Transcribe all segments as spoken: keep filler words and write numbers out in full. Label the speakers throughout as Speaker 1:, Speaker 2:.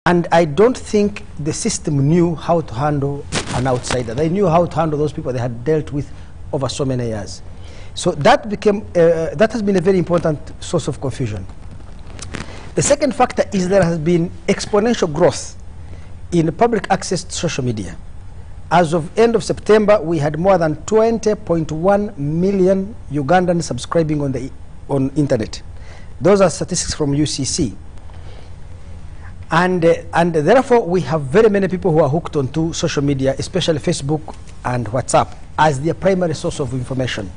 Speaker 1: And I don't think the system knew how to handle an outsider. They knew how to handle those people they had dealt with over so many years. So that became, uh, that has been a very important source of confusion. The second factor is there has been exponential growth in public access to social media. As of end of September, we had more than twenty point one million Ugandans subscribing on the on internet. Those are statistics from U C C. And, uh, and therefore, we have very many people who are hooked onto social media, especially Facebook and WhatsApp, as their primary source of information.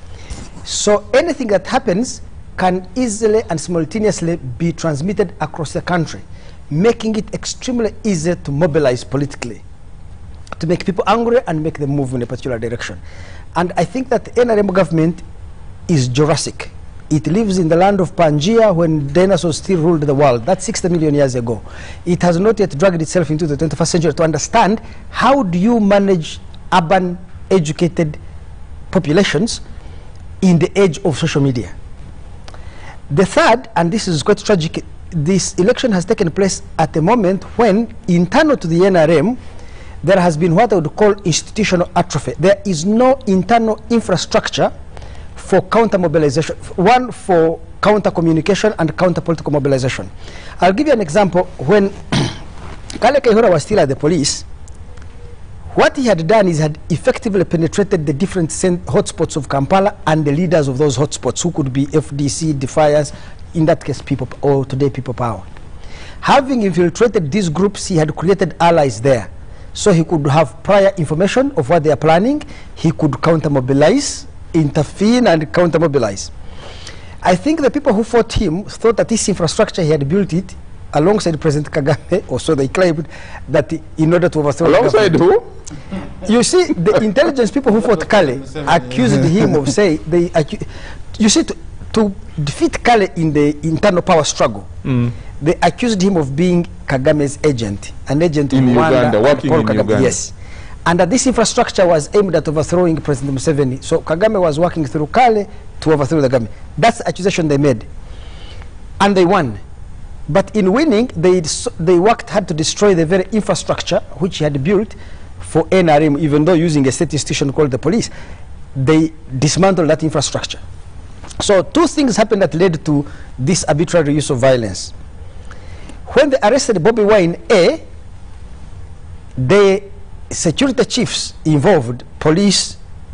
Speaker 1: So anything that happens can easily and simultaneously be transmitted across the country, making it extremely easy to mobilize politically, to make people angry and make them move in a particular direction. And I think that the N R M government is Jurassic. It lives in the land of Pangaea when dinosaurs still ruled the world. That's sixty million years ago. It has not yet dragged itself into the twenty-first century to understand how do you manage urban, educated populations in the age of social media. The third, and this is quite tragic, this election has taken place at a moment when, internal to the N R M, there has been what I would call institutional atrophy. There is no internal infrastructure for counter mobilization, one for counter communication and counter political mobilization. I'll give you an example. When Kale Kaihura was still at the police, what he had done is had effectively penetrated the different hotspots of Kampala and the leaders of those hotspots, who could be F D C, Defiance, in that case People, or today People Power. Having infiltrated these groups, he had created allies there. So he could have prior information of what they are planning. He could counter mobilize, intervene and counter mobilize. I think the people who fought him thought that this infrastructure, he had built it alongside President Kagame, or so they claimed, that in order to overthrow
Speaker 2: alongside the who?
Speaker 1: You see, the intelligence people who fought Kale accused him of say they you see to, to defeat Kale in the internal power struggle, mm. they accused him of being Kagame's agent, an agent
Speaker 2: in
Speaker 1: of
Speaker 2: Uganda, working
Speaker 1: Paul
Speaker 2: in
Speaker 1: Kagame.
Speaker 2: Uganda.
Speaker 1: Yes. And that this infrastructure was aimed at overthrowing President Museveni. So Kagame was working through Kale to overthrow the government. That's the accusation they made. And they won. But in winning, they, they worked hard to destroy the very infrastructure which he had built for N R M, even though using a state institution called the police. They dismantled that infrastructure. So two things happened that led to this arbitrary use of violence. When they arrested Bobby Wine, A, they security chiefs involved, police,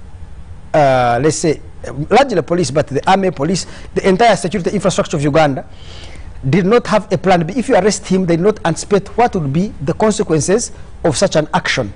Speaker 1: uh, let's say, largely police, but the army, police, the entire security infrastructure of Uganda, did not have a plan B. If you arrest him, they did not anticipate what would be the consequences of such an action.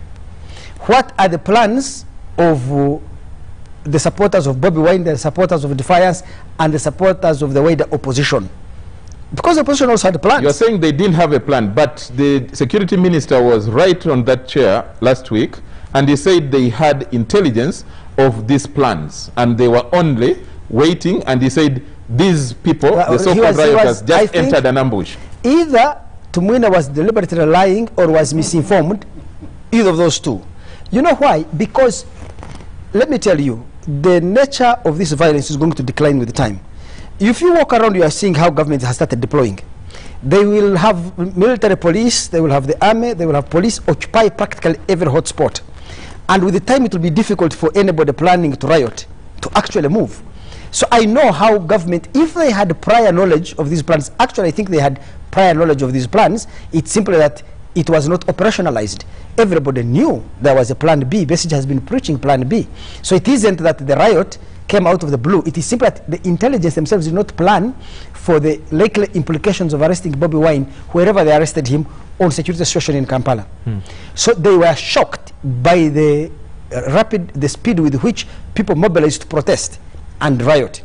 Speaker 1: What are the plans of uh, the supporters of Bobby Wine, the supporters of Defiance, and the supporters of the wider opposition? Because the opposition also had plans.
Speaker 2: You're saying they didn't have a plan, but the security minister was right on that chair last week, and he said they had intelligence of these plans, and they were only waiting, and he said these people, well, the so-called rioters, just entered an ambush.
Speaker 1: Either Tumwina was deliberately lying or was misinformed, either of those two. You know why? Because, let me tell you, the nature of this violence is going to decline with time. If you walk around, you are seeing how government has started deploying. They will have military police, they will have the army, they will have police occupy practically every hotspot. And with the time, it will be difficult for anybody planning to riot to actually move. So I know how government, if they had prior knowledge of these plans, actually I think they had prior knowledge of these plans, it's simply that it was not operationalized. Everybody knew there was a plan B. Besigye has been preaching plan B. So it isn't that the riot came out of the blue. It is simply that the intelligence themselves did not plan for the likely implications of arresting Bobby Wine wherever they arrested him on security situation in Kampala. Hmm. So they were shocked by the uh, rapid, the speed with which people mobilized to protest and riot.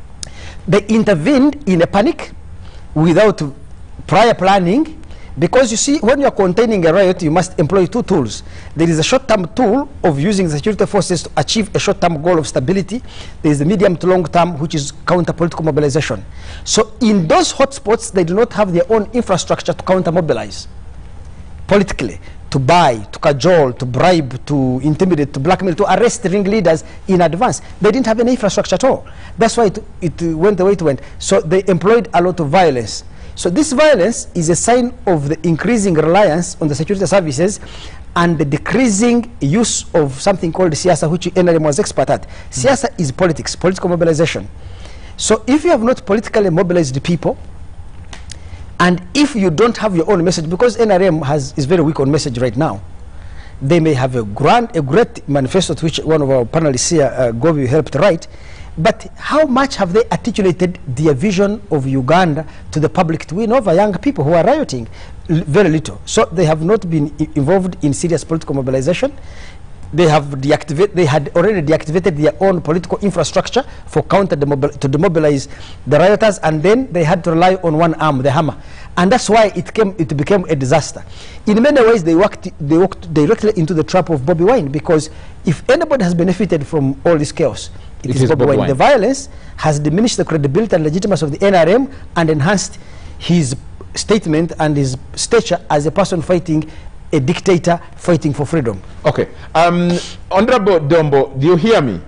Speaker 1: They intervened in a panic without prior planning, because you see, when you are containing a riot, you must employ two tools. There is a short-term tool of using the security forces to achieve a short-term goal of stability. There is the medium to long-term, which is counter-political mobilization. So in those hotspots, they do not have their own infrastructure to counter-mobilize politically, to buy, to cajole, to bribe, to intimidate, to blackmail, to arrest ringleaders in advance. They didn't have any infrastructure at all. That's why it, it went the way it went. So they employed a lot of violence. So this violence is a sign of the increasing reliance on the security services and the decreasing use of something called siasa, which N R M was expert at. Siasa is politics, political mobilization. So if you have not politically mobilized people, and if you don't have your own message, because N R M has, is very weak on message right now, they may have a grand, a great manifesto to which one of our panelists here, uh, Govi, helped write, but how much have they articulated their vision of Uganda to the public to win over young people who are rioting? L very little. So they have not been involved in serious political mobilization. They have deactivated, they had already deactivated their own political infrastructure for counter demobil to demobilize the rioters, and then they had to rely on one arm, the hammer. And that's why it came, it became a disaster. In many ways, they walked, they walked directly into the trap of Bobby Wine, because if anybody has benefited from all this chaos, it, it is, is Bobby, Bobby Wine. Wine. The violence has diminished the credibility and legitimacy of the N R M and enhanced his statement and his stature as a person fighting a dictator fighting for freedom.
Speaker 2: Okay. Um, Honorable Dombo, do you hear me?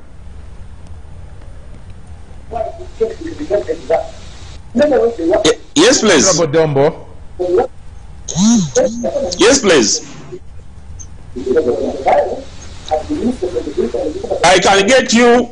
Speaker 3: Yes, please.
Speaker 2: Honorable Dombo.
Speaker 3: Yes, please. I can get you.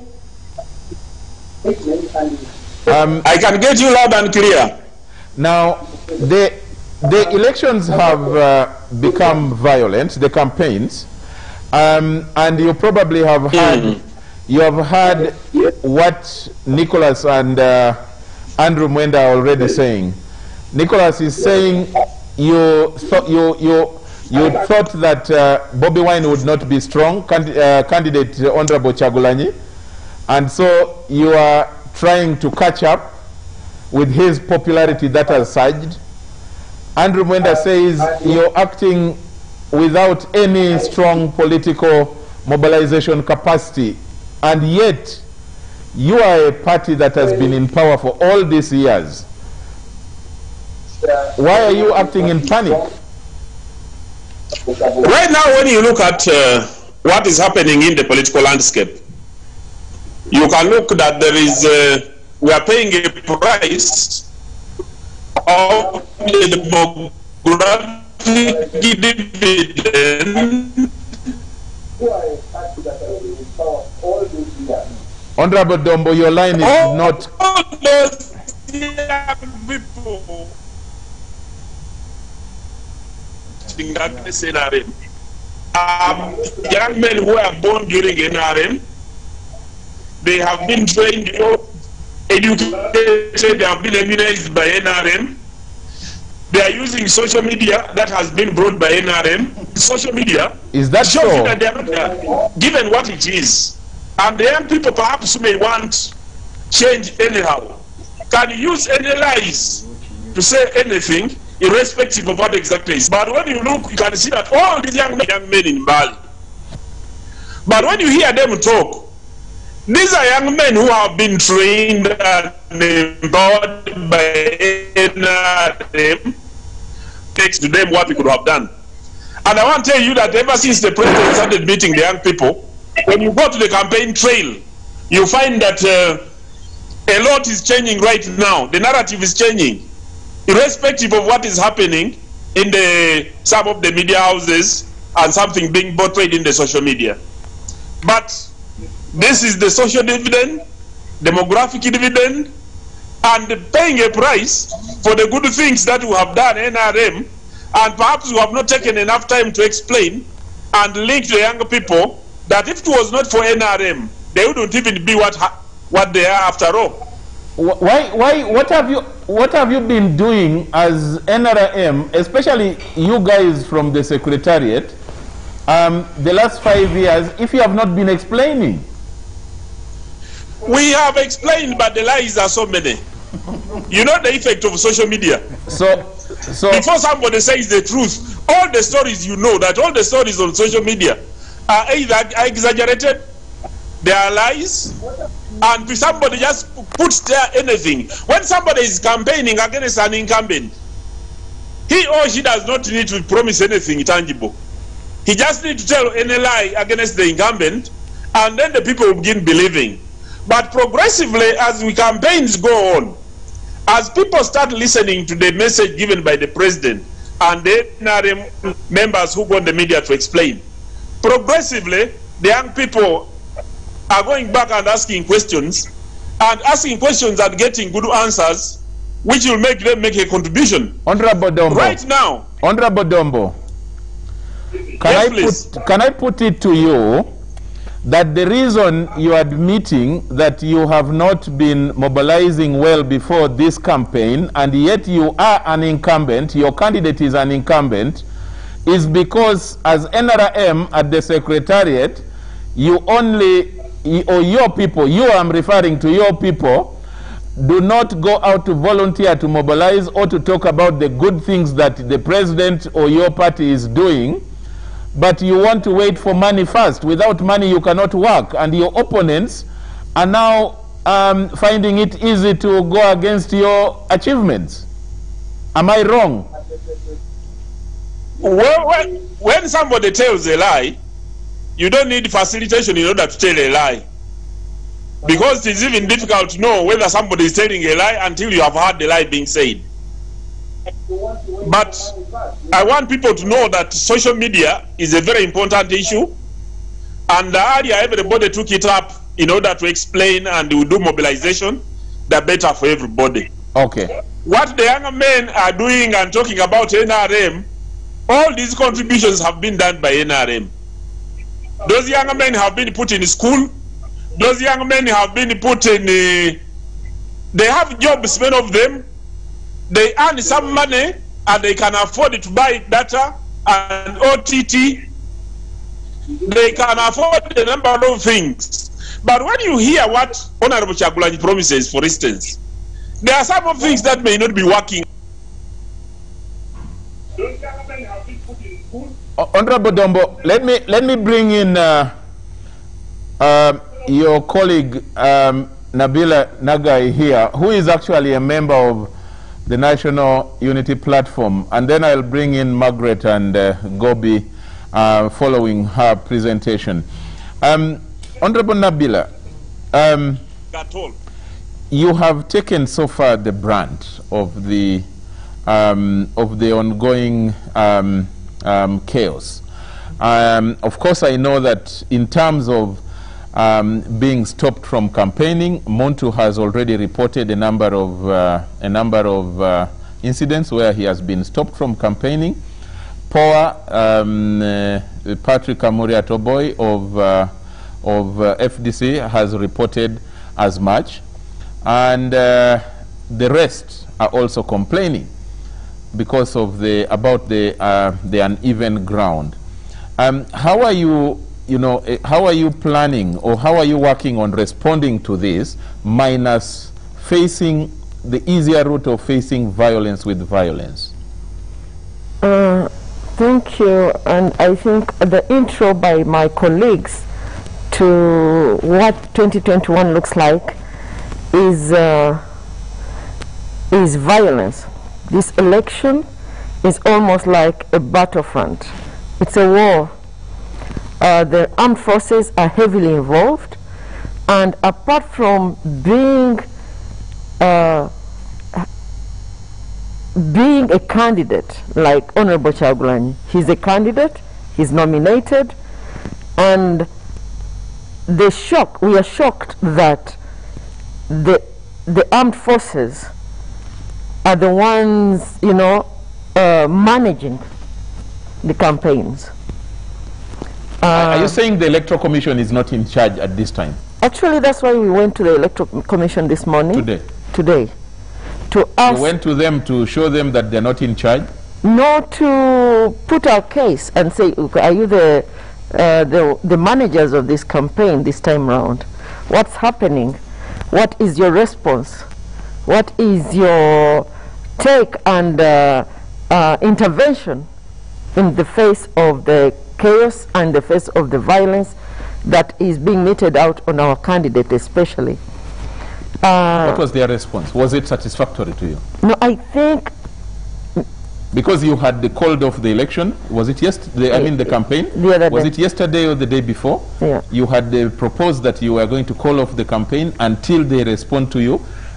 Speaker 3: Um, I can get you loud and clear.
Speaker 2: Now, the the elections have uh, become violent, the campaigns, um, and you probably have had mm. you have heard what Nicholas and uh, Andrew Mwenda are already saying. Nicholas is saying you thought you you you thought that uh, Bobby Wine would not be strong candid uh, candidate uh, Honorable Chagulanyi, and so you are trying to catch up with his popularity that has surged. Andrew Mwenda says you're acting without any strong political mobilization capacity, and yet you are a party that has been in power for all these years. Why are you acting in panic?
Speaker 3: Right now, when you look at uh, what is happening in the political landscape, you can look that there is, uh, we are paying a price of the demographic dividend.
Speaker 2: Honorable Dombo, your line is
Speaker 3: all,
Speaker 2: not...
Speaker 3: All those people um, young men who are born during N R M, they have been trained, educated, they have been immunized by N R M. They are using social media that has been brought by N R M. Social media
Speaker 2: is that
Speaker 3: shows
Speaker 2: so?
Speaker 3: that they are not uh, given what it is. And the young people perhaps may want change anyhow. Can use any lies to say anything, irrespective of what exactly is. But when you look, you can see that all these young men, young men in Bali. But when you hear them talk, these are young men who have been trained and empowered by N R M. Takes to them what we could have done. And I want to tell you that ever since the president started meeting the young people, when you go to the campaign trail, you find that uh, a lot is changing right now. The narrative is changing, irrespective of what is happening in the some of the media houses and something being portrayed in the social media. But this is the social dividend, demographic dividend, and paying a price for the good things that we have done, N R M, and perhaps we have not taken enough time to explain and link the young people that if it was not for N R M, they wouldn't even be what what they are after all.
Speaker 2: Why, why, what have you, what have you been doing as N R M, especially you guys from the Secretariat, um, the last five years, if you have not been explaining?
Speaker 3: We have explained, but the lies are so many. You know the effect of social media.
Speaker 2: So, so
Speaker 3: before somebody says the truth, all the stories you know, that all the stories on social media are either exaggerated, they are lies, and somebody just puts there anything. When somebody is campaigning against an incumbent, he or she does not need to promise anything tangible. He just needs to tell any lie against the incumbent, and then the people will begin believing. But progressively, as the campaigns go on, As people start listening to the message given by the president and the N R M members who go on the media to explain, progressively, the young people are going back and asking questions, and asking questions and getting good answers, which will make them make a contribution.
Speaker 2: Honorable Dombo.
Speaker 3: Right now.
Speaker 2: Honorable Dombo, can,
Speaker 3: Yes,
Speaker 2: I
Speaker 3: please.
Speaker 2: put, can I put it to you that the reason you are admitting that you have not been mobilizing well before this campaign, and yet you are an incumbent, your candidate is an incumbent, is because as N R M at the Secretariat, you only, or your people, you I'm referring to your people, do not go out to volunteer to mobilize or to talk about the good things that the president or your party is doing, but you want to wait for money first. Without money, you cannot work, and your opponents are now um, finding it easy to go against your achievements. Am I wrong?
Speaker 3: Well, when, when somebody tells a lie, you don't need facilitation in order to tell a lie. Because it is even difficult to know whether somebody is telling a lie until you have heard the lie being said. But I want people to know that social media is a very important issue, and the earlier everybody took it up in order to explain and we do mobilization, the better for everybody.
Speaker 2: Okay.
Speaker 3: What the young men are doing and talking about N R M, all these contributions have been done by N R M. Those young men have been put in school. Those young men have been put in, uh, they have jobs, many of them. They earn some money and they can afford to buy data and O T T. They can afford a number of things. But when you hear what Honorable Kyagulanyi promises, for instance, there are some of things that may not be working. Those young men have been put in school.
Speaker 2: Honorable Dombo, let me, let me bring in uh, uh, your colleague um, Nabila Nagai here, who is actually a member of the National Unity Platform, and then I'll bring in Margaret and uh, Gobi uh, following her presentation. Um, Honorable Nabila, um, you have taken so far the brunt of the um, of the ongoing um, um, chaos. Um, of course, I know that in terms of Um, being stopped from campaigning, Montu has already reported a number of uh, a number of uh, incidents where he has been stopped from campaigning. Poa, um, uh, Patrick Amuria Toboy of uh, of uh, F D C has reported as much, and uh, the rest are also complaining because of the about the uh, the uneven ground. Um, how are you? You know, how are you planning, or how are you working on responding to this, minus facing the easier route of facing violence with violence?
Speaker 4: Uh, thank you, and I think the intro by my colleagues to what twenty twenty-one looks like is uh, is violence. This election is almost like a battlefront. It's a war. Uh, the armed forces are heavily involved, and apart from being uh, being a candidate like Honorable Kyagulanyi, he's a candidate, he's nominated, and the shock, we are shocked that the the armed forces are the ones, you know, uh, managing the campaigns.
Speaker 2: Uh, are you saying the Electoral Commission is not in charge at this time?
Speaker 4: Actually, that's why we went to the Electoral Commission this morning.
Speaker 2: Today?
Speaker 4: Today. To ask.
Speaker 2: You went to them to show them that they're not in charge?
Speaker 4: No, to put our case and say, are you the, uh, the, the managers of this campaign this time round? What's happening? What is your response? What is your take and uh, uh, intervention in the face of the chaos and the face of the violence that is being meted out on our candidate especially? Uh,
Speaker 2: what was their response? Was it satisfactory to you?
Speaker 4: No, I think...
Speaker 2: Because you had the called off the election, was it yesterday, I mean the campaign?
Speaker 4: The other
Speaker 2: was
Speaker 4: day.
Speaker 2: it yesterday or the day before?
Speaker 4: Yeah.
Speaker 2: You had uh, proposed that you were going to call off the campaign until they respond to you.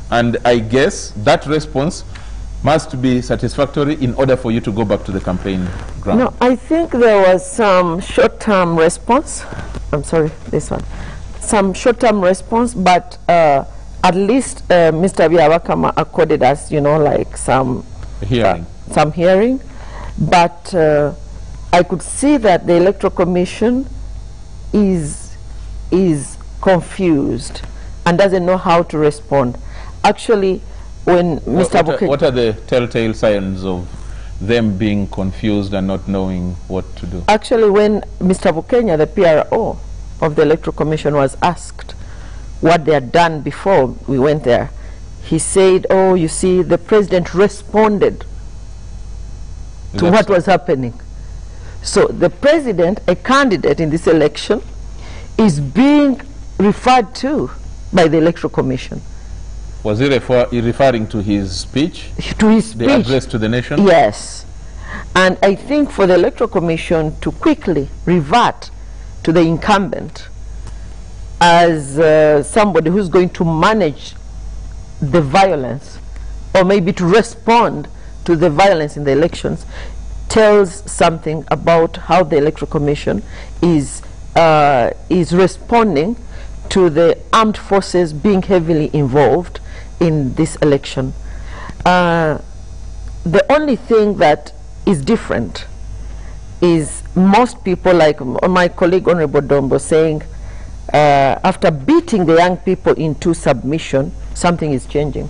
Speaker 2: And I guess that response must be satisfactory in order for you to go back to the campaign ground.
Speaker 4: No, I think there was some short-term response. I'm sorry, this one. Some short-term response, but uh, at least uh, Mister Byabakama accorded us, you know, like some
Speaker 2: hearing.
Speaker 4: Uh, some hearing. But uh, I could see that the Electoral Commission is is confused and doesn't know how to respond. Actually, when Mister
Speaker 2: What, what, are, what are the telltale signs of them being confused and not knowing what to do?
Speaker 4: Actually, when Mister Bukenya, the P R O of the Electoral Commission, was asked what they had done before we went there, he said, oh, you see, the president responded to
Speaker 2: That's
Speaker 4: what was happening. So the president, a candidate in this election, is being referred to by the Electoral Commission.
Speaker 2: Was he refer referring to his speech?
Speaker 4: To his speech.
Speaker 2: The address to the nation?
Speaker 4: Yes. And I think for the Electoral Commission to quickly revert to the incumbent as uh, somebody who's going to manage the violence, or maybe to respond to the violence in the elections, tells something about how the Electoral Commission is, uh, is responding to the armed forces being heavily involved in this election. Uh, the only thing that is different is most people, like my colleague Honorable Dombo, saying uh, after beating the young people into submission, something is changing.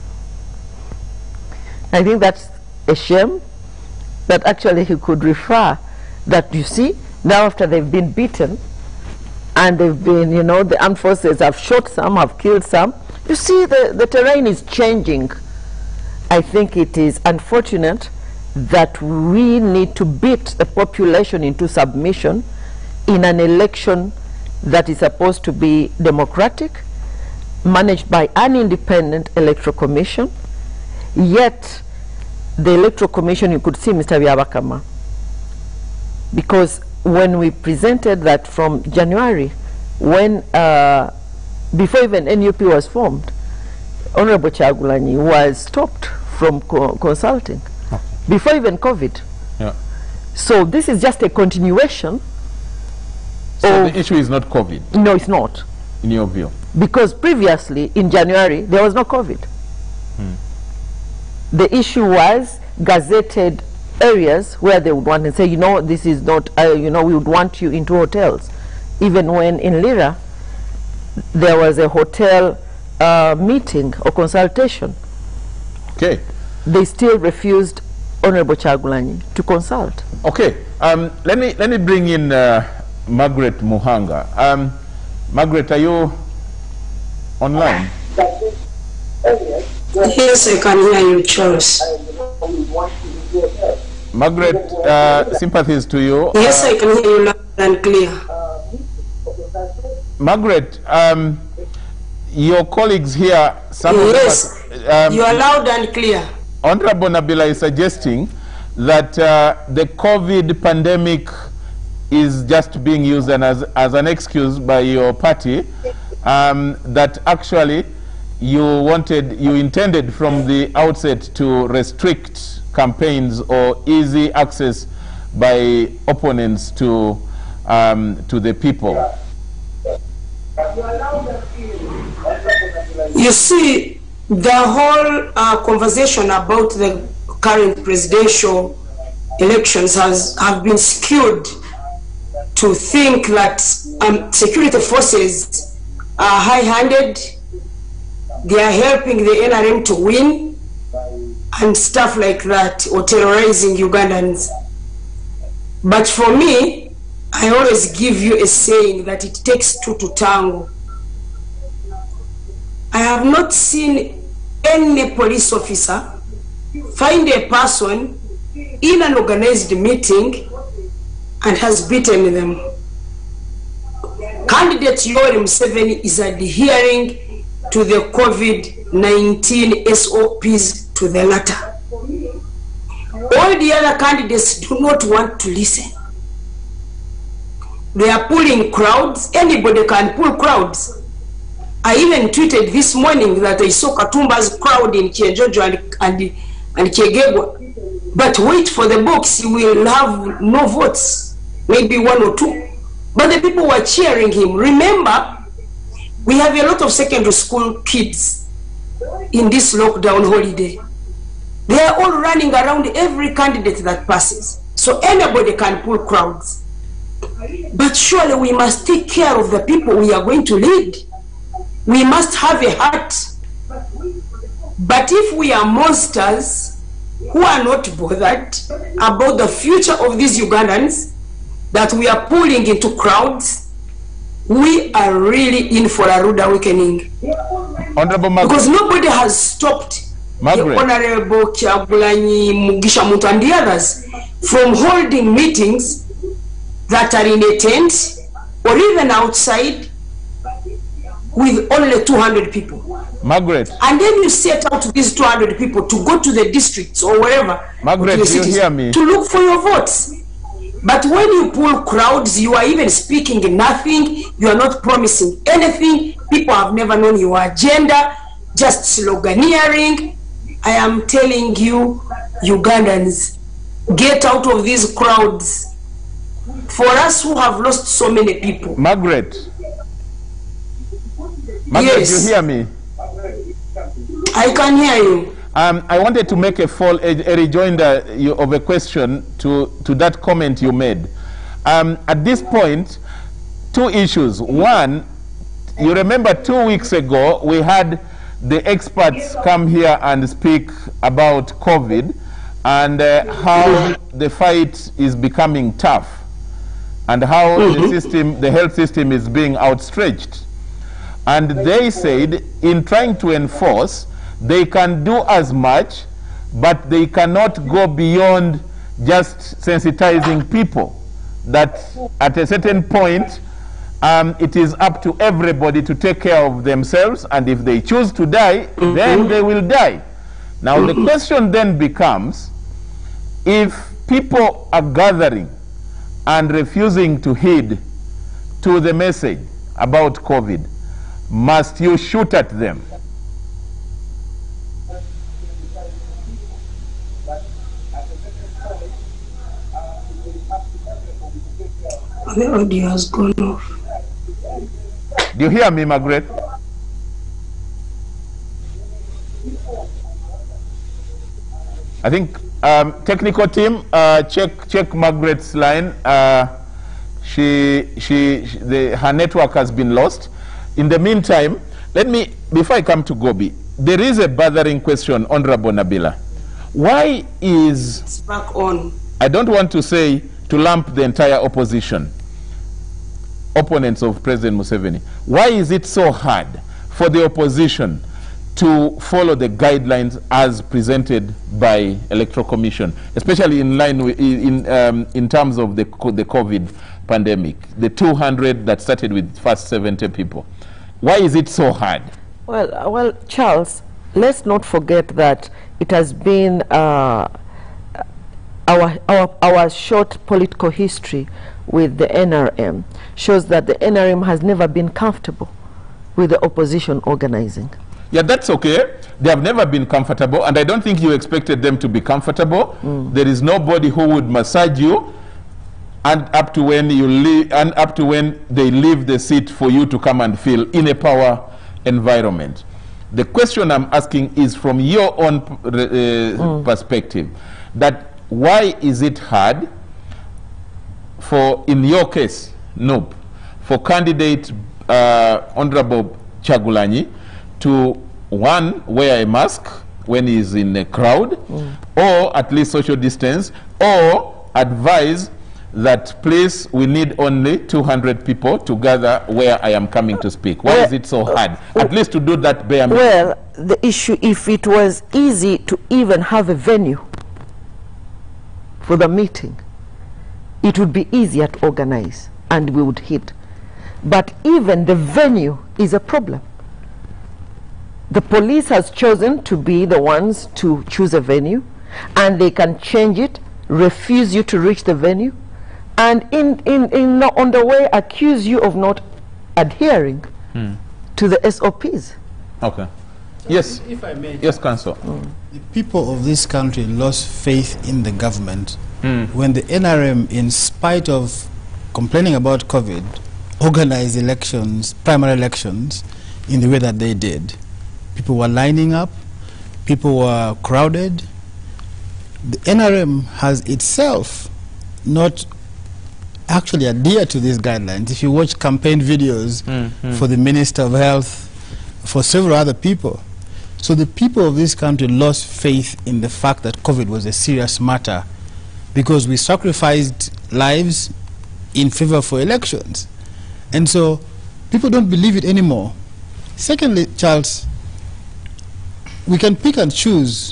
Speaker 4: I think that's a shame that actually he could refer that, you see, now after they've been beaten and they've been, you know, the armed forces have shot some, have killed some, you see the, the terrain is changing. I think it is unfortunate that we need to beat the population into submission in an election that is supposed to be democratic, managed by an independent Electoral Commission. Yet the Electoral Commission, you could see Mister Byabakama, because when we presented that from January, when uh, before even N U P was formed, Honorable Kyagulanyi was stopped from co consulting, okay, before even COVID.
Speaker 2: Yeah.
Speaker 4: So this is just a continuation.
Speaker 2: So the issue is not COVID?
Speaker 4: No, it's not.
Speaker 2: In your view?
Speaker 4: Because previously, in January, there was no COVID.
Speaker 2: Hmm.
Speaker 4: The issue was gazetted areas where they would want to say, you know, this is not, uh, you know, we would want you into hotels. Even when in Lira, there was a hotel uh, meeting or consultation.
Speaker 2: Okay.
Speaker 4: They still refused Honorable Kyagulanyi to consult.
Speaker 2: Okay. Um, let me let me bring in uh, Margaret Muhanga. Um, Margaret, are you online?
Speaker 5: Yes, I can hear you, Charles.
Speaker 2: Margaret, uh, sympathies to you.
Speaker 5: Yes, I can hear you loud and clear.
Speaker 2: Margaret, um, your colleagues here, some
Speaker 5: yes,
Speaker 2: of them, um,
Speaker 5: you are loud and clear.
Speaker 2: Honorable Nabila is suggesting that uh, the COVID pandemic is just being used and as, as an excuse by your party, um, that actually you wanted, you intended from the outset to restrict campaigns or easy access by opponents to, um, to the people.
Speaker 5: You see, the whole uh, conversation about the current presidential elections has have been skewed to think that um, security forces are high-handed, they are helping the N R M to win, and stuff like that, or terrorizing Ugandans. But for me, I always give you a saying that it takes two to tango. I have not seen any police officer find a person in an organized meeting and has beaten them. Candidate Yoweri Museveni is adhering to the COVID nineteen S O Ps to the letter. All the other candidates do not want to listen. They are pulling crowds. Anybody can pull crowds. I even tweeted this morning that I saw Katumba's crowd in Kyenjojo and, and, and Kyegegwa. But wait for the box, he will have no votes, maybe one or two. But the people were cheering him. Remember, we have a lot of secondary school kids in this lockdown holiday. They are all running around every candidate that passes. So anybody can pull crowds. But surely we must take care of the people we are going to lead. We must have a heart. But if we are monsters who are not bothered about the future of these Ugandans, that we are pulling into crowds, we are really in for a rude awakening.
Speaker 2: Honorable Margaret.
Speaker 5: Because nobody has stopped
Speaker 2: Margaret.
Speaker 5: the Honorable Kyagulanyi, Mugisha Muntu and the others from holding meetings that are in a tent or even outside with only two hundred people.
Speaker 2: Margaret.
Speaker 5: And then you set out these two hundred people to go to the districts or wherever.
Speaker 2: Margaret, do you hear me?
Speaker 5: To look for your votes. But when you pull crowds, you are even speaking nothing. You are not promising anything. People have never known your agenda, just sloganeering. I am telling you, Ugandans, get out of these crowds. For us who have lost so many people.
Speaker 2: Margaret. Margaret,
Speaker 5: Yes.
Speaker 2: you hear me?
Speaker 5: I can hear you.
Speaker 2: Um, I wanted to make a, full, a, a rejoinder you, of a question to, to that comment you made. Um, at this point, two issues. One, you remember two weeks ago, we had the experts come here and speak about COVID and uh, how the fight is becoming tough and how mm-hmm. the system, the health system is being outstretched. And they said, in trying to enforce, they can do as much, but they cannot go beyond just sensitizing people. That at a certain point, um, it is up to everybody to take care of themselves, and if they choose to die, mm-hmm. then they will die. Now mm-hmm. the question then becomes, if people are gathering and refusing to heed to the message about COVID, must you shoot at them?
Speaker 5: The audio has gone off.
Speaker 2: Do you hear me, Margaret? I think um, technical team, uh, check check Margaret's line. Uh, she she, she the, her network has been lost. In the meantime, let me, before I come to Gobi, there is a bothering question, Honorable Nabila. Why is...
Speaker 5: It's back on.
Speaker 2: I don't want to say to lump the entire opposition, opponents of President Museveni. Why is it so hard for the opposition to follow the guidelines as presented by Electoral Commission, especially in line with, in, um, in terms of the, the COVID pandemic, the two hundred that started with first seventy people? Why is it so hard?
Speaker 4: Well, uh, well, Charles, let's not forget that it has been uh, our, our, our short political history with the N R M shows that the N R M has never been comfortable with the opposition organizing.
Speaker 2: Yeah, that's okay. They have never been comfortable, and I don't think you expected them to be comfortable. Mm. There is nobody who would massage you, and up to when you leave, and up to when they leave the seat for you to come and feel in a power environment. The question I'm asking is from your own uh, mm. perspective, that why is it hard for, in your case, Noob, for candidate uh, Honorable Kyagulanyi to, one, wear a mask when he is in a crowd, mm. or at least social distance, or advise that, please, we need only two hundred people to gather where I am coming to speak. Why well, is it so hard? Uh, at least to do that bare minimum.
Speaker 4: Well, the issue, if it was easy to even have a venue for the meeting, it would be easier to organize and we would hit. But even the venue is a problem. The police has chosen to be the ones to choose a venue, and they can change it, refuse you to reach the venue, and in, in, in on the way accuse you of not adhering mm. to the S O Ps.
Speaker 2: Okay. Yes.
Speaker 6: If I may.
Speaker 2: Yes, Council.
Speaker 6: Mm. The people of this country lost faith in the government
Speaker 2: mm.
Speaker 6: when the N R M, in spite of complaining about COVID, organized elections, primary elections, in the way that they did. People were lining up, people were crowded. The N R M has itself not actually adhered to these guidelines. If you watch campaign videos
Speaker 2: mm, mm.
Speaker 6: for the Minister of Health, for several other people. So the people of this country lost faith in the fact that COVID was a serious matter because we sacrificed lives in favor for elections. And so people don't believe it anymore. Secondly, Charles, we can pick and choose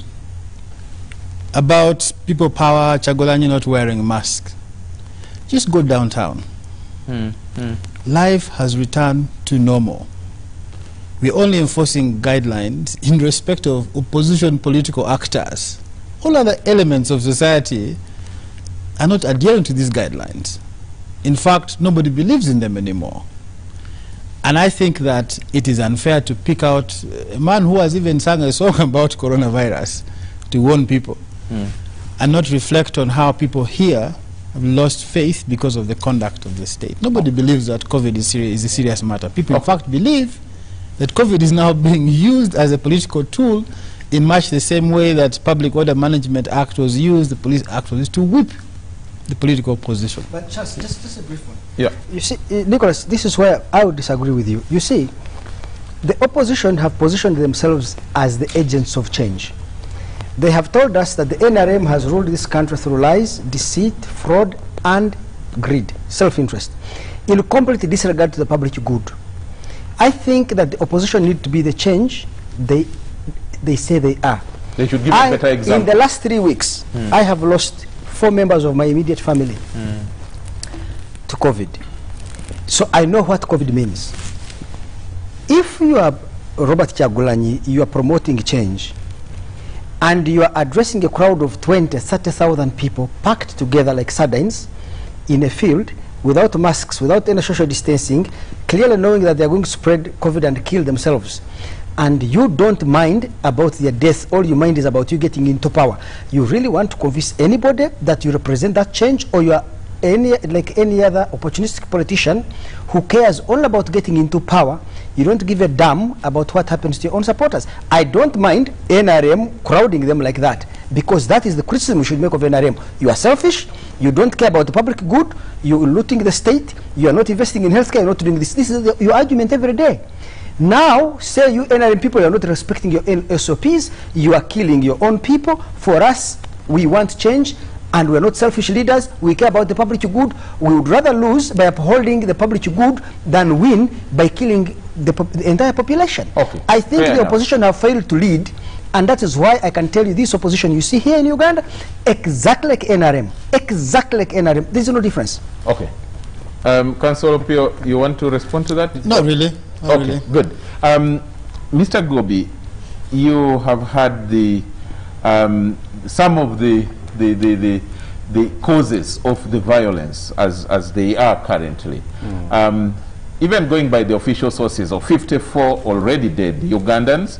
Speaker 6: about people power, Kyagulanyi not wearing masks. Just go downtown.
Speaker 2: Mm, mm.
Speaker 6: Life has returned to normal. We're only enforcing guidelines in respect of opposition political actors. All other elements of society are not adhering to these guidelines. In fact, nobody believes in them anymore. And I think that it is unfair to pick out a man who has even sung a song about coronavirus to warn people
Speaker 2: mm.
Speaker 6: and not reflect on how people here have lost faith because of the conduct of the state. Nobody believes that COVID is, is a serious matter. People, in fact, believe that COVID is now being used as a political tool in much the same way that Public Order Management Act was used, the Police Act was used to whip the political opposition.
Speaker 1: But Charles, just, just a brief one.
Speaker 2: Yeah.
Speaker 1: You see, uh, Nicholas, this is where I would disagree with you. You see, the opposition have positioned themselves as the agents of change. They have told us that the N R M has ruled this country through lies, deceit, fraud, and greed, self-interest, in complete disregard to the public good. I think that the opposition need to be the change they they say they are.
Speaker 2: They should give
Speaker 1: I,
Speaker 2: a better example.
Speaker 1: In the last three weeks, mm. I have lost four members of my immediate family
Speaker 2: mm.
Speaker 1: to COVID. So I know what COVID means. If you are Robert Kyagulanyi, you are promoting change, and you are addressing a crowd of twenty, thirty thousand people packed together like sardines in a field, without masks, without any social distancing, clearly knowing that they are going to spread COVID and kill themselves, and you don't mind about their death, all you mind is about you getting into power. You really want to convince anybody that you represent that change, or you are any, like any other opportunistic politician who cares all about getting into power? You don't give a damn about what happens to your own supporters. I don't mind N R M crowding them like that, because that is the criticism we should make of N R M. You are selfish, you don't care about the public good, you are looting the state, you are not investing in healthcare, you are not doing this. This is the, your argument every day. Now, say you N R M people, you are not respecting your S O Ps, you are killing your own people. For us, we want change, and we are not selfish leaders. We care about the public good. We would rather lose by upholding the public good than win by killing the, the entire population.
Speaker 2: Okay.
Speaker 1: I think
Speaker 2: Fair
Speaker 1: the
Speaker 2: enough.
Speaker 1: opposition have failed to lead, and that is why I can tell you this opposition you see here in Uganda, exactly like N R M, exactly like N R M. There is no difference.
Speaker 2: Okay. Um, Councillor Pio, you want to respond to that?
Speaker 6: Not really. Not
Speaker 2: Okay,
Speaker 6: really.
Speaker 2: good. Um, Mister Gobi, you have had the um, some of the the, the the the causes of the violence as as they are currently.
Speaker 7: Mm.
Speaker 2: Um, even going by the official sources of fifty-four already dead Ugandans,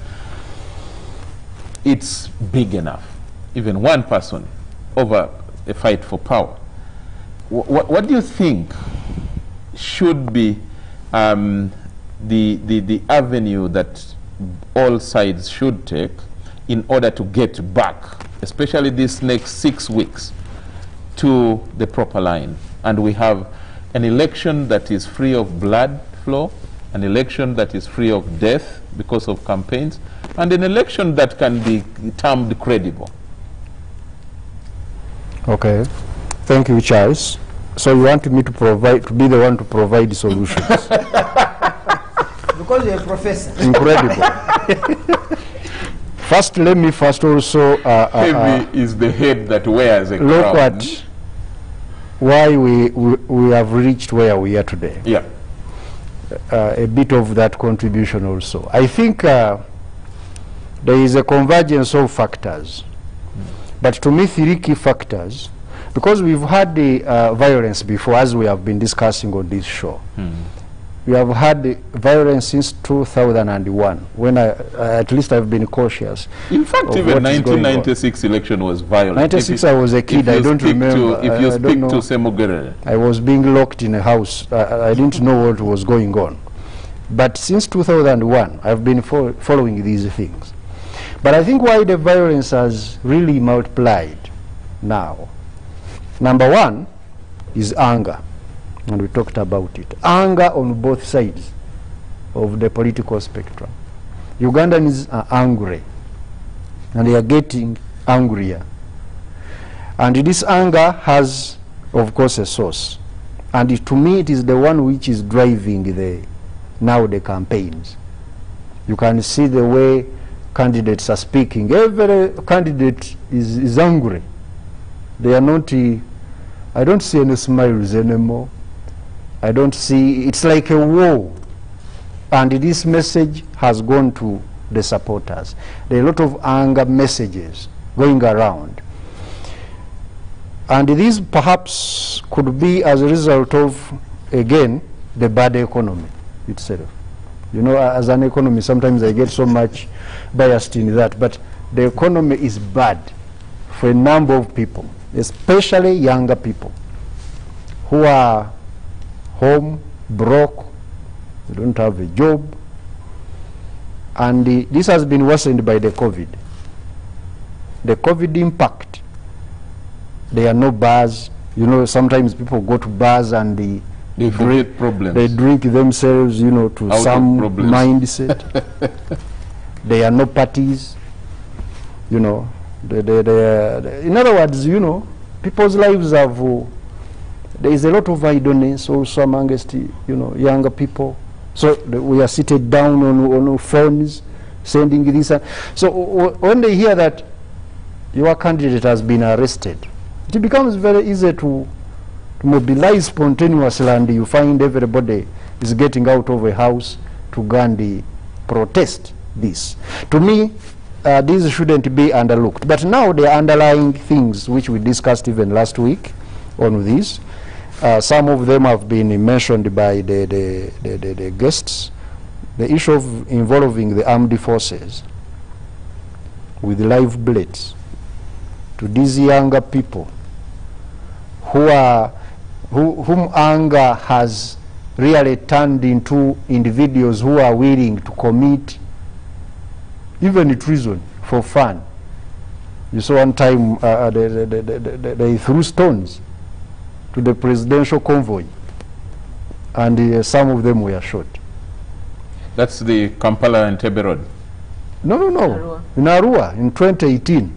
Speaker 2: it's big enough. Even one person over a fight for power. Wh what, what do you think should be um, the, the, the avenue that all sides should take in order to get back, especially this next six weeks, to the proper line? And we have an election that is free of blood flow, an election that is free of death because of campaigns, and an election that can be termed credible.
Speaker 7: Okay, thank you, Charles. So you want me to provide, to be the one to provide solutions?
Speaker 1: Because you're a professor.
Speaker 7: Incredible. First, let me first also uh, uh,
Speaker 2: Heavy
Speaker 7: uh,
Speaker 2: is the head that wears a
Speaker 7: look
Speaker 2: crown.
Speaker 7: at why we, we we have reached where we are today.
Speaker 2: Yeah.
Speaker 7: Uh, a bit of that contribution also. I think uh, there is a convergence of factors, but to me three key factors, because we've had the uh, violence before, as we have been discussing on this show.
Speaker 2: Mm.
Speaker 7: we have had violence since two thousand one, when I, uh, at least I've been cautious.
Speaker 2: In fact, even nineteen ninety-six election was violent.
Speaker 7: ninety-six, I was a kid, I don't remember.
Speaker 2: To, if you
Speaker 7: I,
Speaker 2: speak
Speaker 7: I
Speaker 2: to Semogere.
Speaker 7: I was being locked in a house. I, I didn't know what was going on. But since two thousand one, I've been fo following these things. But I think why the violence has really multiplied now, number one is anger. And we talked about it. Anger on both sides of the political spectrum. Ugandans are angry, and they are getting angrier. And this anger has, of course, a source. And it, to me, it is the one which is driving the, now the campaigns. You can see the way candidates are speaking. Every candidate is, is angry. They are not, uh, I don't see any smiles anymore. I don't see, it's like a war. And this message has gone to the supporters. There are a lot of anger messages going around. And these perhaps could be as a result of, again, the bad economy itself. You know, as an economy, sometimes I get so much biased in that, but the economy is bad for a number of people, especially younger people who are home, broke, they don't have a job. And the, this has been worsened by the COVID. The COVID impact. There are no bars. You know, sometimes people go to bars and they,
Speaker 2: they forget problems.
Speaker 7: They drink themselves, you know, to
Speaker 2: Out
Speaker 7: some mindset. There are no parties. You know, they, they, they, they, in other words, you know, people's lives have... Uh, there is a lot of idleness also amongst, you know, younger people. So the, we are seated down on, on phones, sending this. And so when they hear that your candidate has been arrested, it becomes very easy to, to mobilize spontaneously, and you find everybody is getting out of a house to go and protest this. To me, uh, this shouldn't be underlooked. But now the underlying things which we discussed even last week on this, Uh, some of them have been mentioned by the, the, the, the, the guests. The issue of involving the armed forces with live bullets to these younger people who are, who, whom anger has really turned into individuals who are willing to commit even treason for fun. You saw one time uh, they, they, they, they, they threw stones to the presidential convoy, and uh, some of them were shot.
Speaker 2: That's the Kampala and Tebe Road?
Speaker 7: No, no, no. Arua. In Arua, in twenty eighteen.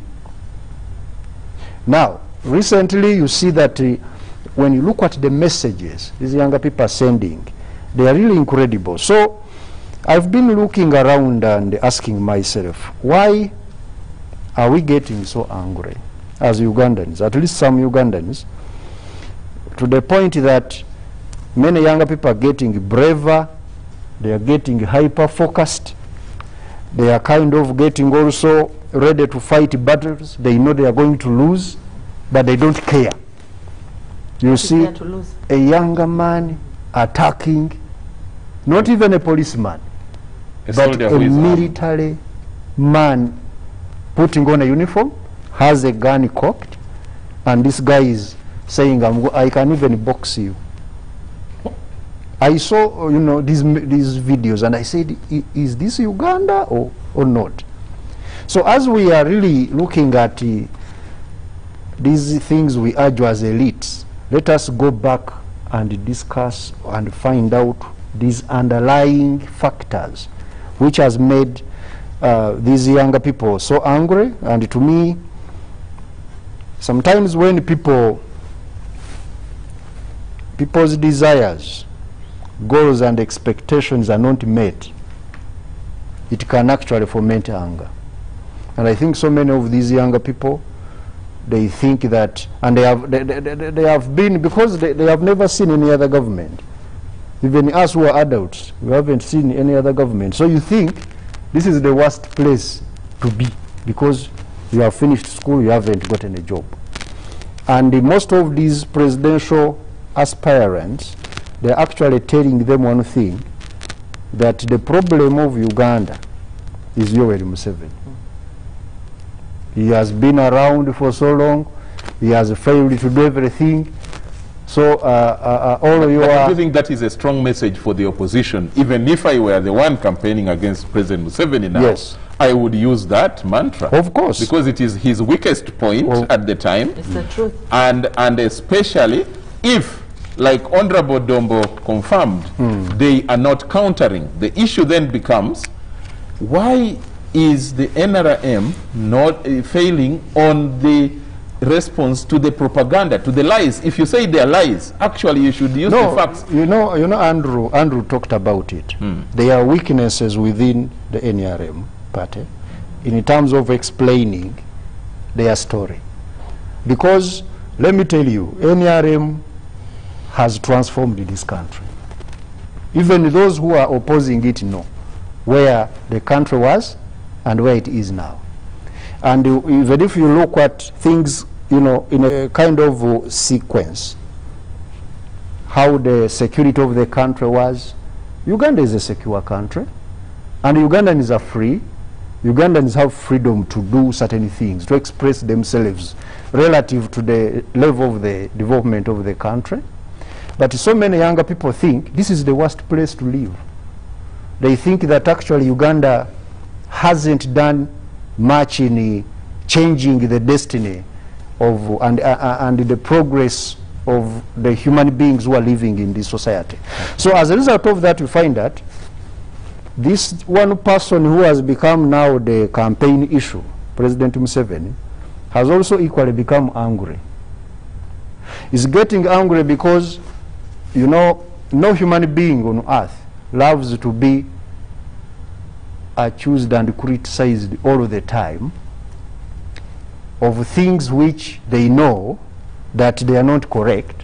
Speaker 7: Now, recently you see that uh, when you look at the messages these younger people are sending, they are really incredible. So, I've been looking around and asking myself, why are we getting so angry as Ugandans, at least some Ugandans, to the point that many younger people are getting braver, they are getting hyper-focused, they are kind of getting also ready to fight battles. They know they are going to lose, but they don't care. You see a younger man attacking, not even a policeman, a but a military man putting on a uniform, has a gun cocked, and this guy is saying, I'm go I can even box you. I saw, you know, these these videos, and I said, is this Uganda or, or not? So as we are really looking at uh, these things we urge as elites, let us go back and discuss and find out these underlying factors which has made uh, these younger people so angry. And to me, sometimes when people people's desires, goals and expectations are not met, it can actually foment anger. And I think so many of these younger people, they think that, and they have, they, they, they, they have been, because they, they have never seen any other government. Even us who are adults, we haven't seen any other government. So you think this is the worst place to be, because you have finished school, you haven't gotten a job. And the, most of these presidential aspirants, they're actually telling them one thing, that the problem of Uganda is Yoweri Museveni. He has been around for so long, he has failed to do everything. So uh, uh, uh, all of you
Speaker 2: I
Speaker 7: are...
Speaker 2: do think that is a strong message for the opposition. Even if I were the one campaigning against President Museveni now,
Speaker 7: Yes.
Speaker 2: I would use that mantra.
Speaker 7: Of course.
Speaker 2: Because it is his weakest point
Speaker 7: Well,
Speaker 2: at the time.
Speaker 4: It's the truth.
Speaker 2: And, and especially if, like Honorable Dombo confirmed, they are not countering. The issue then becomes, why is the N R M not uh, failing on the response to the propaganda, to the lies? If you say they are lies, actually you should use
Speaker 7: No,
Speaker 2: the facts.
Speaker 7: you know, you know, Andrew, Andrew talked about it. There are weaknesses within the N R M party in terms of explaining their story. Because, let me tell you, N R M has transformed this country. Even those who are opposing it know where the country was and where it is now. And uh, even if you look at things, you know, in a kind of uh, sequence, how the security of the country was, Uganda is a secure country, and Ugandans are free. Ugandans have freedom to do certain things, to express themselves relative to the level of the development of the country. But so many younger people think this is the worst place to live. They think that actually Uganda hasn't done much in uh, changing the destiny of and, uh, and the progress of the human beings who are living in this society. So as a result of that, we find that this one person who has become now the campaign issue, President Museveni, has also equally become angry. He's getting angry because, you know, no human being on earth loves to be accused and criticized all the time of things which they know that they are not correct,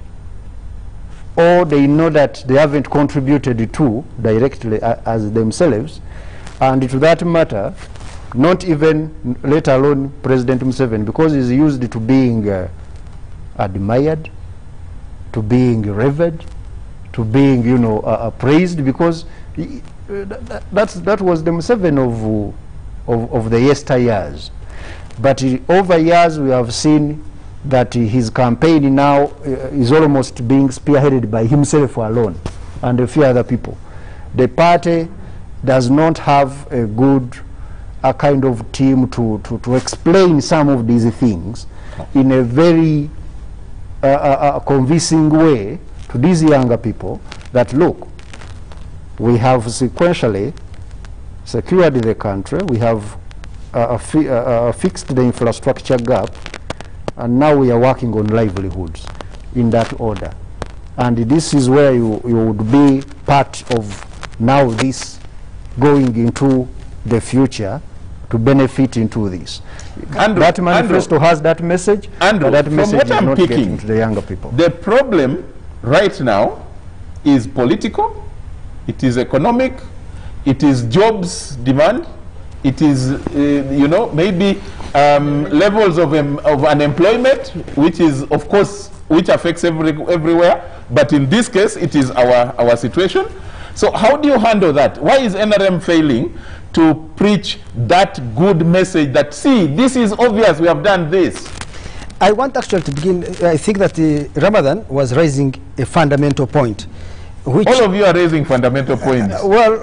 Speaker 7: or they know that they haven't contributed to directly uh, as themselves, and to that matter, not even, let alone President Museveni, because he's used to being uh, admired, to being revered, to being, you know, uh, praised, because he, uh, that, that's, that was the Museveni of, uh, of, of the yesteryears. But uh, over years we have seen that uh, his campaign now uh, is almost being spearheaded by himself alone and a few other people. The party does not have a good a kind of team to, to, to explain some of these things in a very uh, uh, convincing way to these younger people that, look, we have sequentially secured the country, we have uh, fi uh, fixed the infrastructure gap, and now we are working on livelihoods in that order. And this is where you, you would be part of now this going into the future to benefit into this.
Speaker 2: Andrew,
Speaker 7: that manifesto
Speaker 2: Andrew,
Speaker 7: has that message,
Speaker 2: Andrew,
Speaker 7: but that
Speaker 2: from
Speaker 7: message
Speaker 2: what
Speaker 7: is
Speaker 2: I'm
Speaker 7: not
Speaker 2: picking,
Speaker 7: getting to the younger people.
Speaker 2: The problem right now is political, it is economic, it is jobs demand, it is, uh, you know, maybe um, levels of, um, of unemployment, which is, of course, which affects every, everywhere. But in this case, it is our, our situation. So how do you handle that? Why is N R M failing to preach that good message that, see, this is obvious, we have done this?
Speaker 1: I want actually to begin, I think that uh, Ramadan was raising a fundamental point. Which
Speaker 2: all of you are raising fundamental points.
Speaker 1: Uh, well,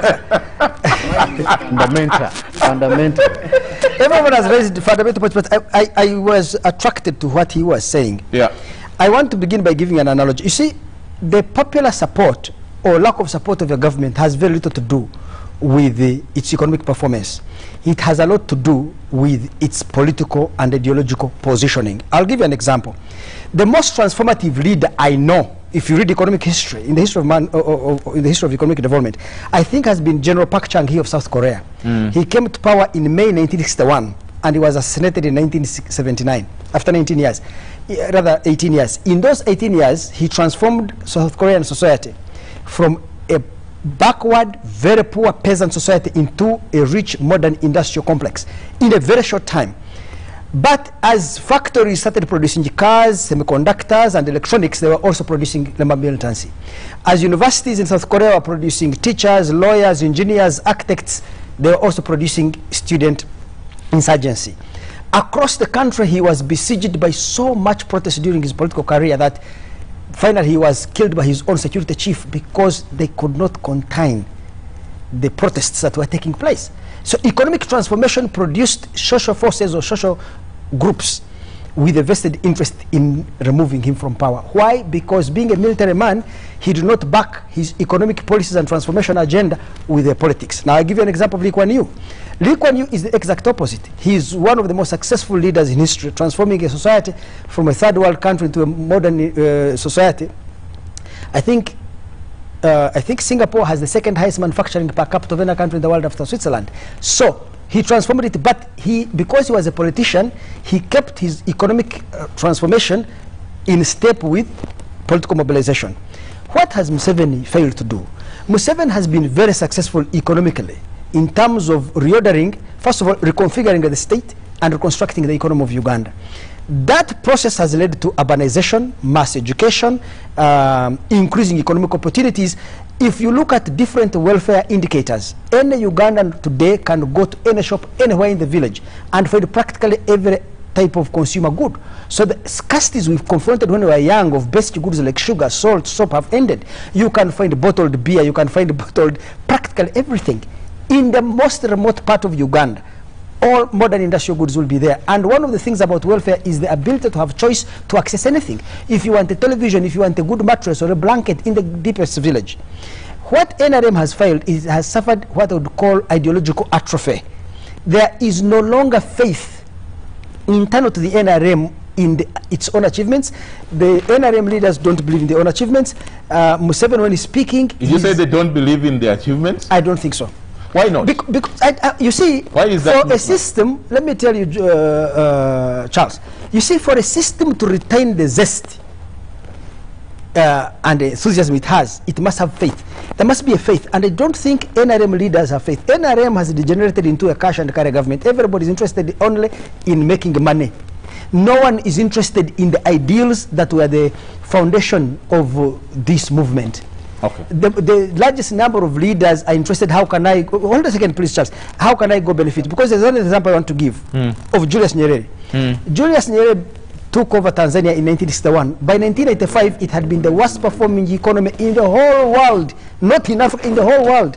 Speaker 7: fundamental, fundamental.
Speaker 1: Everyone has raised fundamental points, but I, I, I was attracted to what he was saying.
Speaker 2: Yeah.
Speaker 1: I want to begin by giving an analogy. You see, the popular support or lack of support of your government has very little to do with the, its economic performance. It has a lot to do with its political and ideological positioning. I'll give you an example. The most transformative leader I know, if you read economic history, in the history of man, or, or, or in the history of economic development, I think has been General Park Chung-hee of South Korea. Mm. He came to power in May nineteen sixty-one, and he was assassinated in nineteen seventy-nine, after nineteen years, rather eighteen years. In those eighteen years, he transformed South Korean society from a backward, very poor peasant society into a rich, modern industrial complex in a very short time. But as factories started producing cars, semiconductors, and electronics, they were also producing lumber militancy. As universities in South Korea were producing teachers, lawyers, engineers, architects, they were also producing student insurgency. Across the country, he was besieged by so much protest during his political career that finally he was killed by his own security chief because they could not contain the protests that were taking place. So economic transformation produced social forces or social groups with a vested interest in removing him from power. Why? Because being a military man, he did not back his economic policies and transformation agenda with their politics. Now I'll give you an example of Lee Kuan Yew. Lee Kuan Yew is the exact opposite. He is one of the most successful leaders in history, transforming a society from a third world country into a modern uh, society. I think Uh, I think Singapore has the second highest manufacturing per capita of any country in the world after Switzerland. So he transformed it, but he, because he was a politician, he kept his economic uh, transformation in step with political mobilization. What has Museveni failed to do? Museveni has been very successful economically in terms of reordering, first of all, reconfiguring the state and reconstructing the economy of Uganda. That process has led to urbanization, mass education, um, increasing economic opportunities. If you look at different welfare indicators, any Ugandan today can go to any shop anywhere in the village and find practically every type of consumer good. So the scarcities we've confronted when we were young of basic goods like sugar, salt, soap have ended. You can find bottled beer, you can find bottled practically everything. In the most remote part of Uganda, all modern industrial goods will be there. And one of the things about welfare is the ability to have choice to access anything. If you want a television, if you want a good mattress or a blanket in the deepest village. What N R M has failed is has suffered what I would call ideological atrophy. There is no longer faith internal to the N R M in the, its own achievements. The N R M leaders don't believe in their own achievements. Uh, Museveni, when he's speaking...
Speaker 2: Did you say they don't believe in their achievements?
Speaker 1: I don't think so.
Speaker 2: Why not?
Speaker 1: Bec because I, I, you see,
Speaker 2: Why is
Speaker 1: for
Speaker 2: that
Speaker 1: a system, let me tell you, uh, uh, Charles, you see, for a system to retain the zest uh, and the enthusiasm it has, it must have faith. There must be a faith, and I don't think N R M leaders have faith. N R M has degenerated into a cash and carry government. Everybody is interested only in making money. No one is interested in the ideals that were the foundation of uh, this movement.
Speaker 2: Okay.
Speaker 1: The, the largest number of leaders are interested, how can I, hold a second please Charles, how can I go benefit? Because there's another example I want to give mm. of Julius Nyerere. Mm. Julius Nyerere took over Tanzania in nineteen sixty-one. By nineteen eighty-five, it had been the worst performing economy in the whole world, not in Africa, in the whole world.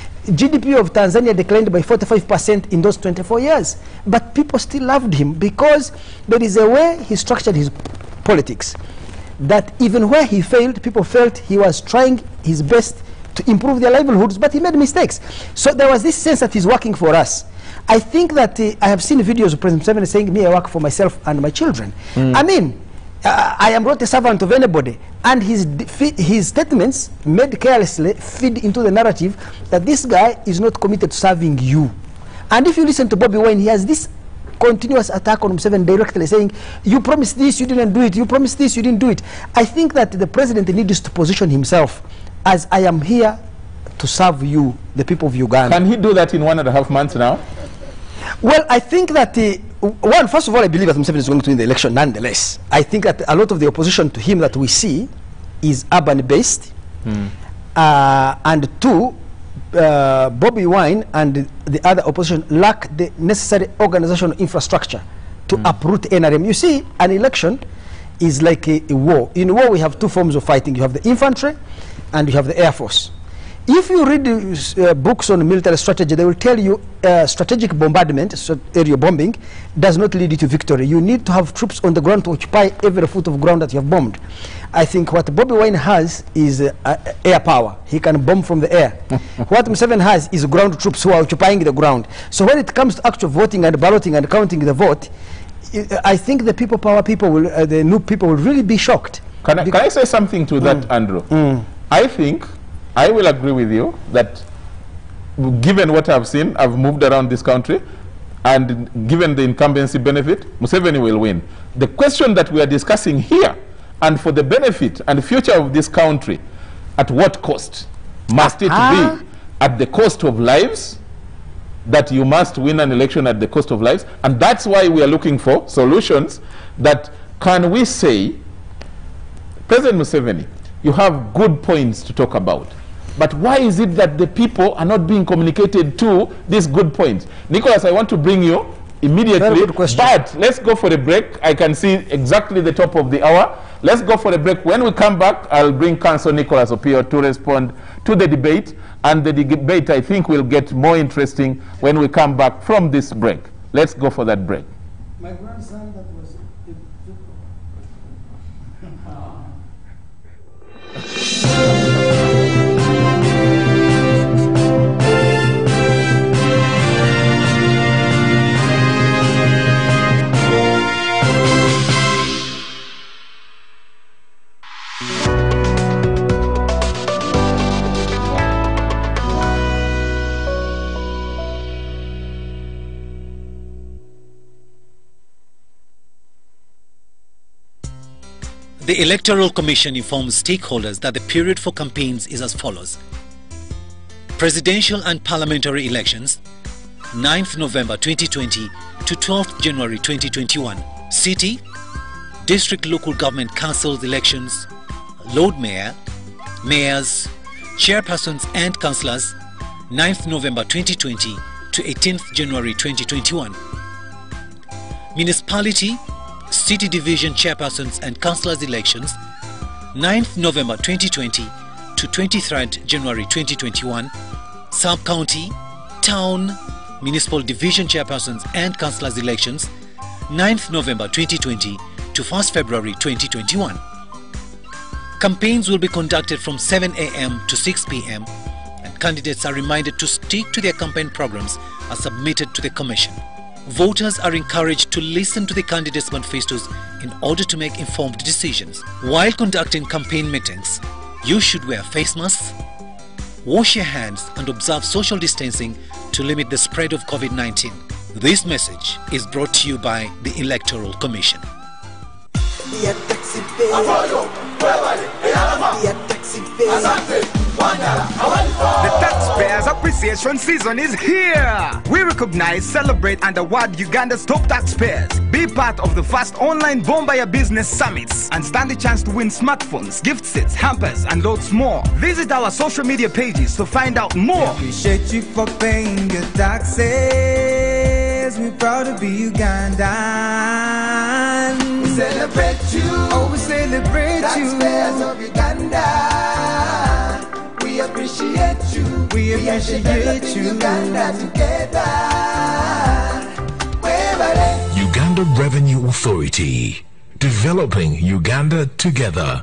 Speaker 1: G D P of Tanzania declined by forty-five percent in those twenty-four years. But people still loved him because there is a way he structured his politics that even where he failed, people felt he was trying his best to improve their livelihoods, but he made mistakes. So there was this sense that he's working for us. I think that uh, I have seen videos of President Museveni saying, me, I work for myself and my children. Mm. I mean, uh, I am not a servant of anybody. And his, his statements, made carelessly, feed into the narrative that this guy is not committed to serving you. And if you listen to Bobby Wine, he has this continuous attack on Museveni directly, saying, you promised this, you didn't do it, you promised this, you didn't do it. I think that the president needs to position himself as, I am here to serve you, the people of Uganda.
Speaker 2: Can he do that in one and a half months now?
Speaker 1: Well, I think that, uh, one, first of all, I believe that Museveni is going to win the election nonetheless. I think that a lot of the opposition to him that we see is urban-based, mm. uh, and two, Uh, Bobby Wine and the other opposition lack the necessary organizational infrastructure to mm. uproot N R M. You see, an election is like a, a war. In war, we have two forms of fighting. You have the infantry and you have the air force. If you read uh, books on military strategy, they will tell you uh, strategic bombardment, so area bombing, does not lead you to victory. You need to have troops on the ground to occupy every foot of ground that you have bombed. I think what Bobby Wine has is uh, uh, air power. He can bomb from the air. What Museveni has is ground troops who are occupying the ground. So when it comes to actual voting and balloting and counting the vote, I think the people power people, will, uh, the new people will really be shocked.
Speaker 2: Can I, can I say something to that,
Speaker 1: mm.
Speaker 2: Andrew?
Speaker 1: Mm.
Speaker 2: I think, I will agree with you that given what I've seen, I've moved around this country, and given the incumbency benefit, Museveni will win. The question that we are discussing here, and for the benefit and future of this country, at what cost? Must it
Speaker 1: uh-huh.
Speaker 2: be at the cost of lives, that you must win an election at the cost of lives. And that's why we are looking for solutions that can we say, President Museveni, you have good points to talk about. But why is it that the people are not being communicated to these good points? Nicholas, I want to bring you immediately.
Speaker 1: Very good question.
Speaker 2: But let's go for a break. I can see exactly the top of the hour. Let's go for a break. When we come back, I'll bring Councillor Nicholas Opio to respond to the debate. And the debate, I think, will get more interesting when we come back from this break. Let's go for that break.
Speaker 6: My grandson that was...
Speaker 8: The Electoral Commission informs stakeholders that the period for campaigns is as follows. Presidential and parliamentary elections, ninth November twenty twenty to twelfth January twenty twenty-one. City, district local government councils elections, Lord Mayor, mayors, chairpersons and councillors, ninth November twenty twenty to eighteenth January twenty twenty-one. Municipality, City Division chairpersons and councillors elections, ninth November twenty twenty to twenty-third January twenty twenty-one. Sub-county, town, municipal division chairpersons and councillors elections, ninth November twenty twenty to first February twenty twenty-one. Campaigns will be conducted from seven A M to six P M and candidates are reminded to stick to their campaign programs as submitted to the Commission. Voters are encouraged to listen to the candidates' manifestos in order to make informed decisions. While conducting campaign meetings, you should wear face masks, wash your hands and observe social distancing to limit the spread of COVID nineteen. This message is brought to you by the Electoral Commission.
Speaker 9: The Taxpayers Appreciation Season is here! We recognize, celebrate and award Uganda's top taxpayers. Be part of the first online Bombaya Business Summits and stand the chance to win smartphones, gift sets, hampers and loads more. Visit our social media pages to find out more.
Speaker 10: Appreciate you for paying your taxes. We're proud to be Ugandan. We celebrate you. Oh, we celebrate you. Taxpayers of Uganda. We appreciate you. We appreciate you. Uganda together.
Speaker 11: Uganda Revenue Authority. Developing Uganda together.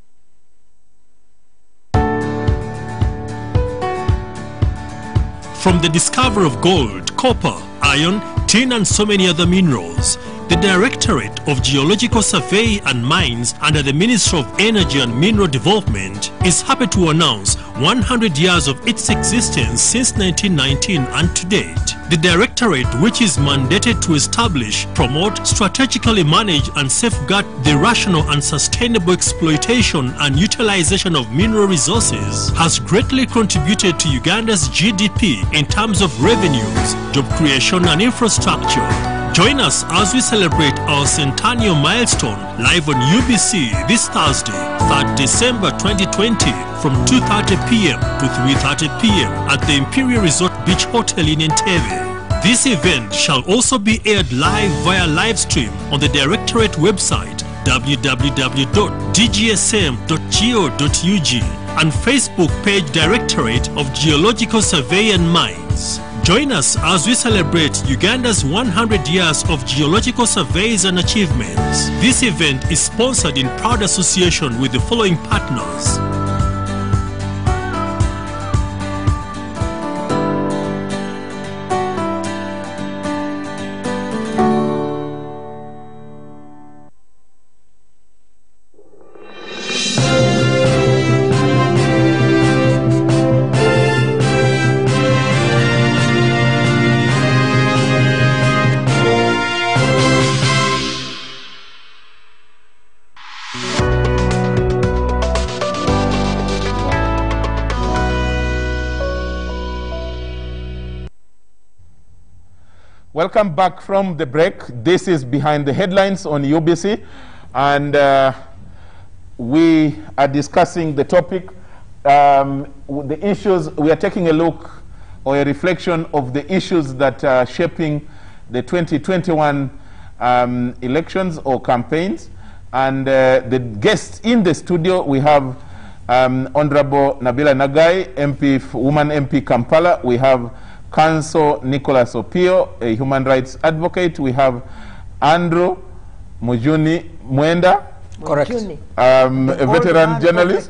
Speaker 12: From the discovery of gold, copper, iron, tin and so many other minerals, the Directorate of Geological Survey and Mines under the Ministry of Energy and Mineral Development is happy to announce one hundred years of its existence since nineteen nineteen and to date. The Directorate, which is mandated to establish, promote, strategically manage and safeguard the rational and sustainable exploitation and utilization of mineral resources, has greatly contributed to Uganda's G D P in terms of revenues, job creation and infrastructure. Join us as we celebrate our centennial milestone live on U B C this Thursday, third December twenty twenty from two thirty p m to three thirty p m at the Imperial Resort Beach Hotel in Entebbe. This event shall also be aired live via live stream on the Directorate website w w w dot d g s m dot go dot u g and Facebook page Directorate of Geological Survey and Mines. Join us as we celebrate Uganda's one hundred years of geological surveys and achievements. This event is sponsored in proud association with the following partners.
Speaker 2: Welcome back from the break. This is Behind the Headlines on U B C, and uh, we are discussing the topic, um, the issues. We are taking a look or a reflection of the issues that are shaping the twenty twenty-one um, elections or campaigns. And uh, the guests in the studio, we have um, Honorable Nabila Nagai, M P, Woman M P Kampala. We have Counsel Nicholas Opio, a human rights advocate. We have Andrew Mujuni Mwenda,
Speaker 1: Correct.
Speaker 2: Um, a veteran journalist.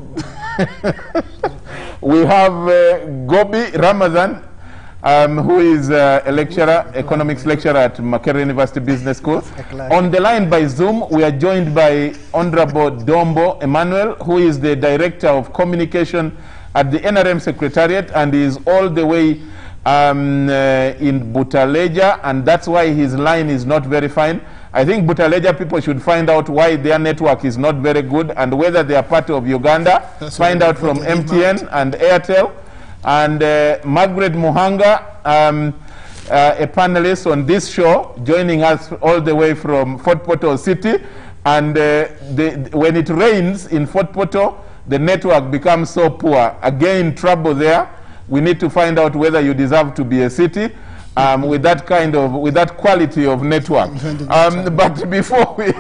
Speaker 2: We have uh, Gobi Ramadan, um, who is uh, a lecturer, economics lecturer at Makerere University Business School. On the line by Zoom, we are joined by Honorable Dombo Emmanuel, who is the Director of Communication at the N R M Secretariat, and is all the way um, uh, in Butaleja, and that's why his line is not very fine. I think Butaleja people should find out why their network is not very good, and whether they are part of Uganda. That's find out from M T N and Airtel. And uh, Margaret Muhanga, um, uh, a panelist on this show, joining us all the way from Fort Portal City. And uh, the, when it rains in Fort Portal, the network becomes so poor. Again, trouble there. We need to find out whether you deserve to be a city um, with that kind of, with that quality of network. Um, but before we,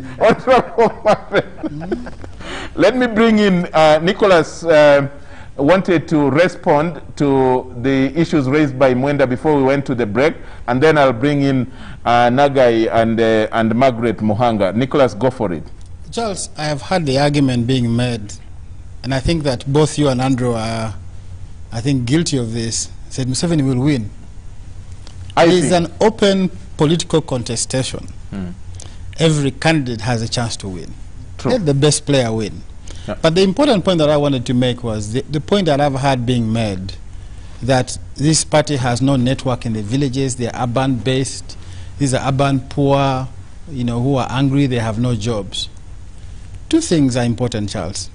Speaker 2: let me bring in uh, Nicholas. Uh, wanted to respond to the issues raised by Mwenda before we went to the break, and then I'll bring in uh, Nagai and, uh, and Margaret Muhanga. Nicholas, go for it.
Speaker 6: Charles, I have heard the argument being made, and I think that both you and Andrew are, I think, guilty of this. Said Museveni will win. It is an open political contestation. Hmm. Every candidate has a chance to win. True. Let the best player win. Yeah. But the important point that I wanted to make was the, the point that I've heard being made, that this party has no network in the villages, they're urban-based, these are urban poor, you know, who are angry, they have no jobs. Two things are important, Charles.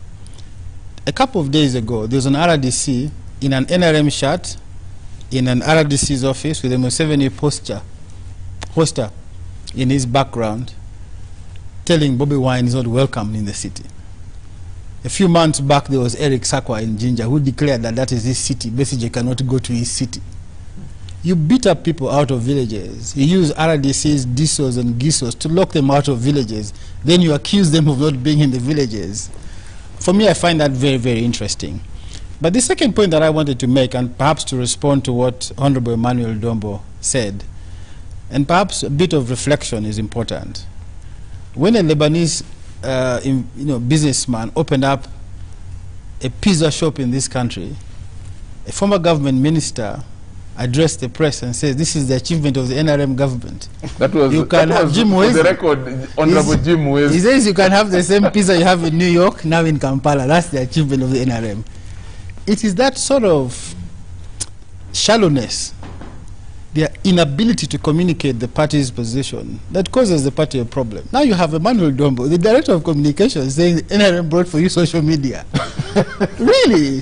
Speaker 6: A couple of days ago, there was an R R D C in an N R M shirt, in an R R D C's office with a Museveni poster, poster in his background, telling Bobby Wine is not welcome in the city. A few months back, there was Eric Sakwa in Jinja who declared that that is his city. Basically, cannot go to his city. You beat up people out of villages. You use R R D Cs, D S Os, and G I S Os to lock them out of villages. Then you accuse them of not being in the villages. For me, I find that very, very interesting. But the second point that I wanted to make, and perhaps to respond to what Honorable Emmanuel Dombo said, and perhaps a bit of reflection is important. When a Lebanese uh, in, you know, businessman opened up a pizza shop in this country, a former government minister addressed the press and says, this is the achievement of the N R M government. That was, you can
Speaker 2: that
Speaker 6: have
Speaker 2: was
Speaker 6: Jim
Speaker 2: for the record, Honorable Jim Wes.
Speaker 6: He says you can have the same pizza you have in New York, now in Kampala. That's the achievement of the N R M. It is that sort of shallowness, their inability to communicate the party's position, that causes the party a problem. Now you have Emmanuel Dombo, the director of communications, saying N R M brought for you social media. Really?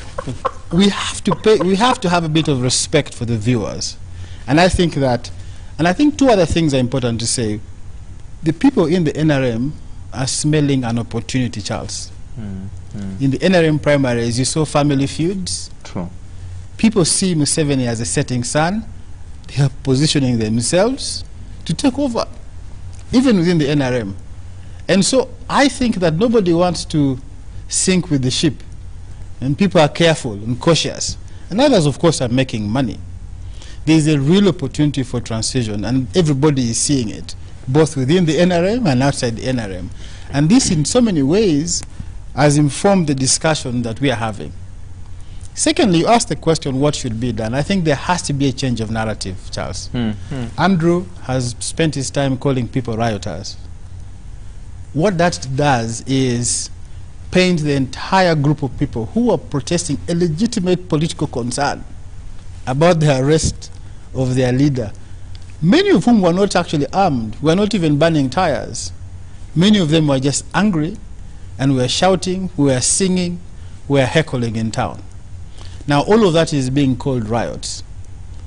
Speaker 6: We have to pay, we have to have a bit of respect for the viewers. And I think that, and I think two other things are important to say. The people in the N R M are smelling an opportunity, Charles. Mm, mm. In the N R M primaries, you saw family feuds.
Speaker 2: True.
Speaker 6: People see Museveni as a setting sun. They are positioning themselves to take over, even within the N R M. And so I think that nobody wants to sink with the ship. And people are careful and cautious. And others, of course, are making money. There is a real opportunity for transition, and everybody is seeing it, both within the N R M and outside the N R M. And this, in so many ways, has informed the discussion that we are having. Secondly, you asked the question, what should be done? I think there has to be a change of narrative, Charles. Hmm. Hmm. Andrew has spent his time calling people rioters. What that does is paint the entire group of people who are protesting a legitimate political concern about the arrest of their leader, many of whom were not actually armed, were not even burning tires. Many of them were just angry and were shouting, were singing, were heckling in town. Now all of that is being called riots.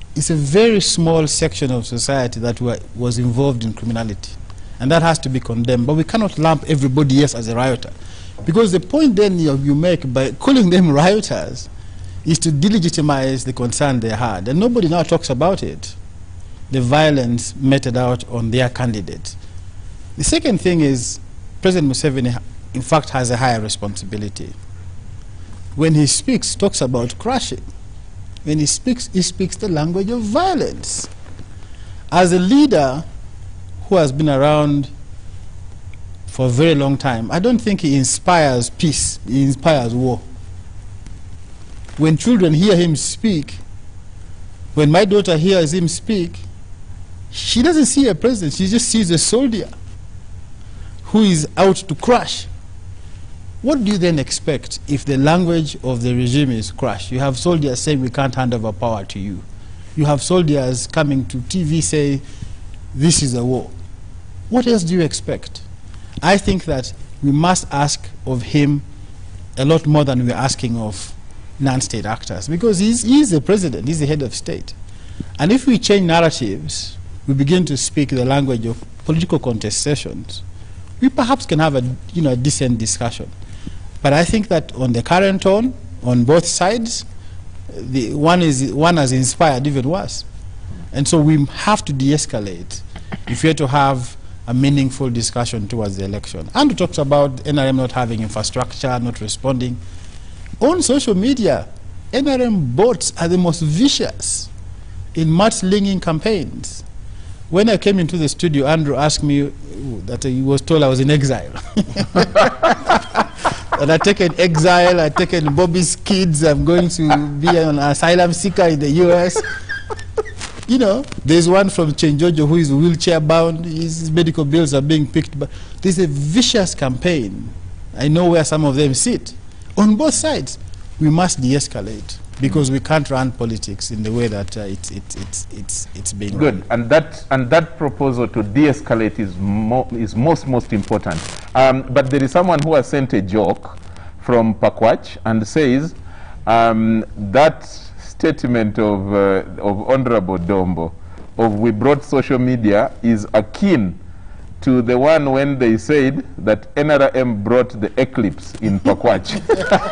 Speaker 6: it's a very small section of society that were, was involved in criminality. And that has to be condemned. But we cannot lump everybody else as a rioter. Because the point then you, you make by calling them rioters is to delegitimize the concern they had. And nobody now talks about it. The violence meted out on their candidate. The second thing is President Museveni, in fact, has a higher responsibility. When he speaks, talks about crushing. When he speaks, he speaks the language of violence. As a leader who has been around for a very long time, I don't think he inspires peace, he inspires war. When children hear him speak, when my daughter hears him speak, she doesn't see a president, she just sees a soldier who is out to crush. What do you then expect if the language of the regime is crush? You have soldiers saying we can't hand over power to you. You have soldiers coming to T V say this is a war. What else do you expect? I think that we must ask of him a lot more than we're asking of non-state actors, because he's, he's the president, he's the head of state. And if we change narratives, we begin to speak the language of political contestations, we perhaps can have a, you know, a decent discussion. But I think that on the current tone, on both sides, the one, is, one has inspired even worse. And so we have to de-escalate if we're to have a meaningful discussion towards the election. And it talks about N R M not having infrastructure, not responding. On social media, N R M bots are the most vicious in mudslinging campaigns. When I came into the studio, Andrew asked me that he was told I was in exile. And I'd taken exile, I'd taken Bobby's kids, I'm going to be an asylum seeker in the U S You know, there's one from Chenjojo who is wheelchair bound, his medical bills are being picked. But there's a vicious campaign. I know where some of them sit. On both sides, we must de-escalate, because we can't run politics in the way that uh, it's, it's, it's, it's, it's being
Speaker 2: Good,
Speaker 6: run.
Speaker 2: and that, and that proposal to de-escalate is, mo is most, most important. Um, but there is someone who has sent a joke from Pakwach and says um, that statement of, uh, of Honorable Dombo of we brought social media is akin to the one when they said that N R M brought the eclipse in Pakwach.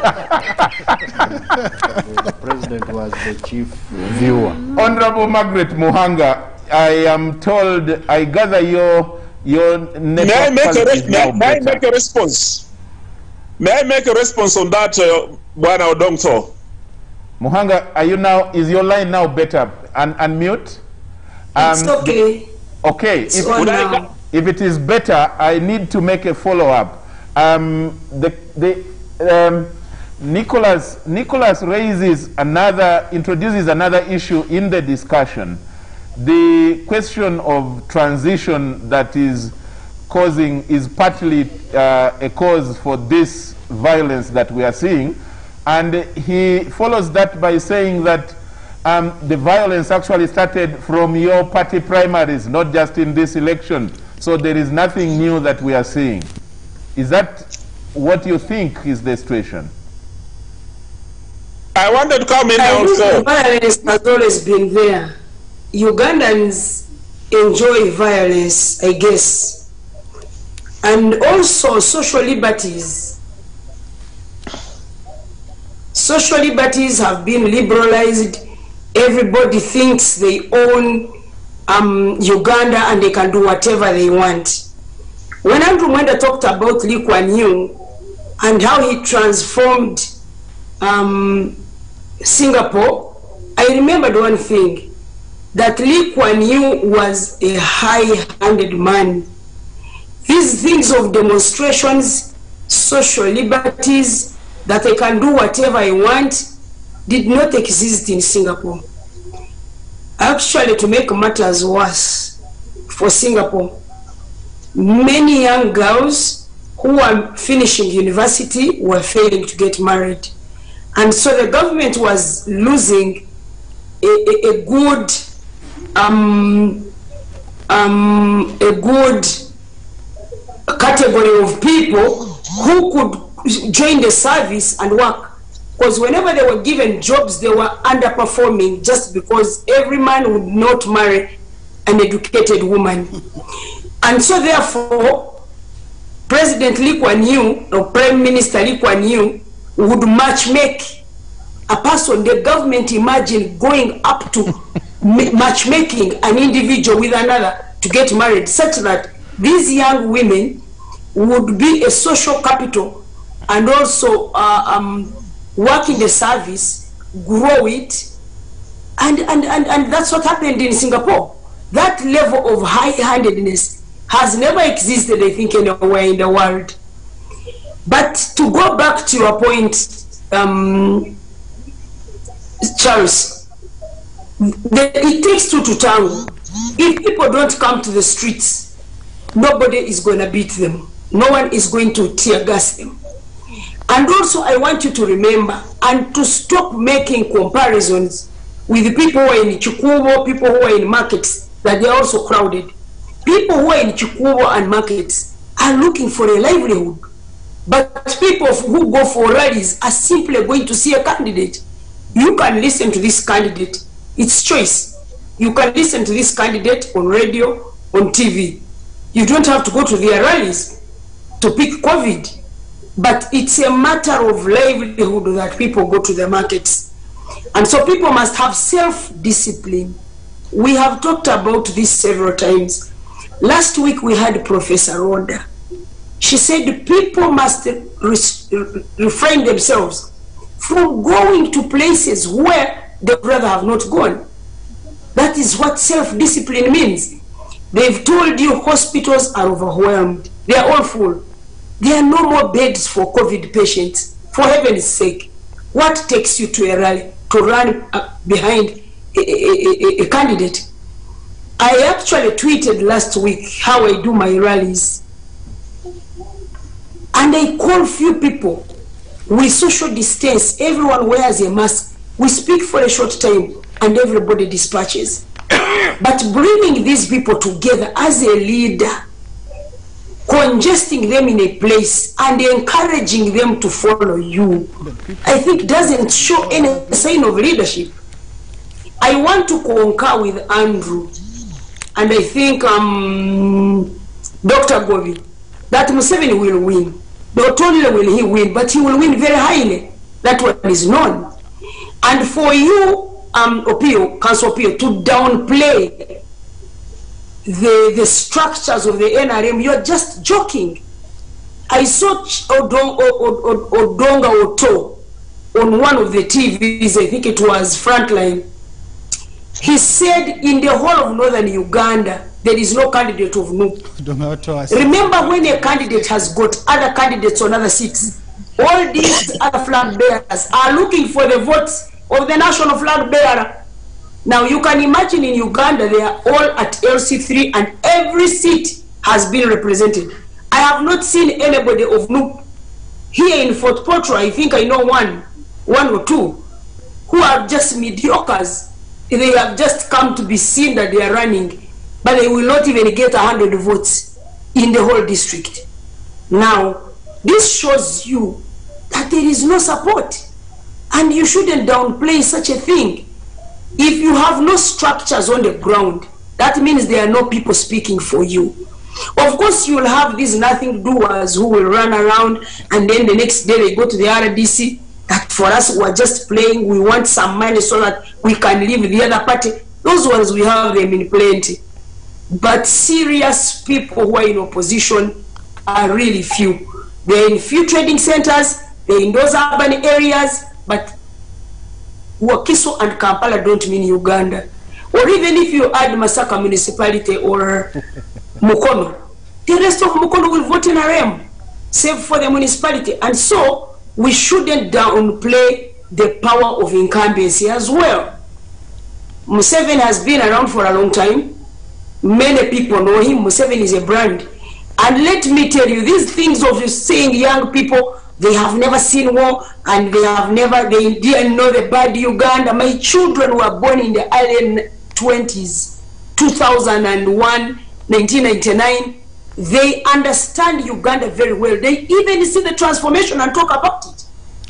Speaker 7: The president was the chief viewer.
Speaker 2: Honorable Margaret Muhanga, I am told, I gather your, your
Speaker 3: May I make a, re may, may I make a response? May I make a response on that, uh, Bwana Odongso?
Speaker 2: Muhanga, are you now, is your line now better? Un unmute? Um,
Speaker 5: It's okay.
Speaker 2: Okay,
Speaker 5: It's
Speaker 2: if,
Speaker 5: on now.
Speaker 2: if it is better, I need to make a follow-up. Um, the, the, um, Nicholas, Nicholas raises another, introduces another issue in the discussion. The question of transition that is causing, is partly uh, a cause for this violence that we are seeing. And he follows that by saying that um, the violence actually started from your party primaries, not just in this election. So there is nothing new that we are seeing. Is that what you think is the situation?
Speaker 3: I wanted to come in
Speaker 5: I think
Speaker 3: also.
Speaker 5: the violence has always been there. Ugandans enjoy violence, I guess. And also social liberties. Social liberties have been liberalized. Everybody thinks they own um, Uganda and they can do whatever they want. When Andrew Mwenda talked about Lee Kuan Yew and how he transformed um, Singapore, I remembered one thing, that Lee Kuan Yew was a high-handed man. These things of demonstrations, social liberties, that I can do whatever I want, did not exist in Singapore. Actually, to make matters worse for Singapore, many young girls who are finishing university were failing to get married. And so the government was losing a, a, a good, um, um, a good category of people who could join the service and work. Because whenever they were given jobs, they were underperforming just because every man would not marry an educated woman. And so therefore, President Lee Kuan Yew or Prime Minister Lee Kuan Yew would match make a person. The government imagine going up to matchmaking an individual with another to get married, such that these young women would be a social capital and also uh, um, work in the service, grow it, and, and, and, and that's what happened in Singapore. That level of high-handedness has never existed, I think, anywhere in the world. But to go back to your point, um, Charles, the, it takes two to tango. If people don't come to the streets, nobody is going to beat them. No one is going to tear gas them. And also, I want you to remember and to stop making comparisons with the people who are in Chikubo, people who are in markets, that they are also crowded. People who are in Chikubo and markets are looking for a livelihood. But people who go for rallies are simply going to see a candidate. You can listen to this candidate. It's choice. You can listen to this candidate on radio, on T V. You don't have to go to their rallies to pick COVID. But it's a matter of livelihood that people go to the markets. And so people must have self-discipline. We have talked about this several times. Last week we had Professor Rhoda. She said people must re refrain themselves from going to places where they would rather have not gone. That is what self-discipline means. They've told you hospitals are overwhelmed. They are all full. There are no more beds for COVID patients. For heaven's sake, what takes you to a rally to run uh, behind a, a, a, a candidate? I actually tweeted last week how I do my rallies. And I call few people. We social distance. Everyone wears a mask. We speak for a short time and everybody dispatches. But bringing these people together as a leader, congesting them in a place and encouraging them to follow you, I think doesn't show any sign of leadership. I want to concur with Andrew, and I think um, Doctor Gobi, that Museveni will win. Not only will he win, but he will win very highly. That one is known. And for you, um, Opio, Council Opio, to downplay the, the structures of the N R M, you're just joking. I saw Odong, Od, Od, Odonga Oto on one of the T Vs, I think it was Frontline. He said in the whole of northern Uganda, there is no candidate of N U P. Remember when a candidate has got other candidates on other seats, all these other flag bearers are looking for the votes of the national flag bearer. Now you can imagine in Uganda, they are all at L C three and every seat has been represented. I have not seen anybody of N U P. Here in Fort Portal, I think I know one, one or two, who are just mediocres. They have just come to be seen that they are running, but they will not even get a hundred votes in the whole district. Now, this shows you that there is no support, and you shouldn't downplay such a thing. If you have no structures on the ground, that means there are no people speaking for you. Of course, you will have these nothing doers who will run around, and then the next day they go to the R D C. That for us, we are just playing, we want some money so that we can leave the other party. Those ones, we have them in plenty. But serious people who are in opposition are really few. They're in few trading centers, they're in those urban areas, but Wakiso and Kampala don't mean Uganda. Or even if you add Masaka municipality or Mukono, the rest of Mukono will vote in R M, save for the municipality. And so, we shouldn't downplay the power of incumbency as well. Museveni has been around for a long time. Many people know him. Museveni is a brand. And let me tell you, these things of saying young people, they have never seen war and they have never, they didn't know the bad Uganda. My children were born in the early twenties, two thousand one, nineteen ninety-nine. They understand Uganda very well. They even see the transformation and talk about it.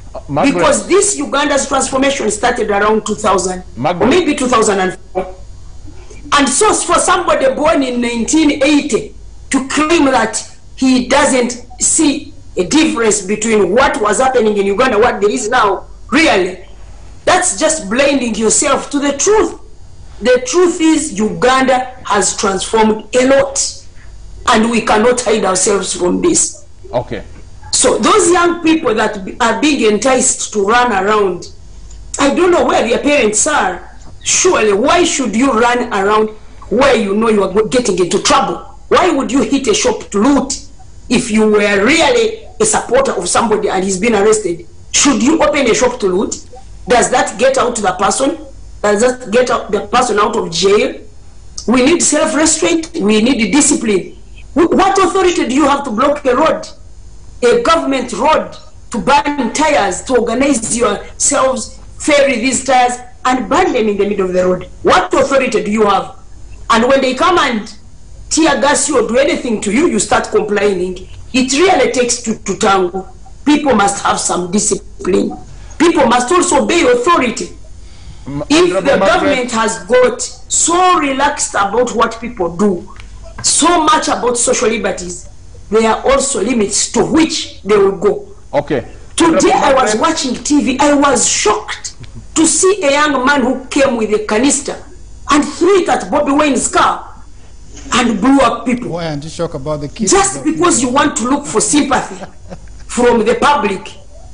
Speaker 2: Uh,
Speaker 5: because this Uganda's transformation started around two thousand,
Speaker 2: Margaret.
Speaker 5: or maybe two thousand four. And so for somebody born in nineteen eighty to claim that he doesn't see a difference between what was happening in Uganda, what there is now, really, that's just blinding yourself to the truth. The truth is Uganda has transformed a lot, and we cannot hide ourselves from this.
Speaker 2: Okay.
Speaker 5: So those young people that are being enticed to run around, I don't know where their parents are. Surely, why should you run around where you know you are getting into trouble? Why would you hit a shop to loot if you were really a supporter of somebody and he's been arrested? Should you open a shop to loot? Does that get out the person? Does that get out the person out of jail? We need self-restraint. We need discipline. What authority do you have to block a road? A government road, to burn tires, to organize yourselves, ferry these tires and burn them in the middle of the road? What authority do you have? And when they come and tear gas you or do anything to you, you start complaining. It really takes two to tango. People must have some discipline. People must also obey authority. M if the government has got so relaxed about what people do, so much about social liberties, there are also limits to which they will go.
Speaker 2: Okay.
Speaker 5: Today I was watching T V. I was shocked to see a young man who came with a canister and threw it at Bobby Wine's car and blew up people.
Speaker 6: Why aren't you shocked about the kids?
Speaker 5: Just because you want to look for sympathy from the public.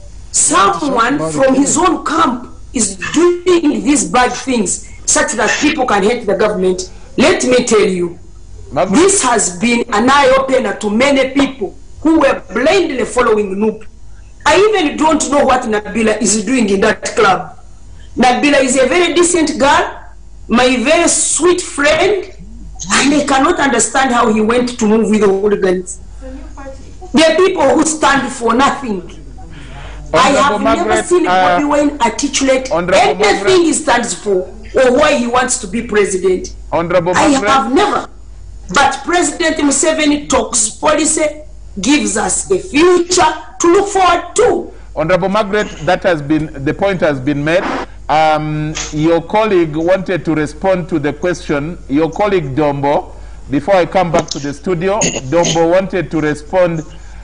Speaker 5: Someone from his own camp is doing these bad things such that people can hate the government. Let me tell you, this has been an eye-opener to many people who were blindly following Nup. I even don't know what Nabila is doing in that club. Nabila is a very decent girl, my very sweet friend, and I cannot understand how he went to move with the hooligans. There are people who stand for nothing. Honorable I have Margaret, never seen uh, Bobby Wine articulate anything Margaret. he stands for or why he wants to be president.
Speaker 2: Honorable
Speaker 5: I
Speaker 2: Margaret.
Speaker 5: have never. But President Museveni talks policy, gives us a future to look forward to.
Speaker 2: Honorable Margaret, that has been, the point has been made. Um, your colleague wanted to respond to the question. Your colleague Dombo, before I come back to the studio, Dombo wanted to respond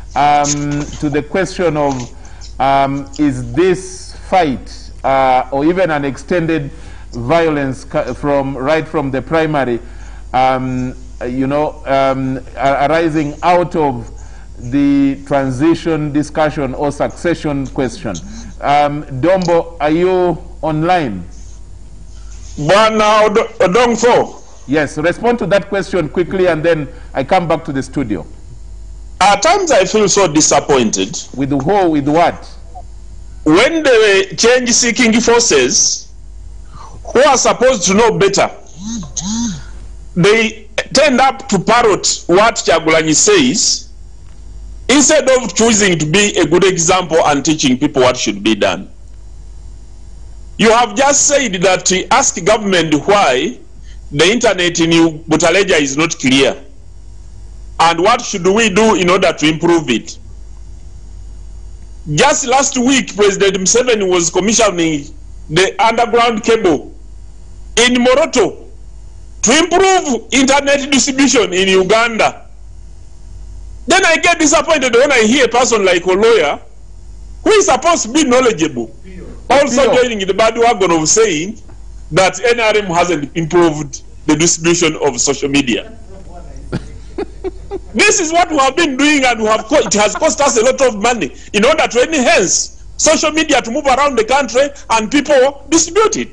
Speaker 2: um, to the question of um, is this fight uh, or even an extended violence from right from the primary um, you know, um, arising out of the transition discussion or succession question. Um, Dombo, are you online?
Speaker 3: Bwana Odongfo.
Speaker 2: Yes, respond to that question quickly and then I come back to the studio.
Speaker 3: At times I feel so disappointed.
Speaker 2: With who, with what?
Speaker 3: When the change-seeking forces, who are supposed to know better, they tend up to parrot what Kyagulanyi says instead of choosing to be a good example and teaching people what should be done. You have just said that uh, ask government why the internet in Butaleja is not clear and what should we do in order to improve it. Just last week, President Museveni was commissioning the underground cable in Moroto to improve internet distribution in Uganda. Then I get disappointed when I hear a person like a lawyer who is supposed to be knowledgeable also Pio. joining the bandwagon of saying that N R M hasn't improved the distribution of social media. This is what we have been doing, and we have it has cost us a lot of money in order to enhance social media to move around the country and people distribute it.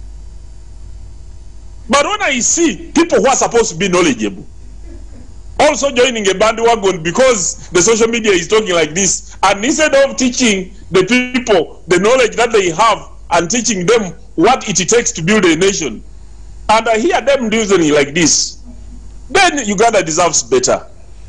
Speaker 3: But when I see people who are supposed to be knowledgeable also joining a bandwagon because the social media is talking like this, and instead of teaching the people the knowledge that they have and teaching them what it takes to build a nation, and I hear them doing like this, then Uganda deserves better.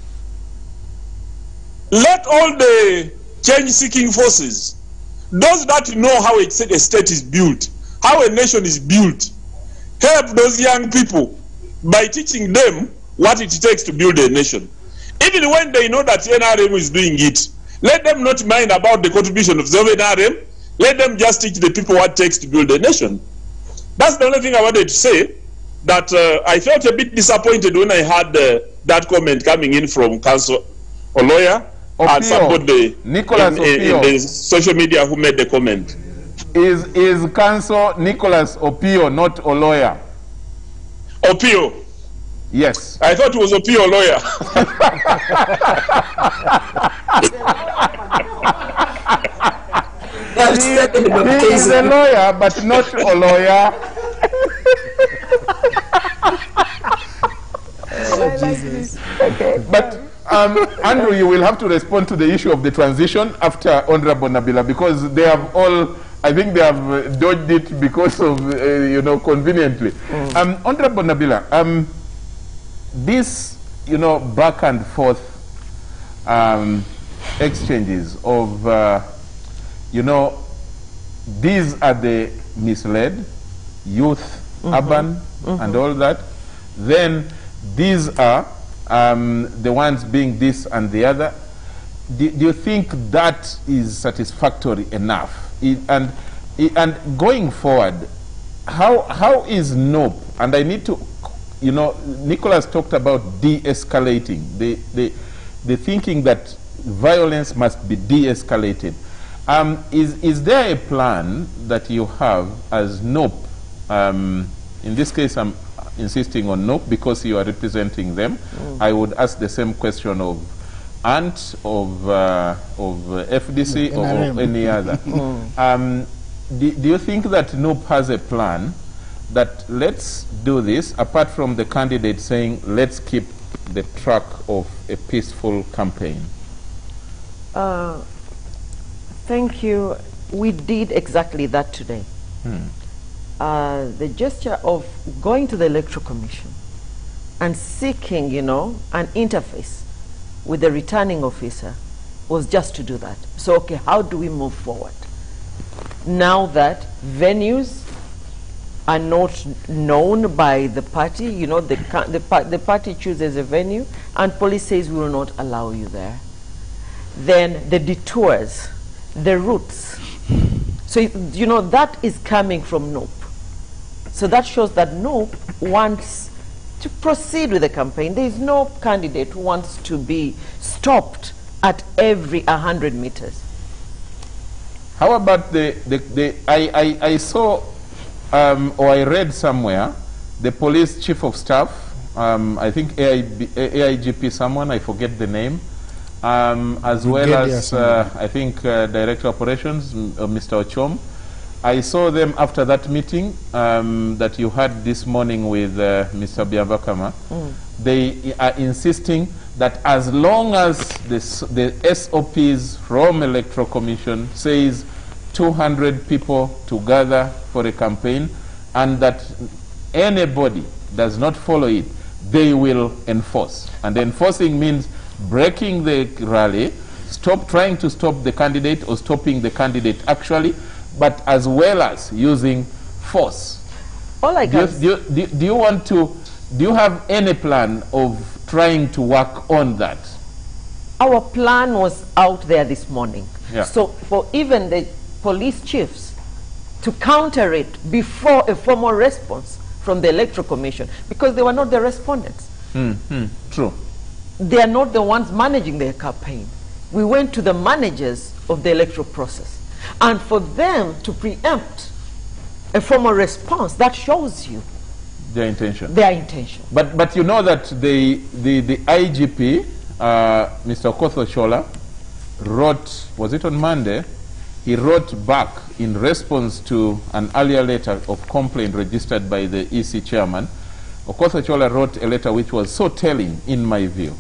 Speaker 3: Let all the change-seeking forces, those that know how a state is built, how a nation is built, help those young people by teaching them what it takes to build a nation. Even when they know that N R M is doing it, Let them not mind about the contribution of Zoven R M. Let them just teach the people what it takes to build a nation. That's the only thing I wanted to say, that uh, I felt a bit disappointed when I heard uh, that comment coming in from Council or lawyer and somebody
Speaker 2: Nicholas
Speaker 3: in, in, in the social media who made the comment.
Speaker 2: Is is Council Nicholas Opio, not a lawyer?
Speaker 3: Opio.
Speaker 2: Yes.
Speaker 3: I thought it was Opio lawyer.
Speaker 2: he, he is a lawyer, but not a lawyer.
Speaker 6: Oh, Jesus.
Speaker 2: Okay. But um, Andrew, you will have to respond to the issue of the transition after Honorable Nabila, because they have all, I think they have uh, dodged it because of, uh, you know, conveniently. Mm. Um, Honorable Nabila, um, this, you know, back and forth um, exchanges of, uh, you know, these are the misled, youth, mm-hmm. urban, mm-hmm. and all that. Then these are um, the ones being this and the other. Do, do you think that is satisfactory enough? It, and, it, and going forward, how, how is NOPE, and I need to, you know, Nicholas talked about de-escalating, the, the, the thinking that violence must be de-escalated. Um, is, is there a plan that you have as NOPE? Um, in this case, I'm insisting on NOPE because you are representing them. Mm. I would ask the same question of A N T, of, uh, of uh, F D C, mm. or, or any other. Mm. um, do, do you think that NOPE has a plan that let's do this, apart from the candidate saying let's keep the track of a peaceful campaign?
Speaker 4: Uh, thank you. We did exactly that today. Hmm. Uh, the gesture of going to the Electoral Commission and seeking, you know, an interface with the returning officer was just to do that. So, okay, how do we move forward? Now that venues are not known by the party, you know, the, the, the party chooses a venue and police says we will not allow you there. Then the detours, the routes. So, you know, that is coming from NOPE. So that shows that NOPE wants to proceed with the campaign. There is no candidate who wants to be stopped at every one hundred meters.
Speaker 2: How about the, the, the I, I, I saw um, or I read somewhere the police chief of staff, um, I think A I G P someone, I forget the name, um, as well as uh, I think uh, Director of Operations, uh, Mister Ochom. I saw them after that meeting um, that you had this morning with uh, Mister Byabakama. Mm. They are insisting that as long as this, the S O Ps from Electoral Commission says two hundred people to gather for a campaign, and that anybody does not follow it, they will enforce. And enforcing means breaking the rally, stop trying to stop the candidate or stopping the candidate actually, but as well as using force.
Speaker 4: All I
Speaker 2: do, you, do, you, do you want to, do you have any plan of trying to work on that?
Speaker 4: Our plan was out there this morning.
Speaker 2: Yeah.
Speaker 4: So for even the police chiefs to counter it before a formal response from the Electoral Commission, because they were not the respondents.
Speaker 2: Mm, mm, true.
Speaker 4: They are not the ones managing their campaign. We went to the managers of the electoral process. And for them to preempt a formal response, that shows you
Speaker 2: their intention.
Speaker 4: Their intention.
Speaker 2: But but you know that the the, the I G P, uh, Mister Okoth Ochola, wrote, was it on Monday? He wrote back in response to an earlier letter of complaint registered by the E C chairman. Okoth Ochola wrote a letter which was so telling, in my view,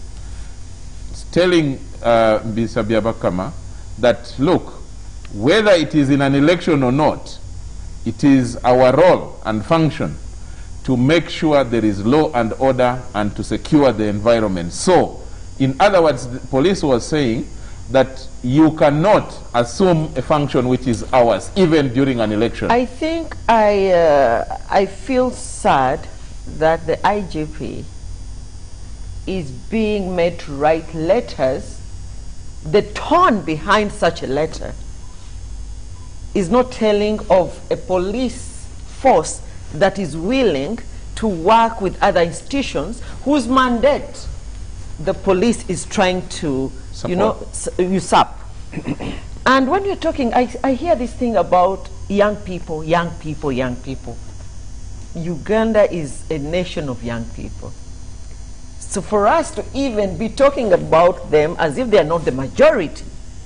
Speaker 2: telling uh, Mister Byabakama that, look, whether it is in an election or not, it is our role and function to make sure there is law and order and to secure the environment. So, in other words, the police was saying that you cannot assume a function which is ours, even during an election.
Speaker 4: I think I, uh, I feel sad that the I G P is being made to write letters the tone behind such a letter is not telling of a police force that is willing to work with other institutions whose mandate the police is trying to, Support. you know, s usurp. And when you're talking, I, I hear this thing about young people, young people, young people. Uganda is a nation of young people. So for us to even be talking about them as if they are not the majority,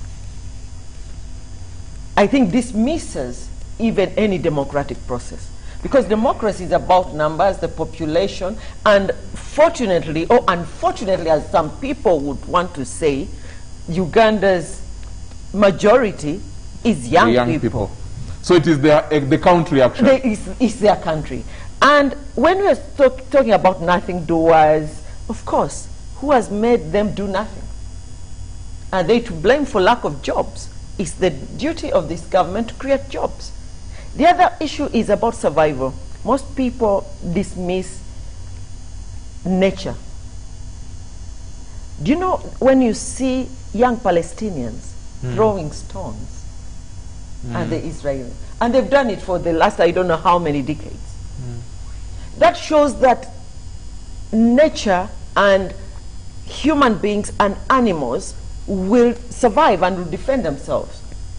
Speaker 4: I think dismisses even any democratic process. Because democracy is about numbers, the population, and fortunately, or unfortunately, as some people would want to say, Uganda's majority is young,
Speaker 2: young
Speaker 4: people.
Speaker 2: people. So it is their, uh, the country, actually.
Speaker 4: They, it's, it's their country. And when we're talk, talking about nothing doers, of course, who has made them do nothing? Are they to blame for lack of jobs? It's the duty of this government to create jobs. The other issue is about survival. Most people dismiss nature. Do you know when you see young Palestinians mm. throwing stones mm. at the Israelis? And they've done it for the last I don't know how many decades. Mm. That shows that nature and human beings and animals will survive and will defend themselves.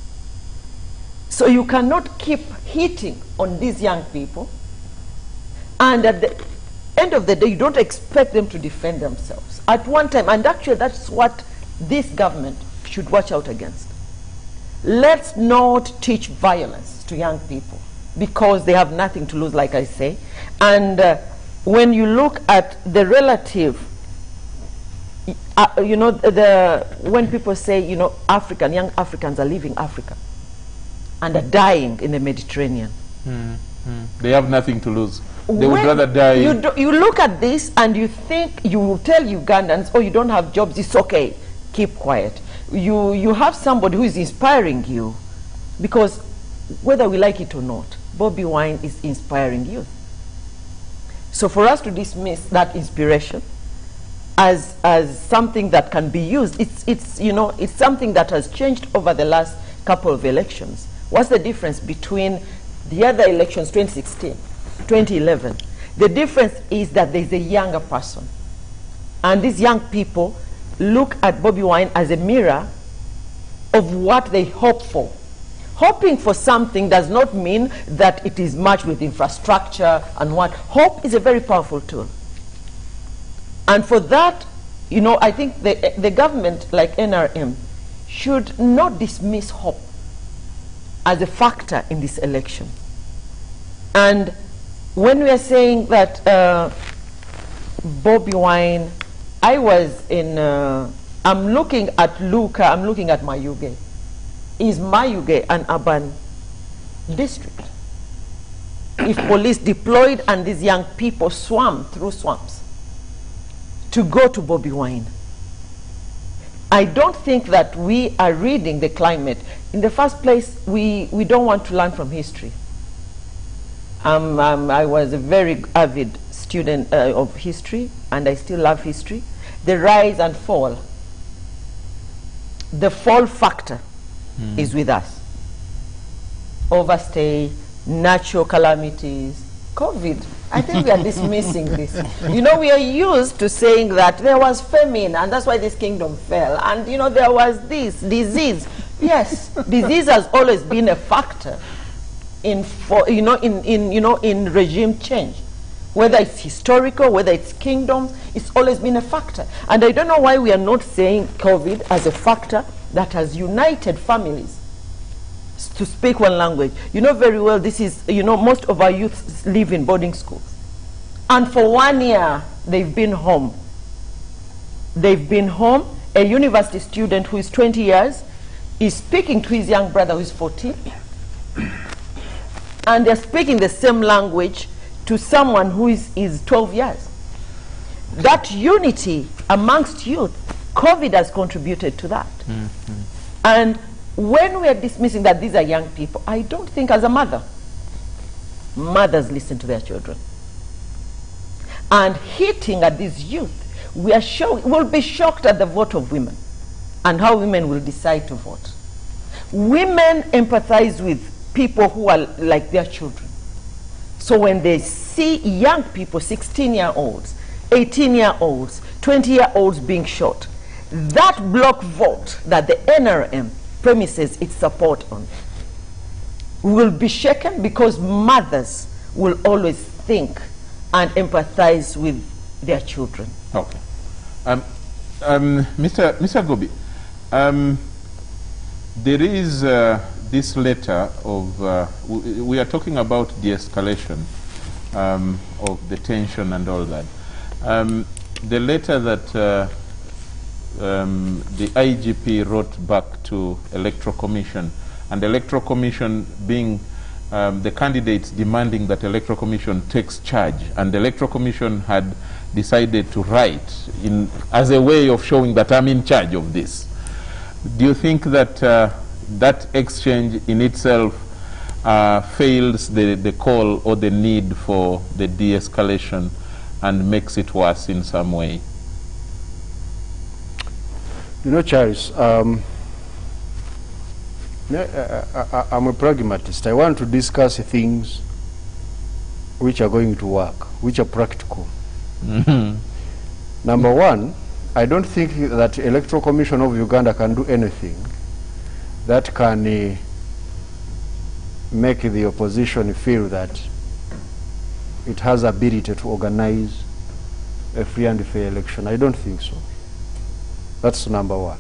Speaker 4: So you cannot keep hitting on these young people, and at the end of the day, you don't expect them to defend themselves. At one time, and actually that's what this government should watch out against. Let's not teach violence to young people because they have nothing to lose, like I say. And uh, when you look at the relative, uh, you know, the, when people say, you know, African, young Africans are leaving Africa and are dying in the Mediterranean.
Speaker 2: Mm, mm. They have nothing to lose. They
Speaker 4: when
Speaker 2: would rather die.
Speaker 4: You, do, you look at this and you think, you will tell Ugandans, oh, you don't have jobs, it's okay, keep quiet. You, you have somebody who is inspiring you, because whether we like it or not, Bobi Wine is inspiring youth. So for us to dismiss that inspiration as, as something that can be used, it's, it's, you know, it's something that has changed over the last couple of elections. What's the difference between the other elections, twenty sixteen, twenty eleven? The difference is that there's a younger person. And these young people look at Bobi Wine as a mirror of what they hope for. Hoping for something does not mean that it is matched with infrastructure and what. Hope is a very powerful tool. And for that, you know, I think the, the government, like N R M, should not dismiss hope as a factor in this election. And when we are saying that uh, Bobi Wine, I was in, uh, I'm looking at Luka, I'm looking at Mayuge. Is Mayuge an urban district? If police deployed and these young people swam through swamps to go to Bobi Wine, I don't think that we are reading the climate. In the first place, we, we don't want to learn from history. Um, um, I was a very avid student uh, of history, and I still love history. The rise and fall, the fall factor mm. is with us. Overstay, natural calamities, COVID. I think we are dismissing this. You know, we are used to saying that there was famine and that's why this kingdom fell. And, you know, there was this disease. Yes, disease has always been a factor in, for, you know, in, in, you know, in regime change. Whether it's historical, whether it's kingdoms, it's always been a factor. And I don't know why we are not saying COVID as a factor that has united families to speak one language. You know very well this is, you know, most of our youth live in boarding schools. And for one year, they've been home. They've been home. A university student who is twenty years is speaking to his young brother who is fourteen. And they're speaking the same language to someone who is, is twelve years. That unity amongst youth, COVID has contributed to that. Mm-hmm. And when we are dismissing that these are young people, I don't think as a mother, mothers listen to their children. And hitting at these youth, we are show, we'll be shocked at the vote of women. and how women will decide to vote. Women empathize with people who are like their children. So when they see young people, sixteen-year-olds, eighteen-year-olds, twenty-year-olds being shot, that block vote that the N R M premises its support on will be shaken, because mothers will always think and empathize with their children.
Speaker 2: Okay. Um, um, Mister Mister Gobi, um, there is uh, this letter of, uh, we, we are talking about de-escalation um, of the tension and all that. Um, the letter that uh, um, the I G P wrote back to Electoral Commission, and the Electoral Commission being um, the candidates demanding that Electoral Commission takes charge, and the Electoral Commission had decided to write in as a way of showing that I'm in charge of this. Do you think that uh, that exchange in itself uh, fails the, the call or the need for the de-escalation and makes it worse in some way?
Speaker 7: You know, Charles, um, I, I, I, I'm a pragmatist. I want to discuss things which are going to work, which are practical. Mm-hmm. Number one, I don't think that Electoral Commission of Uganda can do anything that can uh, make the opposition feel that it has ability to organize a free and fair election. I don't think so. That's number one.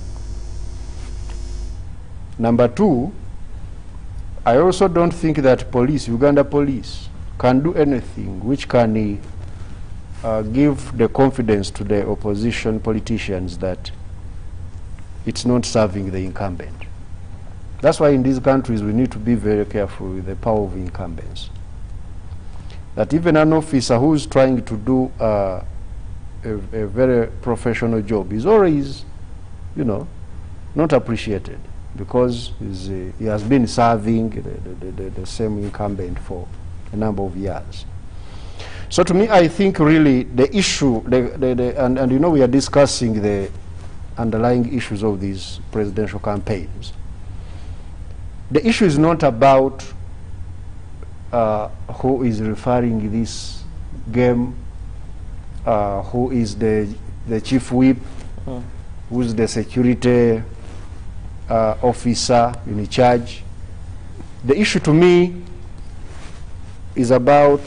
Speaker 7: Number two, I also don't think that police, Uganda police, can do anything which can uh, give the confidence to the opposition politicians that it's not serving the incumbent. That's why in these countries we need to be very careful with the power of incumbents. That even an officer who is trying to do uh, a, a very professional job is always, you know, not appreciated, because he's, uh, he has been serving the, the, the, the same incumbent for a number of years. So to me, I think really the issue, the, the, the, and, and you know we are discussing the underlying issues of these presidential campaigns. The issue is not about uh, who is referring this game, uh, who is the, the chief whip, uh-huh. who is the security uh, officer in charge. The issue to me is about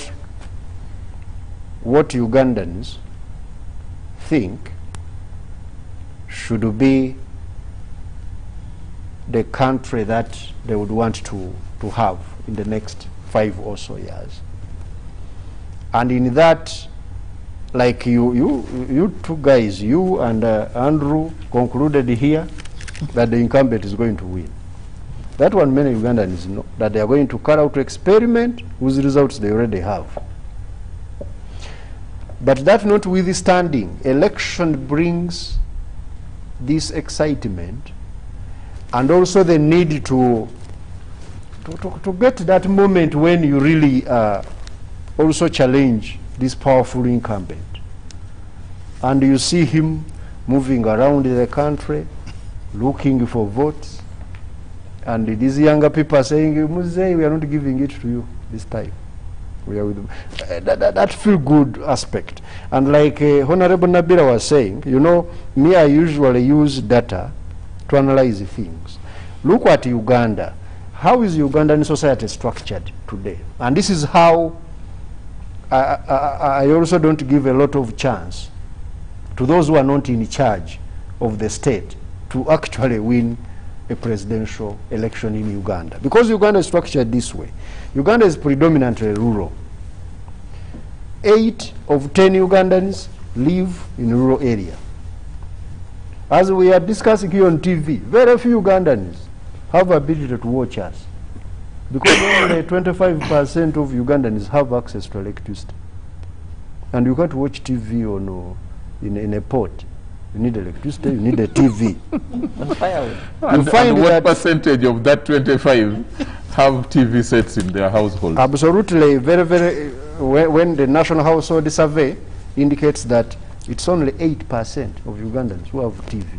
Speaker 7: what Ugandans think should be the country that they would want to, to have in the next five or so years. And in that, like you, you, you two guys, you and uh, Andrew concluded here that the incumbent is going to win. That one many Ugandans know, that they are going to carry out experiment whose results they already have. But that notwithstanding, election brings this excitement and also the need to, to, to, to get that moment when you really uh, also challenge this powerful incumbent. And you see him moving around the country, looking for votes. And these younger people are saying, Muzei, we are not giving it to you this time. We are with them. Uh, that, that, that feel good aspect. And like uh, Honorable Nabila was saying, you know, me, I usually use data to analyze things. Look at Uganda. How is Ugandan society structured today? And this is how I, I, I also don't give a lot of chance to those who are not in charge of the state to actually win a presidential election in Uganda. Because Uganda is structured this way. Uganda is predominantly rural. Eight of ten Ugandans live in rural area. As we are discussing here on T V, very few Ugandans have ability to watch us, because only twenty-five percent of Ugandans have access to electricity. And you can't watch T V on, uh, in, in a port. You need electricity, you need a T V.
Speaker 2: And, find and what percentage of that twenty-five have T V sets in their household?
Speaker 7: Absolutely, very, very, uh, when, when the National Household Survey indicates that it's only eight percent of Ugandans who have T V.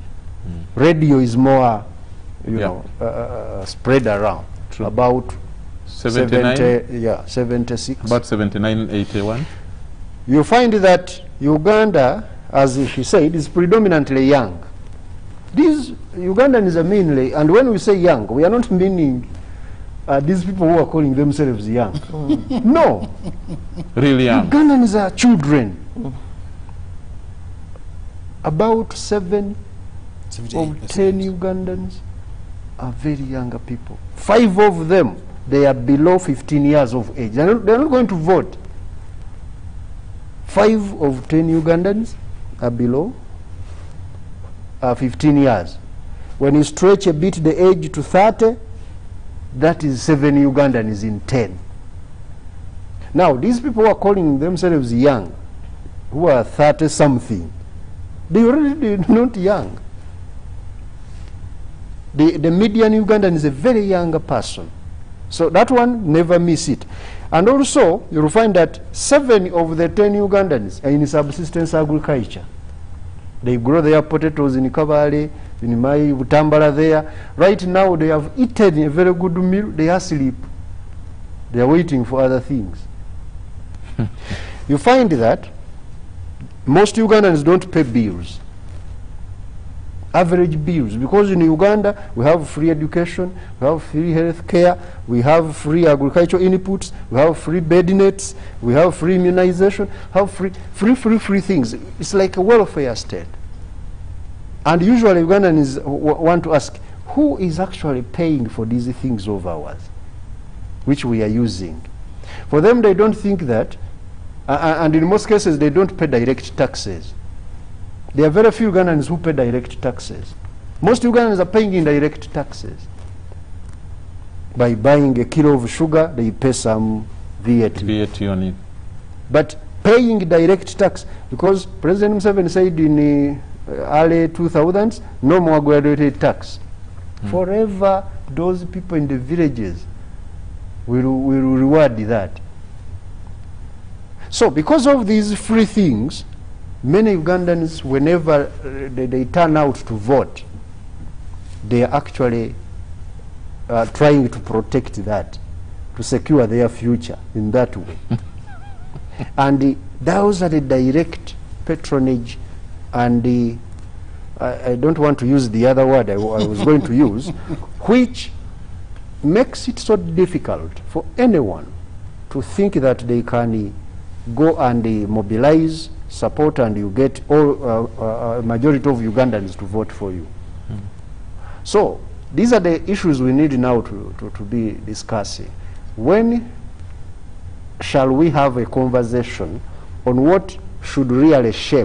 Speaker 7: Radio is more, you
Speaker 2: Yeah.
Speaker 7: know, uh, uh, spread around.
Speaker 2: True.
Speaker 7: About
Speaker 2: seventy-nine?
Speaker 7: seventy, yeah, seventy-six.
Speaker 2: About seventy-nine, eighty-one.
Speaker 7: You find that Uganda, as he said, is predominantly young. These Ugandans are mainly, and when we say young, we are not meaning uh, these people who are calling themselves young. No.
Speaker 2: Really young.
Speaker 7: Ugandans are children. About seven of ten Ugandans are very younger people. Five of them, they are below fifteen years of age. They are not, they are not going to vote. Five of ten Ugandans are below uh, fifteen years. When you stretch a bit the age to thirty, that is seven Ugandans in ten. Now, these people who are calling themselves young, who are thirty something, they already not young. The, the median Ugandan is a very young person. So that one, never miss it. And also, you'll find that seven of the ten Ugandans are in subsistence agriculture. They grow their potatoes in Kabale, in my Butambala there. Right now, they have eaten a very good meal. They are asleep. They are waiting for other things. You find that most Ugandans don't pay bills. Average bills, because in Uganda we have free education, we have free health care, we have free agricultural inputs, we have free bed nets, we have free immunization, have free, free, free, free things. It's like a welfare state. And usually Ugandans w want to ask, who is actually paying for these things of ours, which we are using? For them, they don't think that, uh, and in most cases, they don't pay direct taxes. There are very few Ugandans who pay direct taxes. Most Ugandans are paying indirect taxes. By buying a kilo of sugar, they pay some V A T.
Speaker 2: V A T on it.
Speaker 7: But paying direct tax, because President Museveni said in the uh, early two thousands, no more graduated tax. Mm. Forever, those people in the villages will, will reward that. So because of these free things, many Ugandans, whenever uh, they, they turn out to vote, they are actually uh, trying to protect that, to secure their future in that way. And uh, those are the direct patronage, and the, I, I don't want to use the other word I, I was going to use, which makes it so difficult for anyone to think that they can uh, go and uh, mobilize support and you get all uh, uh, a majority of Ugandans to vote for you. Mm. So these are the issues we need now to, to, to be discussing. When shall we have a conversation on what should really shape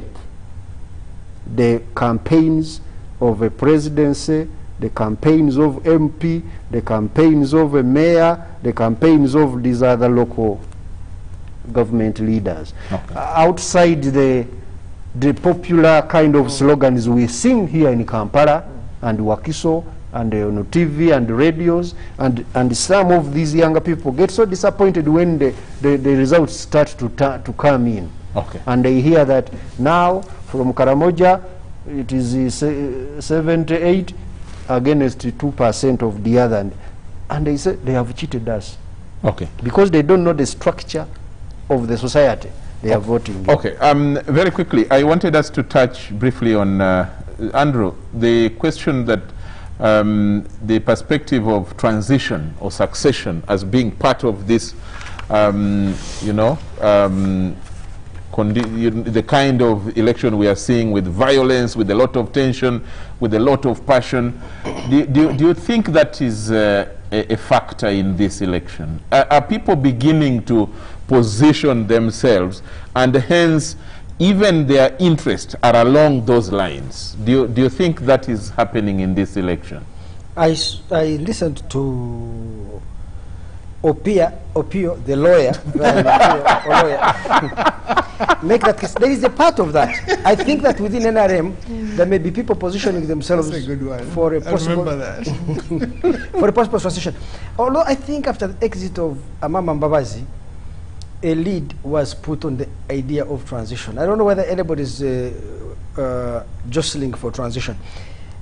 Speaker 7: the campaigns of a presidency, the campaigns of M P, the campaigns of a mayor, the campaigns of these other local government leaders, okay. uh, outside the the popular kind of slogans we sing here in Kampala and Wakiso and uh, on T V and radios, and and some of these younger people get so disappointed when the the, the results start to to come in,
Speaker 2: okay.
Speaker 7: and they hear that now from Karamoja it is uh, seventy-eight against two percent of the other, and, and they say they have cheated us,
Speaker 2: okay,
Speaker 7: because they don't know the structure of the society they are voting.
Speaker 2: Okay, um, very quickly, I wanted us to touch briefly on, uh, Andrew, the question that um, the perspective of transition or succession as being part of this, um, you know, um, you, the kind of election we are seeing with violence, with a lot of tension, with a lot of passion. Do, do, do you think that is uh, a, a factor in this election? Are, are people beginning to position themselves, and hence even their interests are along those lines? Do you, do you think that is happening in this election?
Speaker 1: I, I listened to Opia, Opio, the lawyer, Opio, lawyer, make that case. There is a part of that. I think that within N R M, there may be people positioning themselves
Speaker 6: That's a good one.
Speaker 1: for a
Speaker 6: I
Speaker 1: possible
Speaker 6: remember that.
Speaker 1: for a possible transition. Although I think after the exit of Amama Mbabazi, a lead was put on the idea of transition. I don't know whether anybody is uh, uh, jostling for transition.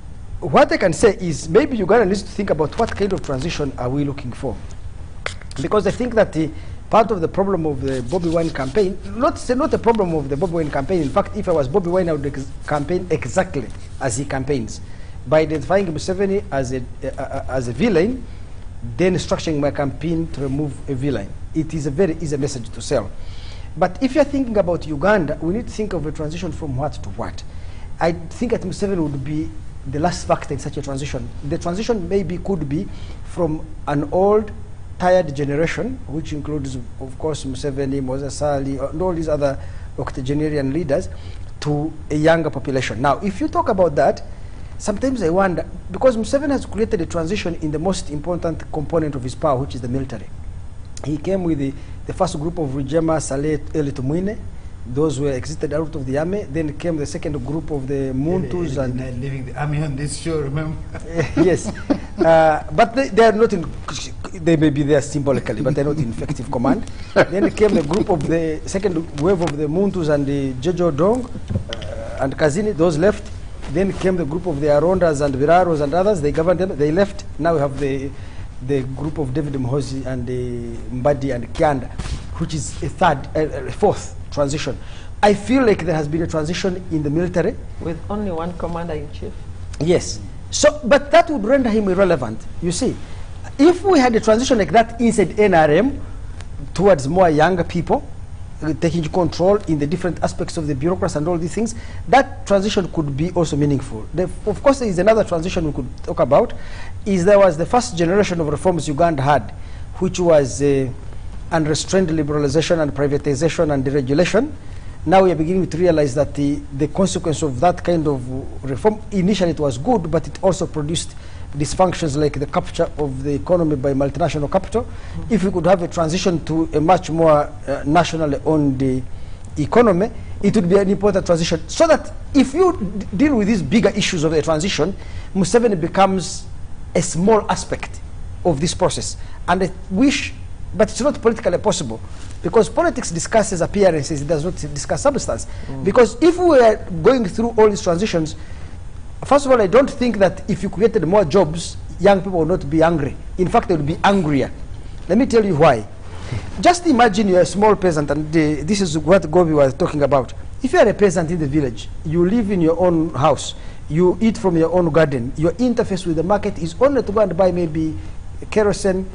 Speaker 1: what I can say is maybe Uganda needs to think about what kind of transition are we looking for. Because I think that the part of the problem of the Bobby Wine campaign, not say not the problem of the Bobby Wine campaign. In fact, if I was Bobby Wine, I would ex campaign exactly as he campaigns, by identifying Museveni as a uh, as a villain, then structuring my campaign to remove a villain. It is a very easy message to sell. But if you're thinking about Uganda, we need to think of a transition from what to what. I think that Museveni would be the last factor in such a transition. The transition maybe could be from an old, tired generation, which includes, of course, Museveni, Moses Sali, and all these other octogenarian leaders, to a younger population. Now, if you talk about that, sometimes I wonder, because Museveni has created a transition in the most important component of his power, which is the military. He came with the, the first group of Rujema, Saleh, Eli Tumwine. Those were exited out of the army. Then came the second group of the Muntu and
Speaker 6: leaving the army on this show. Remember?
Speaker 1: Yes, uh, but they, they are not in. They may be there symbolically, but they're not in effective command. Then came the group of the second wave of the Muntus and the Jejo Dong uh, and Kazini. Those left. Then came the group of the Arondas and Viraros and others. They governed them. They left. Now we have the the group of David Mhozi and the Mbadi and Kyanda, which is a third, uh, a fourth transition. I feel like there has been a transition in the military.
Speaker 4: With only one commander-in-chief?
Speaker 1: Yes. So, but that would render him irrelevant. You see, if we had a transition like that inside N R M towards more younger people, uh, taking control in the different aspects of the bureaucracy and all these things, that transition could be also meaningful. The, of course, there is another transition we could talk about, is there was the first generation of reforms Uganda had, which was uh, unrestrained liberalization and privatization and deregulation. Now we are beginning to realize that the, the consequence of that kind of reform, initially it was good, but it also produced dysfunctions like the capture of the economy by multinational capital. Mm-hmm. If we could have a transition to a much more uh, nationally owned uh, economy, it would be an important transition. So that if you d deal with these bigger issues of the transition, Museveni becomes a small aspect of this process. And I wish, but it's not politically possible, because politics discusses appearances, it does not discuss substance. Mm. Because if we are going through all these transitions, first of all, I don't think that if you created more jobs, young people will not be angry. In fact, they will be angrier. Let me tell you why. Just imagine you're a small peasant, and the, this is what Gobi was talking about. If you are a peasant in the village, you live in your own house, you eat from your own garden, your interface with the market is only to go and buy maybe kerosene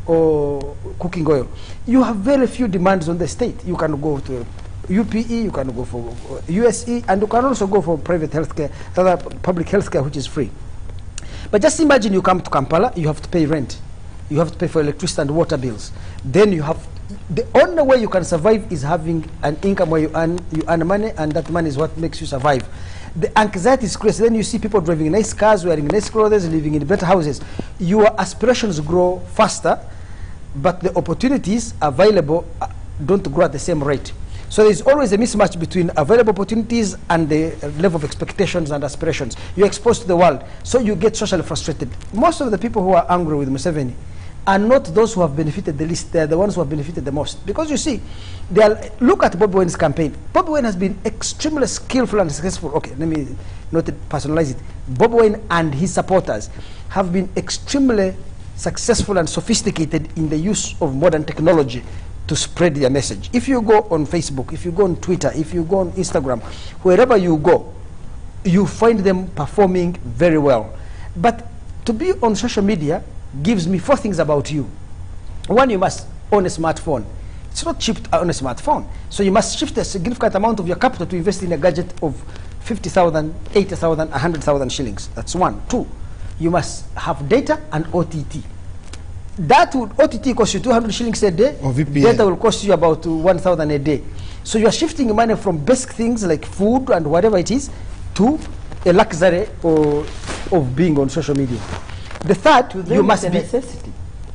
Speaker 1: or cooking oil. You have very few demands on the state. You can go to U P E, you can go for U S E, and you can also go for private healthcare, other public healthcare, which is free. But just imagine you come to Kampala, you have to pay rent, you have to pay for electricity and water bills. Then you have, the only way you can survive is having an income where you earn, you earn money, and that money is what makes you survive. The anxiety is crazy. Then you see people driving nice cars, wearing nice clothes, living in better houses. Your aspirations grow faster, but the opportunities available don't grow at the same rate. So there's always a mismatch between available opportunities and the level of expectations and aspirations. You're exposed to the world, so you get socially frustrated. Most of the people who are angry with Museveni are not those who have benefited the least, they're the ones who have benefited the most. Because you see, they are, look at Bobi Wine's campaign. Bobi Wine has been extremely skillful and successful. Okay, let me not personalize it. Bobi Wine and his supporters have been extremely successful and sophisticated in the use of modern technology to spread their message. If you go on Facebook, if you go on Twitter, if you go on Instagram, wherever you go, you find them performing very well. But to be on social media gives me four things about you. One, you must own a smartphone. It's not cheap to own a smartphone. So you must shift a significant amount of your capital to invest in a gadget of fifty thousand, eighty thousand, one hundred thousand shillings. That's one. Two, you must have data and O T T. That would, O T T cost you two hundred shillings a day.
Speaker 6: Or V P N.
Speaker 1: Data will cost you about one thousand a day. So you are shifting money from basic things like food and whatever it is to a luxury or, of being on social media. The third, you must be
Speaker 4: necessity.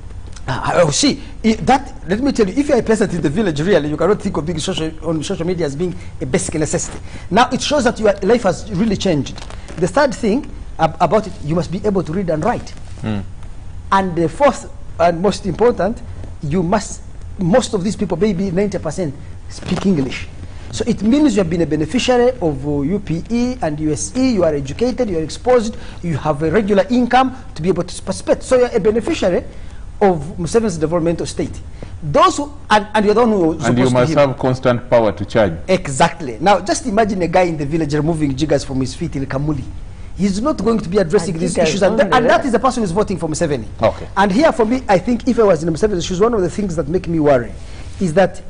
Speaker 1: Uh, oh, see, I, that, let me tell you, if you are a peasant in the village, really, you cannot think of being social, on social media as being a basic necessity. Now, it shows that your life has really changed. The third thing ab about it, you must be able to read and write. Mm. And the fourth and most important, you must, most of these people, maybe ninety percent, speak English. So it means you have been a beneficiary of uh, U P E and U S E, you are educated, you are exposed, you have a regular income to be able to participate. So you're a beneficiary of Museveni's developmental state. Those who, and, and you're the one who
Speaker 2: And you must have constant power to charge.
Speaker 1: Exactly. Now just imagine a guy in the village removing jiggers from his feet in Kamuli. He's not going to be addressing
Speaker 4: And
Speaker 1: these
Speaker 4: jiggers
Speaker 1: issues, and, th
Speaker 4: only,
Speaker 1: and that
Speaker 4: yeah.
Speaker 1: is the person who's voting for Museveni.
Speaker 2: Okay.
Speaker 1: And here for me, I think if I was in Museveni's shoes, one of the things that make me worry is that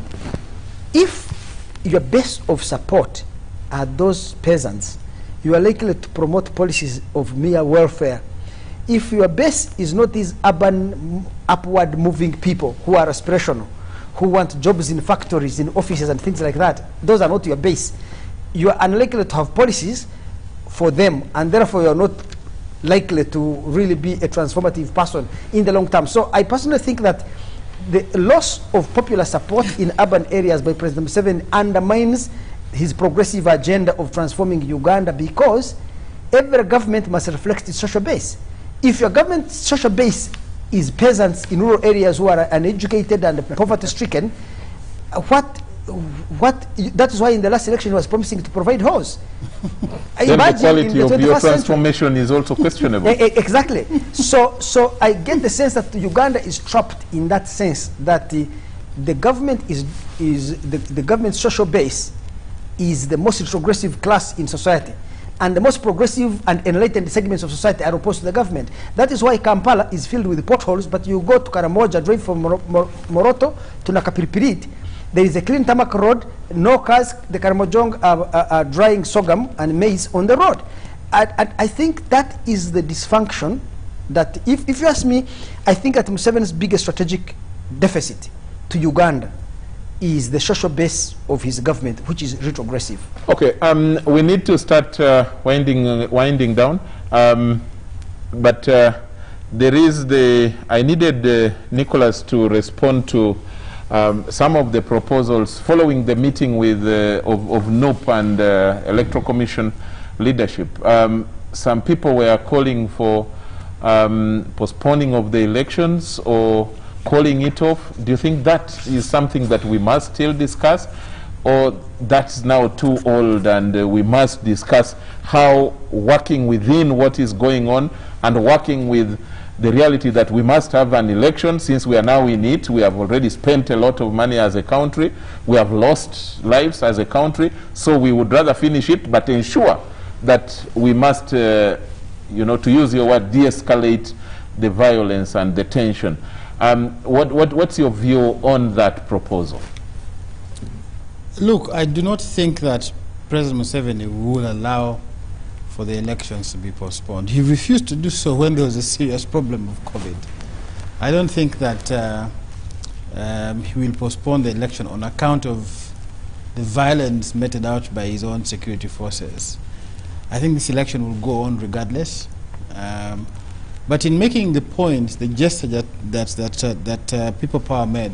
Speaker 1: if your base of support are those peasants, you are likely to promote policies of mere welfare. If your base is not these urban, upward moving people who are aspirational, who want jobs in factories, in offices and things like that, those are not your base. You are unlikely to have policies for them, and therefore you are not likely to really be a transformative person in the long term. So I personally think that the loss of popular support in urban areas by President Museveni undermines his progressive agenda of transforming Uganda, because every government must reflect its social base. If your government's social base is peasants in rural areas who are uneducated and poverty-stricken, what what that is why in the last election he was promising to provide homes.
Speaker 2: Then the quality of your transformation is also questionable.
Speaker 1: E e exactly. so so I get the sense that Uganda is trapped in that sense, that the, the government is is the, the government's social base is the most retrogressive class in society, and the most progressive and enlightened segments of society are opposed to the government. That is why Kampala is filled with potholes, but you go to Karamoja, drive from Mor Mor Moroto to Nakapiripirit, there is a clean tarmac road, no cars. The Karamojong are, are, are drying sorghum and maize on the road. And, and I think that is the dysfunction that, if, if you ask me, I think that Museveni's biggest strategic deficit to Uganda is the social base of his government, which is retrogressive.
Speaker 2: Okay, um, we need to start uh, winding, uh, winding down. Um, but uh, there is the, I needed uh, Nicholas to respond to Um, some of the proposals following the meeting with uh, of, of N U P and uh, Electoral Commission leadership. Um, some people were calling for um, postponing of the elections or calling it off. Do you think that is something that we must still discuss, or that's now too old and uh, we must discuss how working within what is going on and working with the reality that we must have an election? Since we are now in it, we have already spent a lot of money as a country, we have lost lives as a country, so we would rather finish it, but ensure that we must, uh, you know, to use your word, de-escalate the violence and the tension. Um, what, what, what's your view on that proposal?
Speaker 6: Look, I do not think that President Museveni will allow for the elections to be postponed. He refused to do so when there was a serious problem of COVID. I don't think that uh, um, he will postpone the election on account of the violence meted out by his own security forces. I think this election will go on regardless. Um, but in making the point, the gesture that, that, that, uh, that uh, People Power made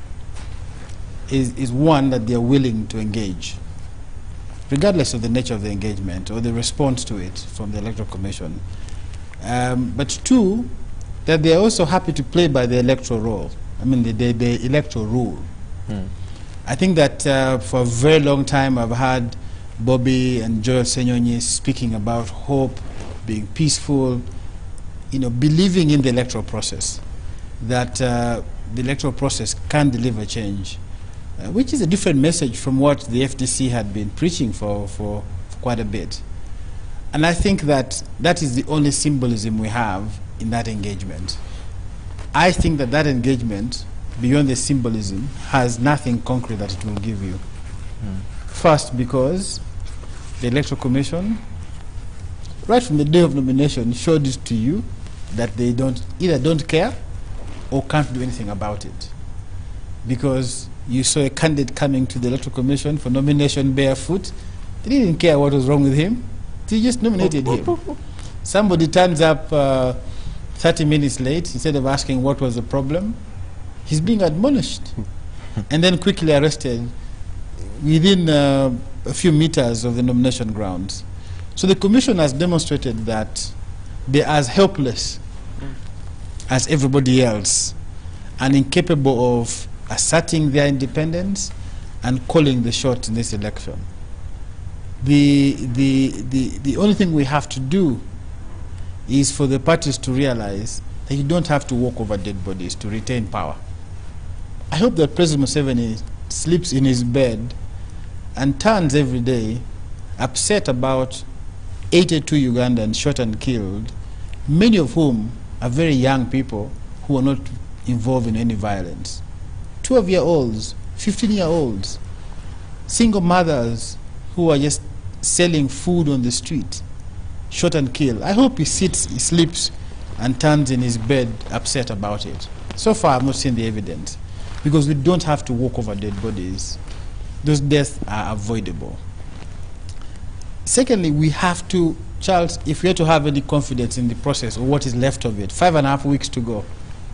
Speaker 6: is, is one that they are willing to engage, regardless of the nature of the engagement or the response to it from the Electoral Commission. Um, but two, that they are also happy to play by the electoral role. I mean, the, the, the electoral rule. Hmm. I think that uh, for a very long time I've had Bobby and Joel Senyonyi speaking about hope, being peaceful, you know, believing in the electoral process, that uh, the electoral process can deliver change. Uh, which is a different message from what the F D C had been preaching for, for, for quite a bit. And I think that that is the only symbolism we have in that engagement. I think that that engagement, beyond the symbolism, has nothing concrete that it will give you. Mm. First, because the Electoral Commission, right from the day of nomination, showed it to you that they don't either don't care or can't do anything about it. Because you saw a candidate coming to the Electoral Commission for nomination barefoot. They didn't care what was wrong with him. They just nominated him. Somebody turns up uh, thirty minutes late. Instead of asking what was the problem, he's being admonished and then quickly arrested within uh, a few meters of the nomination grounds. So the Commission has demonstrated that they're as helpless as everybody else and incapable of asserting their independence and calling the shots in this election. The, the, the, the only thing we have to do is for the parties to realize that you don't have to walk over dead bodies to retain power. I hope that President Museveni sleeps in his bed and turns every day upset about eighty-two Ugandans shot and killed, many of whom are very young people who are not involved in any violence. twelve-year-olds, fifteen-year-olds, single mothers who are just selling food on the street, shot and killed. I hope he sits, he sleeps, and turns in his bed upset about it. So far, I've not seen the evidence, because we don't have to walk over dead bodies. Those deaths are avoidable. Secondly, we have to, Charles, if we are to have any confidence in the process or what is left of it, five and a half weeks to go,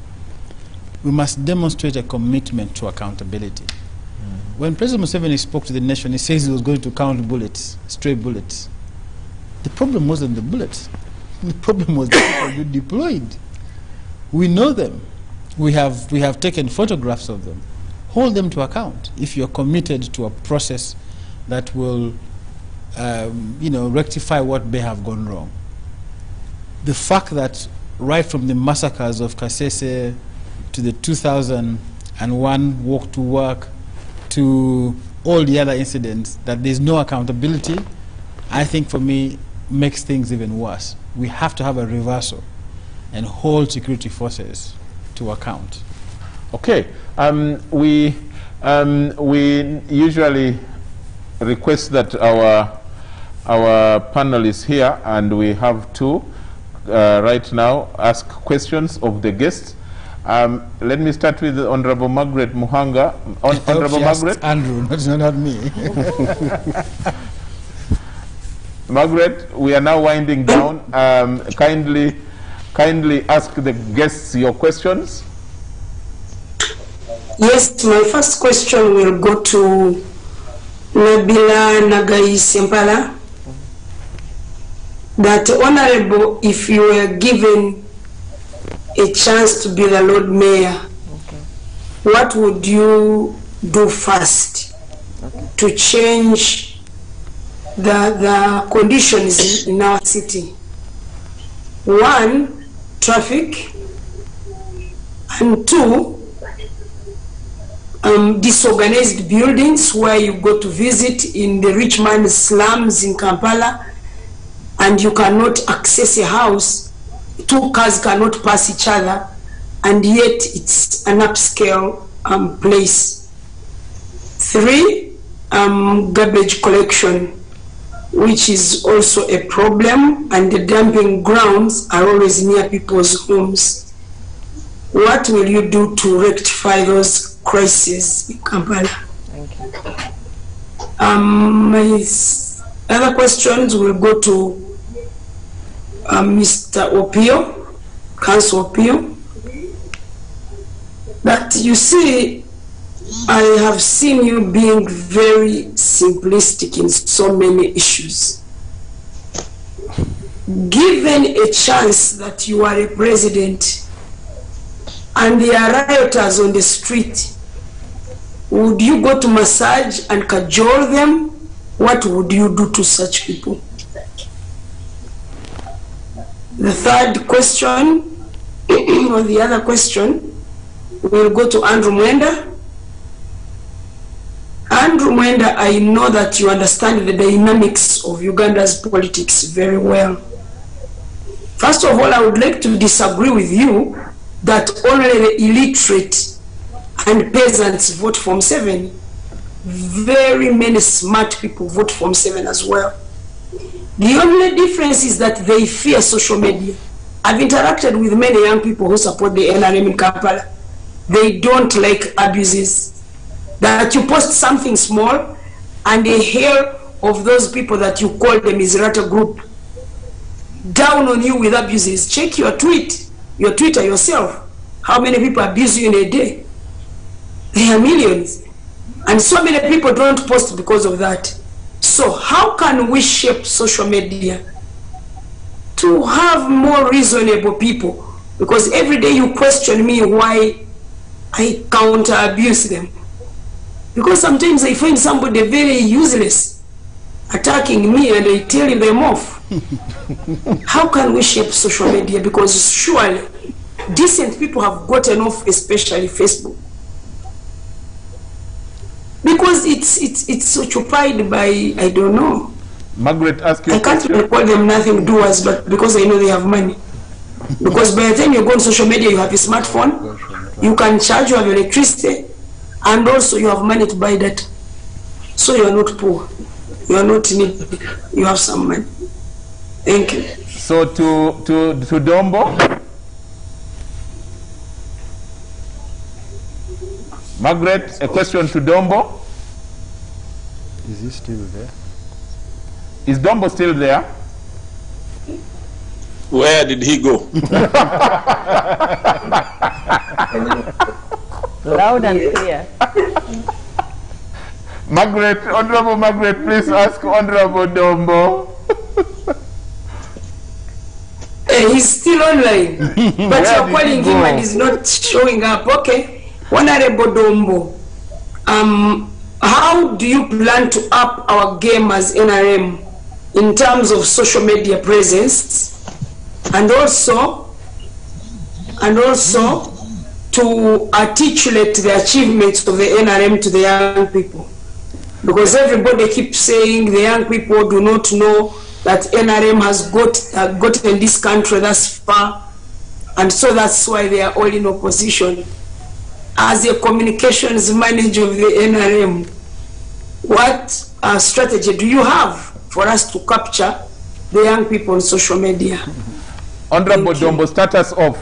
Speaker 6: we must demonstrate a commitment to accountability. When President Museveni spoke to the nation, he says he was going to count bullets, stray bullets. The problem wasn't the bullets. The problem was the people you deployed. We know them. We have, we have taken photographs of them. Hold them to account if you're committed to a process that will um, you know, rectify what may have gone wrong. The fact that right from the massacres of Kasese to the two thousand one walk to work, to all the other incidents, that there's no accountability, I think for me makes things even worse. We have to have a reversal and hold security forces to account.
Speaker 2: Okay, um, we, um, we usually request that our, our panelists here, and we have two uh, right now, ask questions of the guests. Um, let me start with Honorable Margaret Muhanga. On, Honorable Margaret?
Speaker 6: Andrew, not, not me.
Speaker 2: Margaret, we are now winding down. Um, kindly, kindly ask the guests your questions.
Speaker 5: Yes, my first question will go to Nabila Nagai Sempala. That, Honorable, if you were given a chance to be the Lord Mayor, okay, what would you do first, okay, to change the, the conditions in our city? One, traffic, and two, um, disorganized buildings where you go to visit in the rich man's slums in Kampala and you cannot access a house. Two cars cannot pass each other, and yet it's an upscale um, place. Three, um, garbage collection, which is also a problem, and the dumping grounds are always near people's homes. What will you do to rectify those crises in Kampala?
Speaker 4: Thank you.
Speaker 5: Um, my other questions will go to Uh, Mister Opio, Council Opio. But you see, I have seen you being very simplistic in so many issues. Given a chance that you are a president and there are rioters on the street, would you go to massage and cajole them? What would you do to such people? The third question, or the other question, will go to Andrew Mwenda. Andrew Mwenda, I know that you understand the dynamics of Uganda's politics very well. First of all, I would like to disagree with you that only the illiterate and peasants vote for Museveni. Very many smart people vote for Museveni as well. The only difference is that they fear social media. I've interacted with many young people who support the N R M in Kampala. They don't like abuses. That you post something small and they hear of those people that you call the Misrata group down on you with abuses. Check your tweet, your Twitter yourself. How many people abuse you in a day? There are millions. And so many people don't post because of that. So how can we shape social media to have more reasonable people? Because every day you question me why I counter abuse them. Because sometimes I find somebody very useless attacking me and I tell them off. How can we shape social media? Because surely decent people have gotten off, especially Facebook. Because it's it's it's occupied by, I don't know.
Speaker 2: Margaret, ask you.
Speaker 5: I can't really call them nothing doers, but because I know they have money. Because by the time you go on social media, you have a smartphone, you can charge, you have electricity, and also you have money to buy data. So you are not poor, you are not needy, you have some money. Thank you.
Speaker 2: So to to to Dombo. Margaret, a question to Dombo.
Speaker 7: Is he still there?
Speaker 2: Is Dombo still there?
Speaker 3: Where did he go?
Speaker 4: Loud and clear.
Speaker 2: Margaret, Honorable Margaret, please ask Honorable Dombo.
Speaker 5: Uh, he's still online, but you're calling him and he's not showing up. Okay. Honorable Dombo, um, how do you plan to up our game as N R M in terms of social media presence, and also, and also to articulate the achievements of the N R M to the young people? Because everybody keeps saying the young people do not know that N R M has got uh, gotten this country thus far, and so that's why they are all in opposition. As a communications manager of the N R M, what uh, strategy do you have for us to capture the young people on social media?
Speaker 2: Honorable Dombo, start us off.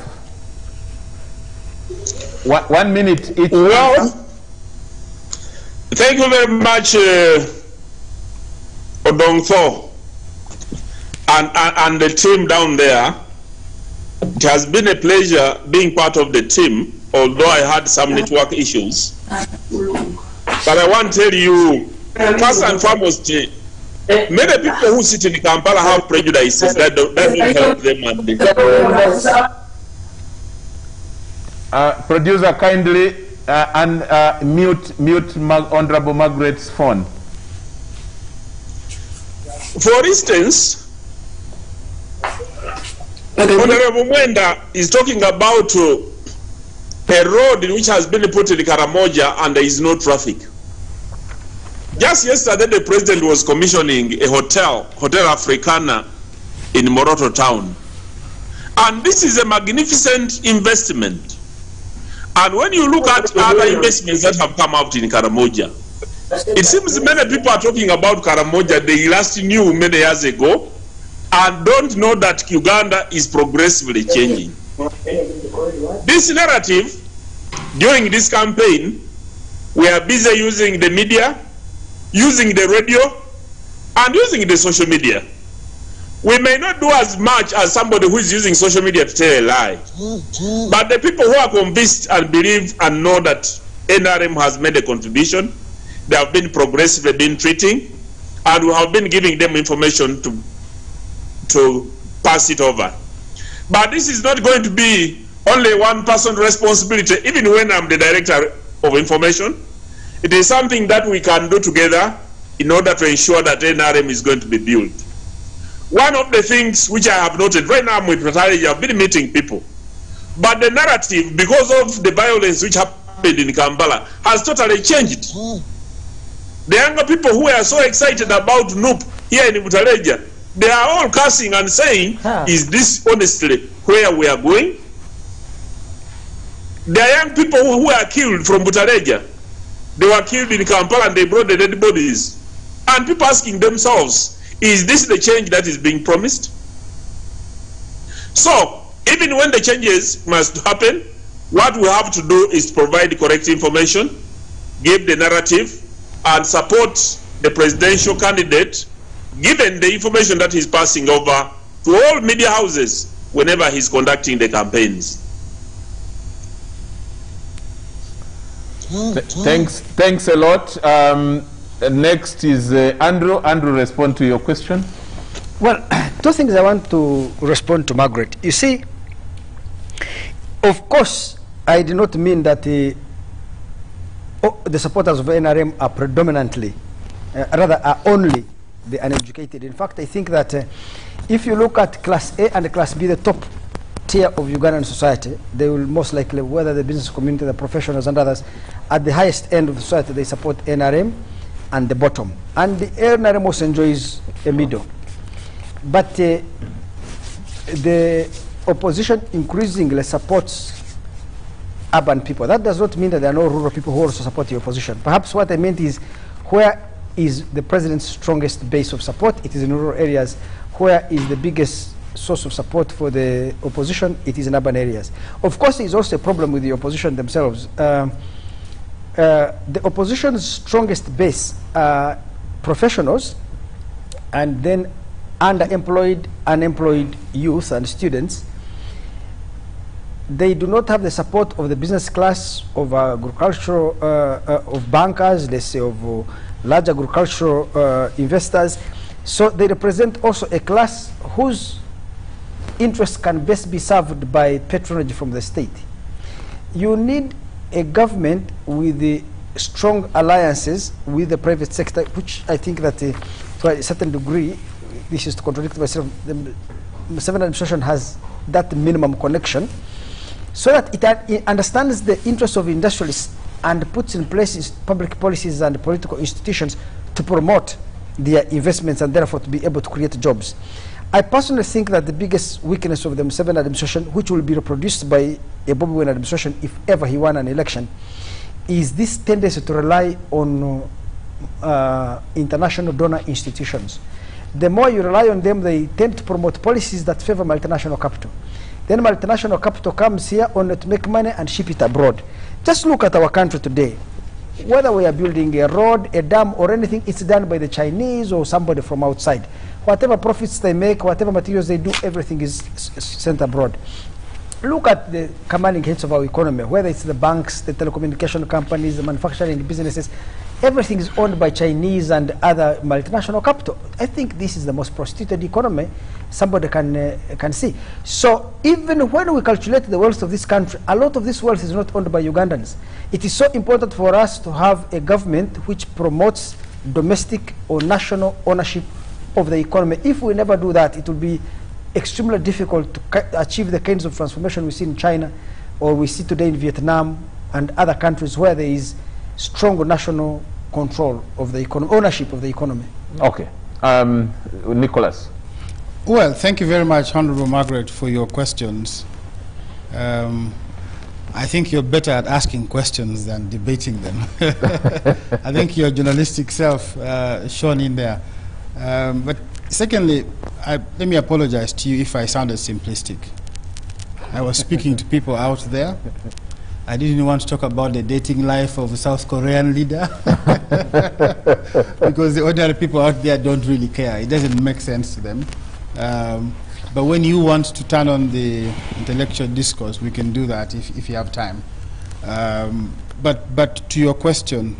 Speaker 2: One, one minute each.
Speaker 3: Well, thank you very much, uh, Odongtho, and, and, and the team down there. It has been a pleasure being part of the team, although I had some network issues. But I want to tell you, first and foremost, many people who sit in Kampala have prejudices that don't, that don't help them. And they...
Speaker 2: uh, producer, kindly uh, and uh, mute, mute Mag Honorable Margaret's phone.
Speaker 3: For instance, Honorable Mwenda is talking about uh, a road which has been put in Karamoja and there is no traffic. Just yesterday, the president was commissioning a hotel, Hotel Africana, in Moroto town. And this is a magnificent investment. And when you look at other investments that have come out in Karamoja, it seems many people are talking about Karamoja they last knew many years ago and don't know that Uganda is progressively changing. This narrative, during this campaign, we are busy using the media, using the radio, and using the social media. We may not do as much as somebody who is using social media to tell a lie. But the people who are convinced and believe and know that N R M has made a contribution, they have been progressively been treating, and we have been giving them information to, to pass it over. But this is not going to be only one person's responsibility, even when I'm the director of information. It is something that we can do together in order to ensure that N R M is going to be built. One of the things which I have noted, right now I'm with Patali, I've been meeting people. But the narrative, because of the violence which happened in Kampala, has totally changed. The younger people who are so excited about N U P here in Butaleja, they are all cursing and saying, huh. Is this honestly where we are going? There are young people who were killed from Butaleja. They were killed in Kampala and they brought the dead bodies. And people asking themselves, is this the change that is being promised? So, even when the changes must happen, what we have to do is provide correct information, give the narrative, and support the presidential candidate, given the information that he's passing over to all media houses whenever he's conducting the campaigns.
Speaker 2: Th thanks, thanks a lot. Um, next is uh, Andrew. Andrew, respond to your question.
Speaker 1: Well, two things I want to respond to Margaret. You see, of course, I did not mean that uh, oh, the supporters of N R M are predominantly, uh, rather are only the uneducated. In fact, I think that uh, if you look at Class A and Class B, the top tier of Ugandan society, they will most likely, whether the business community, the professionals and others, at the highest end of the society, they support N R M, and the bottom. And the N R M also enjoys a middle. But uh, the opposition increasingly supports urban people. That does not mean that there are no rural people who also support the opposition. Perhaps what I meant is, where is the president's strongest base of support? It is in rural areas. Where is the biggest source of support for the opposition? It is in urban areas. Of course, there is also a problem with the opposition themselves. Um, uh, the opposition's strongest base are professionals, and then underemployed, unemployed youth and students. They do not have the support of the business class, of uh, agricultural, uh, uh, of bankers, let's say, of uh, large agricultural uh, investors. So they represent also a class whose interests can best be served by patronage from the state. You need a government with the strong alliances with the private sector, which I think that uh, to a certain degree, this is to contradict myself, the Museveni administration has that minimum connection, so that it, uh, it understands the interests of industrialists and puts in place public policies and political institutions to promote their investments and therefore to be able to create jobs. I personally think that the biggest weakness of the Museveni administration, which will be reproduced by a Bobi Wine administration if ever he won an election, is this tendency to rely on uh, international donor institutions. The more you rely on them, they tend to promote policies that favor multinational capital. Then multinational capital comes here only to make money and ship it abroad. Just look at our country today. Whether we are building a road, a dam, or anything, it's done by the Chinese or somebody from outside. Whatever profits they make, whatever materials they do, everything is sent abroad. Look at the commanding heads of our economy, whether it's the banks, the telecommunication companies, the manufacturing businesses, everything is owned by Chinese and other multinational capital. I think this is the most prostituted economy somebody can, uh, can see. So even when we calculate the wealth of this country, a lot of this wealth is not owned by Ugandans. It is so important for us to have a government which promotes domestic or national ownership of the economy. If we never do that, it will be extremely difficult to achieve the kinds of transformation we see in China or we see today in Vietnam and other countries where there is strong national control of the economy, ownership of the economy.
Speaker 2: Okay. Um, Nicholas.
Speaker 6: Well, thank you very much, Honorable Margaret, for your questions. Um, I think you're better at asking questions than debating them. I think your journalistic self uh, shone in there. Um, but secondly, I, let me apologize to you if I sounded simplistic. I was speaking to people out there. I didn't want to talk about the dating life of a South Korean leader because the ordinary people out there don't really care. It doesn't make sense to them. Um, but when you want to turn on the intellectual discourse, we can do that if, if you have time. Um, but, but to your question,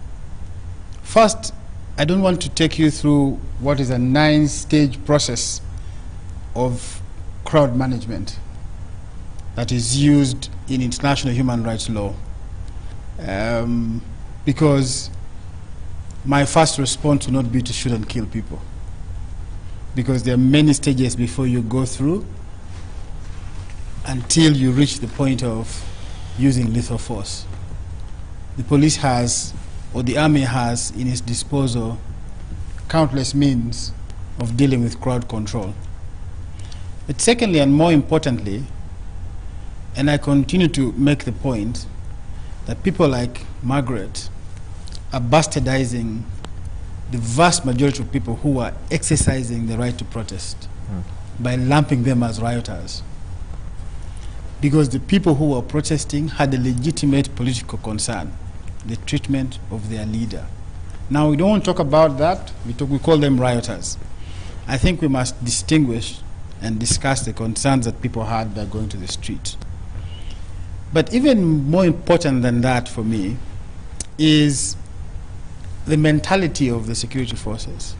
Speaker 6: first, I don't want to take you through what is a nine-stage process of crowd management that is used in international human rights law, um, because my first response will not be to shoot and kill people, because there are many stages before you go through until you reach the point of using lethal force. The police has, or the army has in its disposal, countless means of dealing with crowd control. But secondly, and more importantly, and I continue to make the point that people like Margaret are bastardizing the vast majority of people who are exercising the right to protest mm. by lumping them as rioters. Because the people who were protesting had a legitimate political concern, the treatment of their leader. Now, we don't want to talk about that. We, talk, we call them rioters. I think we must distinguish and discuss the concerns that people had by going to the street. But even more important than that for me is the mentality of the security forces.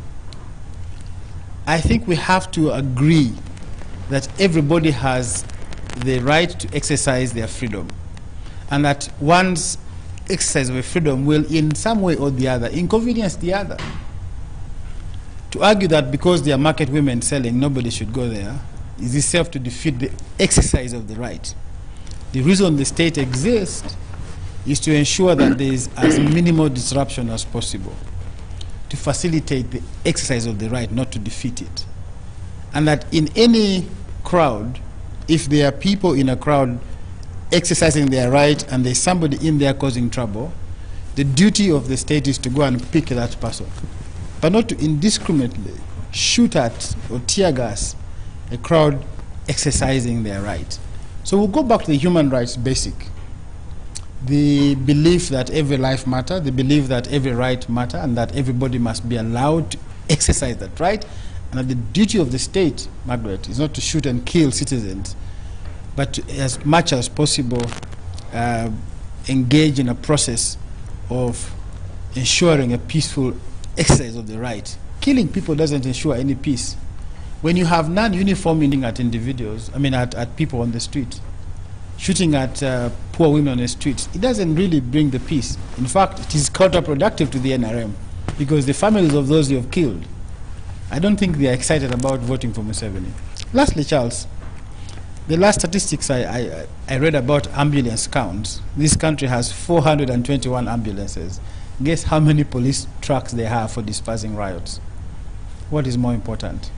Speaker 6: I think we have to agree that everybody has the right to exercise their freedom, and that once exercise of a freedom will in some way or the other inconvenience the other. To argue that because there are market women selling, nobody should go there, is itself to defeat the exercise of the right. The reason the state exists is to ensure that there is as minimal disruption as possible, to facilitate the exercise of the right, not to defeat it. And that in any crowd, if there are people in a crowd exercising their right and there's somebody in there causing trouble, the duty of the state is to go and pick that person, but not to indiscriminately shoot at or tear gas a crowd exercising their right. So we'll go back to the human rights basic. The belief that every life matters, the belief that every right matters, and that everybody must be allowed to exercise that right, and that the duty of the state, Margaret, is not to shoot and kill citizens, but to, as much as possible, uh, engage in a process of ensuring a peaceful exercise of the right. Killing people doesn't ensure any peace. When you have non-uniform shooting at individuals, I mean at, at people on the street, shooting at uh, poor women on the streets, it doesn't really bring the peace. In fact, it is counterproductive to the N R M, because the families of those you have killed, I don't think they are excited about voting for Museveni. Lastly, Charles, the last statistics I, I, I read about ambulance counts, this country has four hundred twenty-one ambulances. Guess how many police trucks they have for dispersing riots? What is more important?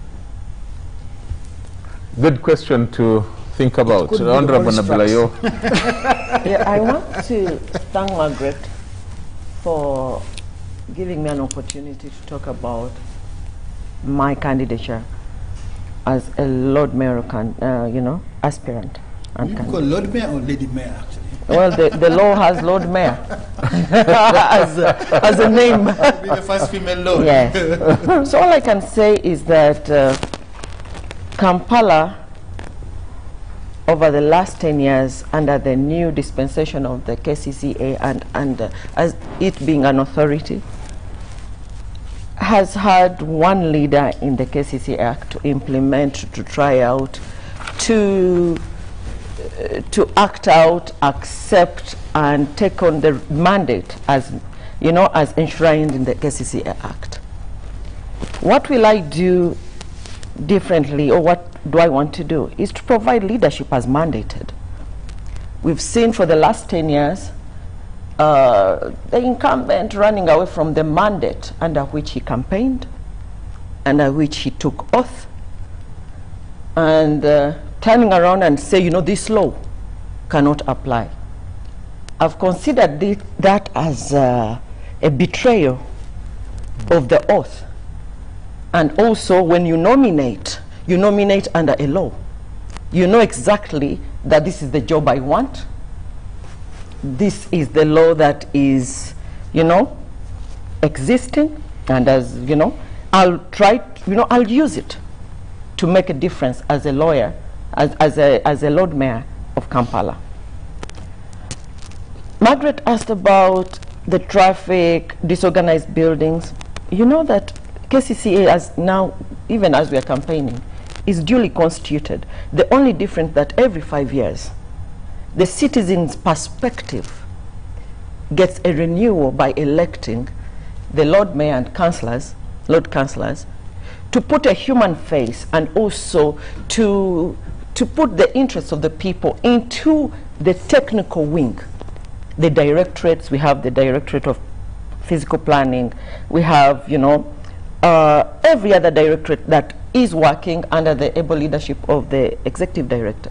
Speaker 2: Good question to think about. Honorable Nabilayo.
Speaker 4: Yeah, I want to thank Margaret for giving me an opportunity to talk about my candidature as a Lord Mayor, uh, you know, aspirant.
Speaker 6: You call Lord Mayor or Lady Mayor, actually?
Speaker 4: Well, the, the law has Lord Mayor as, a, as a name.
Speaker 6: Be the first female Lord.
Speaker 4: Yes. So all I can say is that uh, Kampala, over the last ten years, under the new dispensation of the K C C A and, and uh, as it being an authority, has had one leader in the K C C A Act to implement, to try out, to uh, to act out, accept, and take on the mandate as, you know, as enshrined in the K C C A Act. What will I do differently, or what do I want to do, is to provide leadership as mandated. We've seen for the last ten years uh, the incumbent running away from the mandate under which he campaigned, under which he took oath, and uh, turning around and say, you know, this law cannot apply. I've considered th that as uh, a betrayal of the oath. And also, when you nominate, you nominate under a law. You know exactly that this is the job I want. This is the law that is, you know, existing. And as, you know, I'll try, you know, I'll use it to make a difference as a lawyer, as, as, a, as a Lord Mayor of Kampala. Margaret asked about the traffic, disorganized buildings. You know that K C C A, as now, even as we are campaigning, is duly constituted. The only difference that every five years, the citizens' perspective gets a renewal by electing the Lord Mayor and councillors, Lord Councillors, to put a human face and also to, to put the interests of the people into the technical wing. The directorates, we have the Directorate of Physical Planning, we have, you know, Uh, every other directorate that is working under the able leadership of the executive director.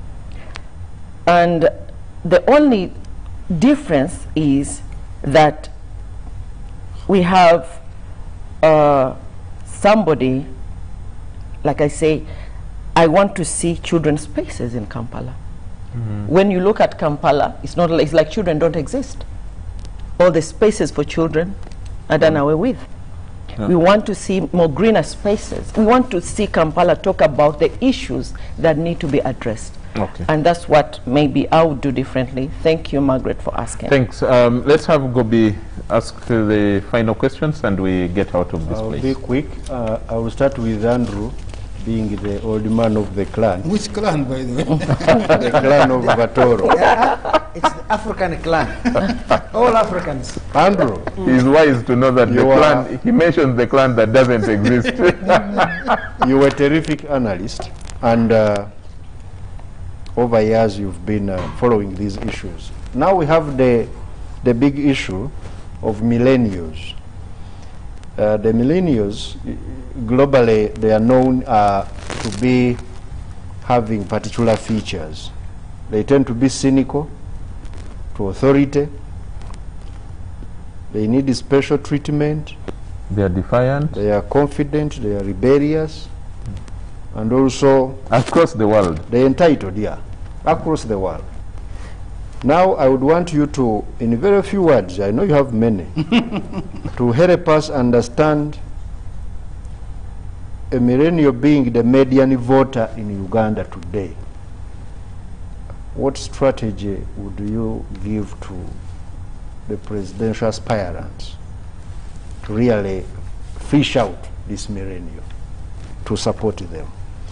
Speaker 4: And the only difference is that we have uh, somebody, like I say, I want to see children's spaces in Kampala. Mm-hmm. When you look at Kampala, it's not like, it's like children don't exist. All the spaces for children are done away with. We want to see more greener spaces. We want to see Kampala talk about the issues that need to be addressed. Okay. And that's what maybe I would do differently. Thank you, Margaret, for asking.
Speaker 2: Thanks. Um, let's have Gobi ask the final questions and we get out of this
Speaker 7: I'll
Speaker 2: place.
Speaker 7: be quick. Uh, I will start with Andrew, being the old man of the clan.
Speaker 6: Which clan, by the way?
Speaker 7: The clan of Vatoro.
Speaker 1: It's the African clan. All Africans.
Speaker 7: Andrew.
Speaker 2: He's wise to know that the
Speaker 7: You
Speaker 2: clan,
Speaker 7: are-
Speaker 2: he mentions the clan that doesn't exist.
Speaker 7: You were a terrific analyst, and uh, over years you've been uh, following these issues. Now we have the, the big issue of millennials. Uh, the millennials, uh, globally, they are known uh, to be having particular features. They tend to be cynical to authority. They need special treatment.
Speaker 2: They are defiant.
Speaker 7: They are confident. They are rebellious. And also...
Speaker 2: Across the world.
Speaker 7: They're entitled, yeah. Across the world. Now, I would want you to, in very few words, I know you have many, to help us understand a millennial being the median voter in Uganda today. What strategy would you give to the presidential aspirants to really fish out this millennial, to support them?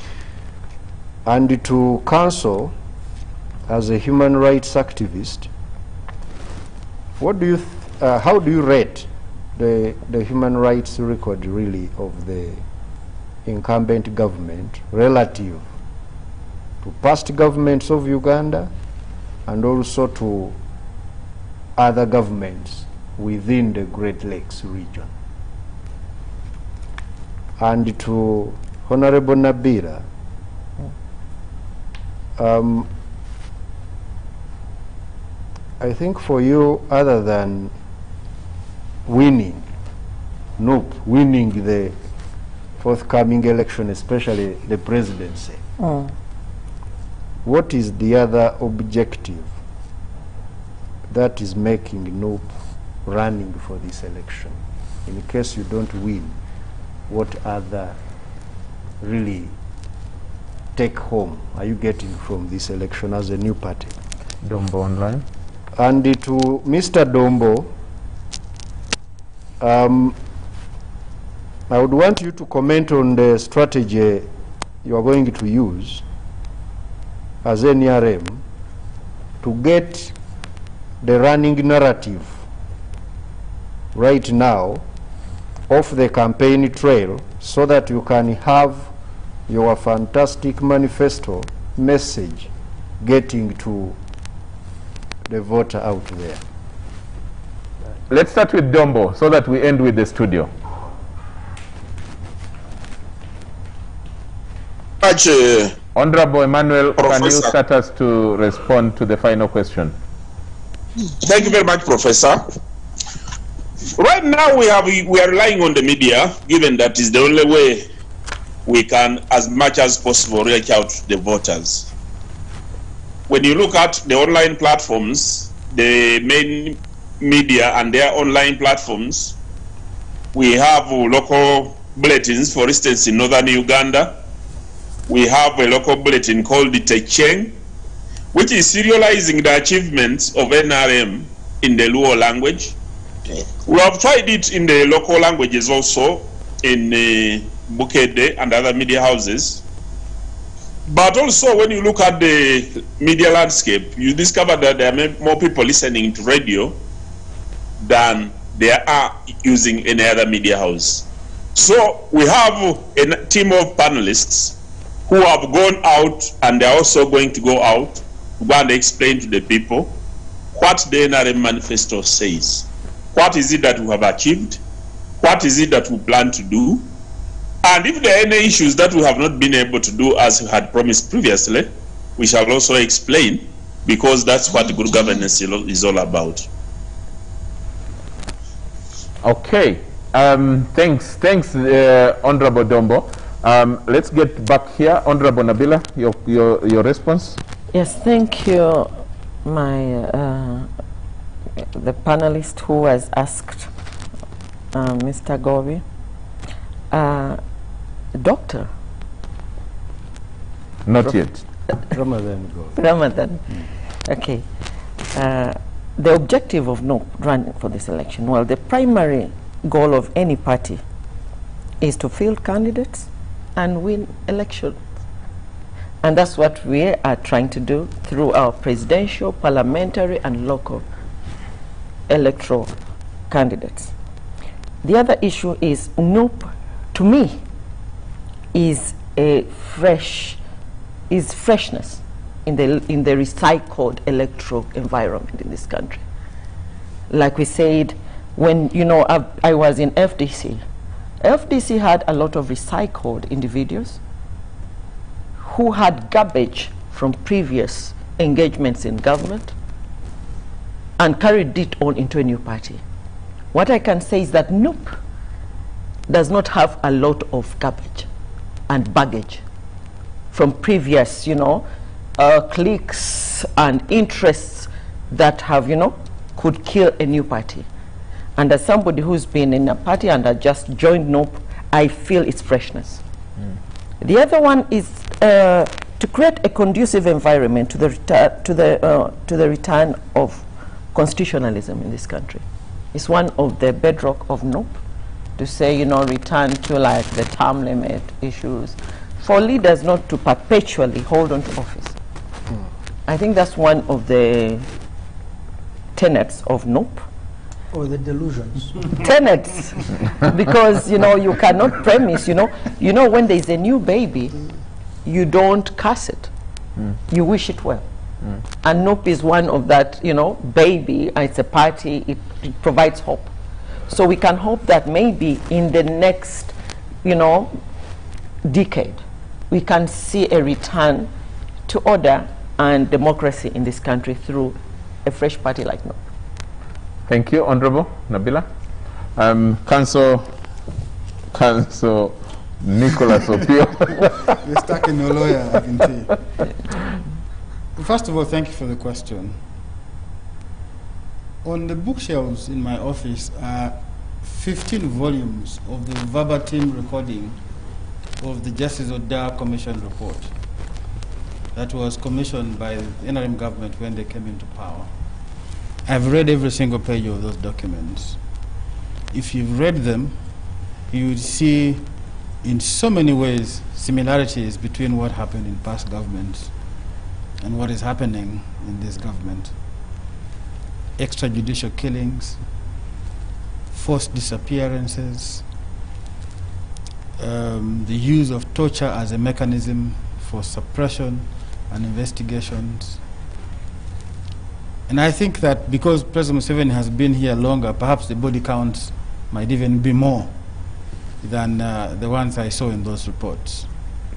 Speaker 7: And to counsel, as a human rights activist, what do you, th uh, how do you rate the, the human rights record really of the incumbent government relative to past governments of Uganda and also to other governments within the Great Lakes region? And to Honorable Nabila, um, I think for you, other than winning, nope, winning the forthcoming election, especially the presidency,
Speaker 4: Mm.
Speaker 7: what is the other objective that is making Nope running for this election? In case you don't win, what other really take home are you getting from this election as a new party?
Speaker 2: Dombo Online.
Speaker 7: And to Mister Dombo, um, I would want you to comment on the strategy you are going to use as N R M to get the running narrative right now off the campaign trail so that you can have your fantastic manifesto message getting to the voter out there.
Speaker 2: Let's start with Dombo so that we end with the studio.
Speaker 3: Much, uh,
Speaker 2: Honorable Emmanuel, can you
Speaker 3: Professor.
Speaker 2: start us to respond to the final question?
Speaker 3: Thank you very much, Professor. Right now, we have we are relying on the media, given that is the only way we can, as much as possible, reach out to the voters. When you look at the online platforms, the main media and their online platforms, we have local bulletins. For instance, in northern Uganda, we have a local bulletin called the Techeng, which is serializing the achievements of N R M in the Luo language. We have tried it in the local languages also, in uh, Bukede and other media houses. But also, when you look at the media landscape, you discover that there are more people listening to radio than there are using any other media house. So we have a team of panelists who have gone out, and they're also going to go out to go and explain to the people what the N R M manifesto says. What is it that we have achieved? What is it that we plan to do? And if there are any issues that we have not been able to do as we had promised previously, we shall also explain, because that's what good governance is all about.
Speaker 2: Okay. Um, thanks, thanks, uh, Honorable Dombo. Um, let's get back here, Honorable Nabila. Your your your response.
Speaker 4: Yes, thank you, my uh, the panelist who was asked, uh, Mister Govi. Uh, doctor.
Speaker 2: Not
Speaker 4: Prof
Speaker 2: yet.
Speaker 7: Ramadan Govi.
Speaker 4: Ramadan. Okay. Uh, the objective of no running for this election, well, the primary goal of any party is to field candidates and win elections. And that's what we are trying to do through our presidential, parliamentary, and local electoral candidates. The other issue is NOOP, to me, is a fresh, is freshness in the, in the recycled electoral environment in this country. Like we said, when, you know, I, I was in F D C, F D C had a lot of recycled individuals who had garbage from previous engagements in government and carried it on into a new party. What I can say is that NOOP does not have a lot of garbage and baggage from previous, you know, uh, cliques and interests that have, you know, could kill a new party. And as somebody who's been in a party and I just joined NOOP, I feel its freshness. Mm. The other one is uh, to create a conducive environment to the, reta to, the, uh, to the return of constitutionalism in this country. It's one of the bedrock of NOOP, to say, you know, return to like the term limit issues, for leaders not to perpetually hold on to office. Mm. I think that's one of the tenets of NOOP.
Speaker 1: Or the delusions.
Speaker 4: Tenets, because, you know, you cannot premise, you know, you know, when there's a new baby, you don't curse it, mm. you wish it well. Mm. And NOOP is one of that, you know, baby, it's a party, it, it provides hope. So we can hope that maybe in the next, you know, decade, we can see a return to order and democracy in this country through a fresh party like NOOP.
Speaker 2: Thank you, Honorable Nabila. Um, Council, Council Nicholas Opio.
Speaker 6: You're stuck in your lawyer, I can see. First of all, thank you for the question. On the bookshelves in my office are fifteen volumes of the verbatim recording of the Justice Odaa Commission report that was commissioned by the N R M government when they came into power. I've read every single page of those documents. If you've read them, you would see in so many ways similarities between what happened in past governments and what is happening in this government. Extrajudicial killings, forced disappearances, um, the use of torture as a mechanism for suppression and investigations. And I think that because President Museveni has been here longer, perhaps the body counts might even be more than uh, the ones I saw in those reports.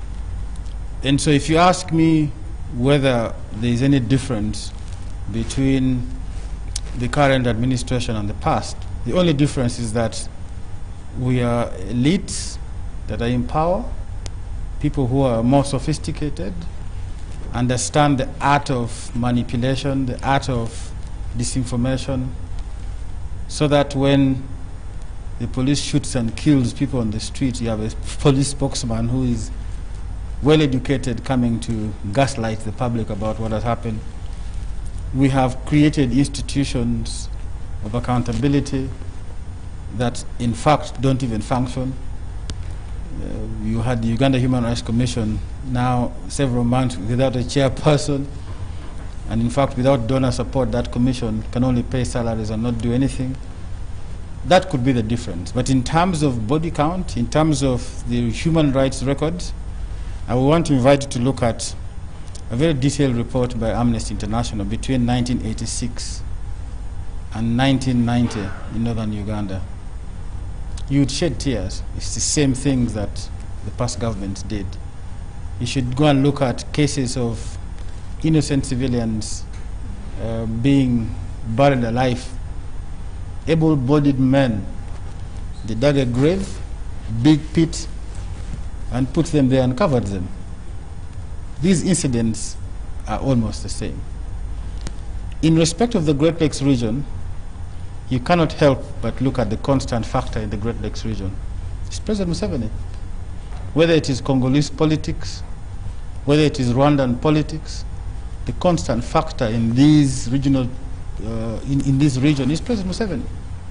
Speaker 6: And so if you ask me whether there is any difference between the current administration and the past, the only difference is that we are elites that are in power, people who are more sophisticated, understand the art of manipulation, the art of disinformation, so that when the police shoots and kills people on the street, you have a police spokesman who is well educated coming to gaslight the public about what has happened. We have created institutions of accountability that in fact don't even function. Uh, you had the Uganda Human Rights Commission now several months without a chairperson, and in fact without donor support that commission can only pay salaries and not do anything. That could be the difference. But in terms of body count, in terms of the human rights records, I would want to invite you to look at a very detailed report by Amnesty International between nineteen eighty-six and nineteen ninety in northern Uganda. You would shed tears. It's the same things that the past governments did. You should go and look at cases of innocent civilians uh, being buried alive. Able-bodied men, they dug a grave, big pit, and put them there and covered them. These incidents are almost the same. In respect of the Great Lakes region, you cannot help but look at the constant factor in the Great Lakes region. It's President Museveni. Whether it is Congolese politics, whether it is Rwandan politics, the constant factor in these regional, uh, in, in this region is President Museveni.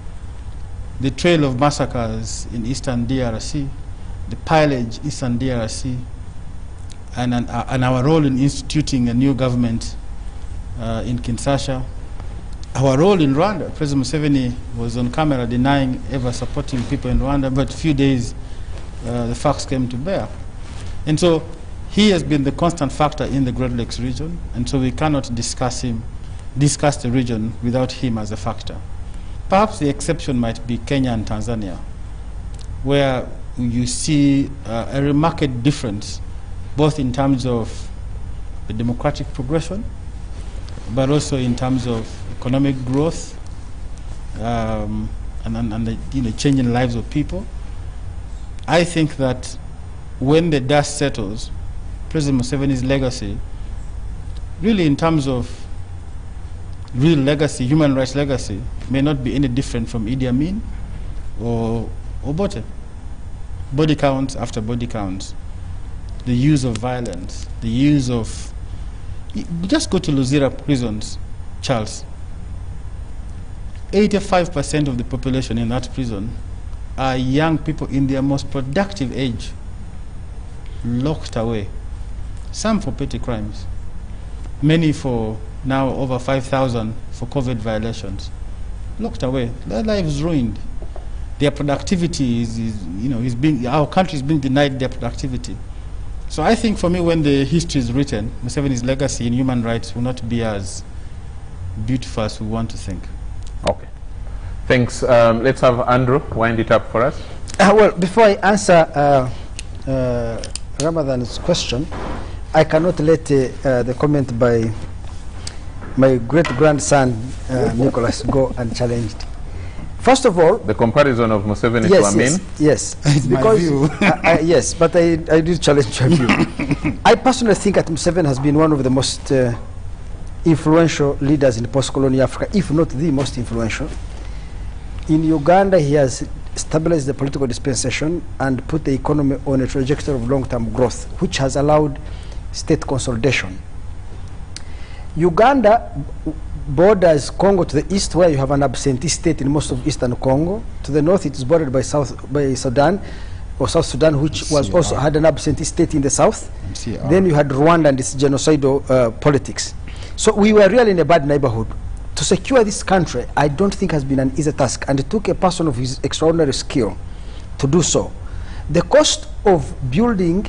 Speaker 6: The trail of massacres in eastern D R C, the pillage eastern D R C, and, and, uh, and our role in instituting a new government uh, in Kinshasa. Our role in Rwanda, President Museveni was on camera denying ever supporting people in Rwanda, but a few days uh, the facts came to bear. And so he has been the constant factor in the Great Lakes region, and so we cannot discuss him, discuss the region without him as a factor. Perhaps the exception might be Kenya and Tanzania, where you see uh, a remarkable difference, both in terms of the democratic progression, but also in terms of economic growth um, and, and, and the you know, changing lives of people. I think that when the dust settles, President Museveni's legacy, really in terms of real legacy, human rights legacy, may not be any different from Idi Amin or Obote. Body counts after body counts, the use of violence, the use of, just go to Luzira prisons, Charles. eighty-five percent of the population in that prison are young people in their most productive age, locked away, some for petty crimes, many for now over five thousand for COVID violations, locked away, their lives ruined. Their productivity is, is, you know, is being, our country is being denied their productivity. So I think for me, when the history is written, Museveni's legacy in human rights will not be as beautiful as we want to think.
Speaker 2: Okay. Thanks. Um, let's have Andrew wind it up for us.
Speaker 1: Uh, well, before I answer uh, uh, Ramadan's question, I cannot let uh, uh, the comment by my great-grandson, uh, Nicholas, go unchallenged. First of all,
Speaker 2: the comparison of Museveni
Speaker 1: yes,
Speaker 2: to Amin.
Speaker 1: Yes, yes,
Speaker 6: my
Speaker 1: because
Speaker 6: view.
Speaker 1: I, I, yes, but I, I did challenge your view. I personally think that Museveni has been one of the most uh, influential leaders in post-colonial Africa, if not the most influential. In Uganda, he has stabilized the political dispensation and put the economy on a trajectory of long-term growth, which has allowed state consolidation. Uganda borders Congo to the east, where you have an absentee state in most of eastern Congo. To the north, it is bordered by South by Sudan, or South Sudan, which was
Speaker 6: C R.
Speaker 1: also had an absentee state in the south.
Speaker 6: C R.
Speaker 1: Then you had Rwanda and its genocidal uh, politics. So we were really in a bad neighborhood. To secure this country, I don't think has been an easy task, and it took a person of his extraordinary skill to do so. The cost of building,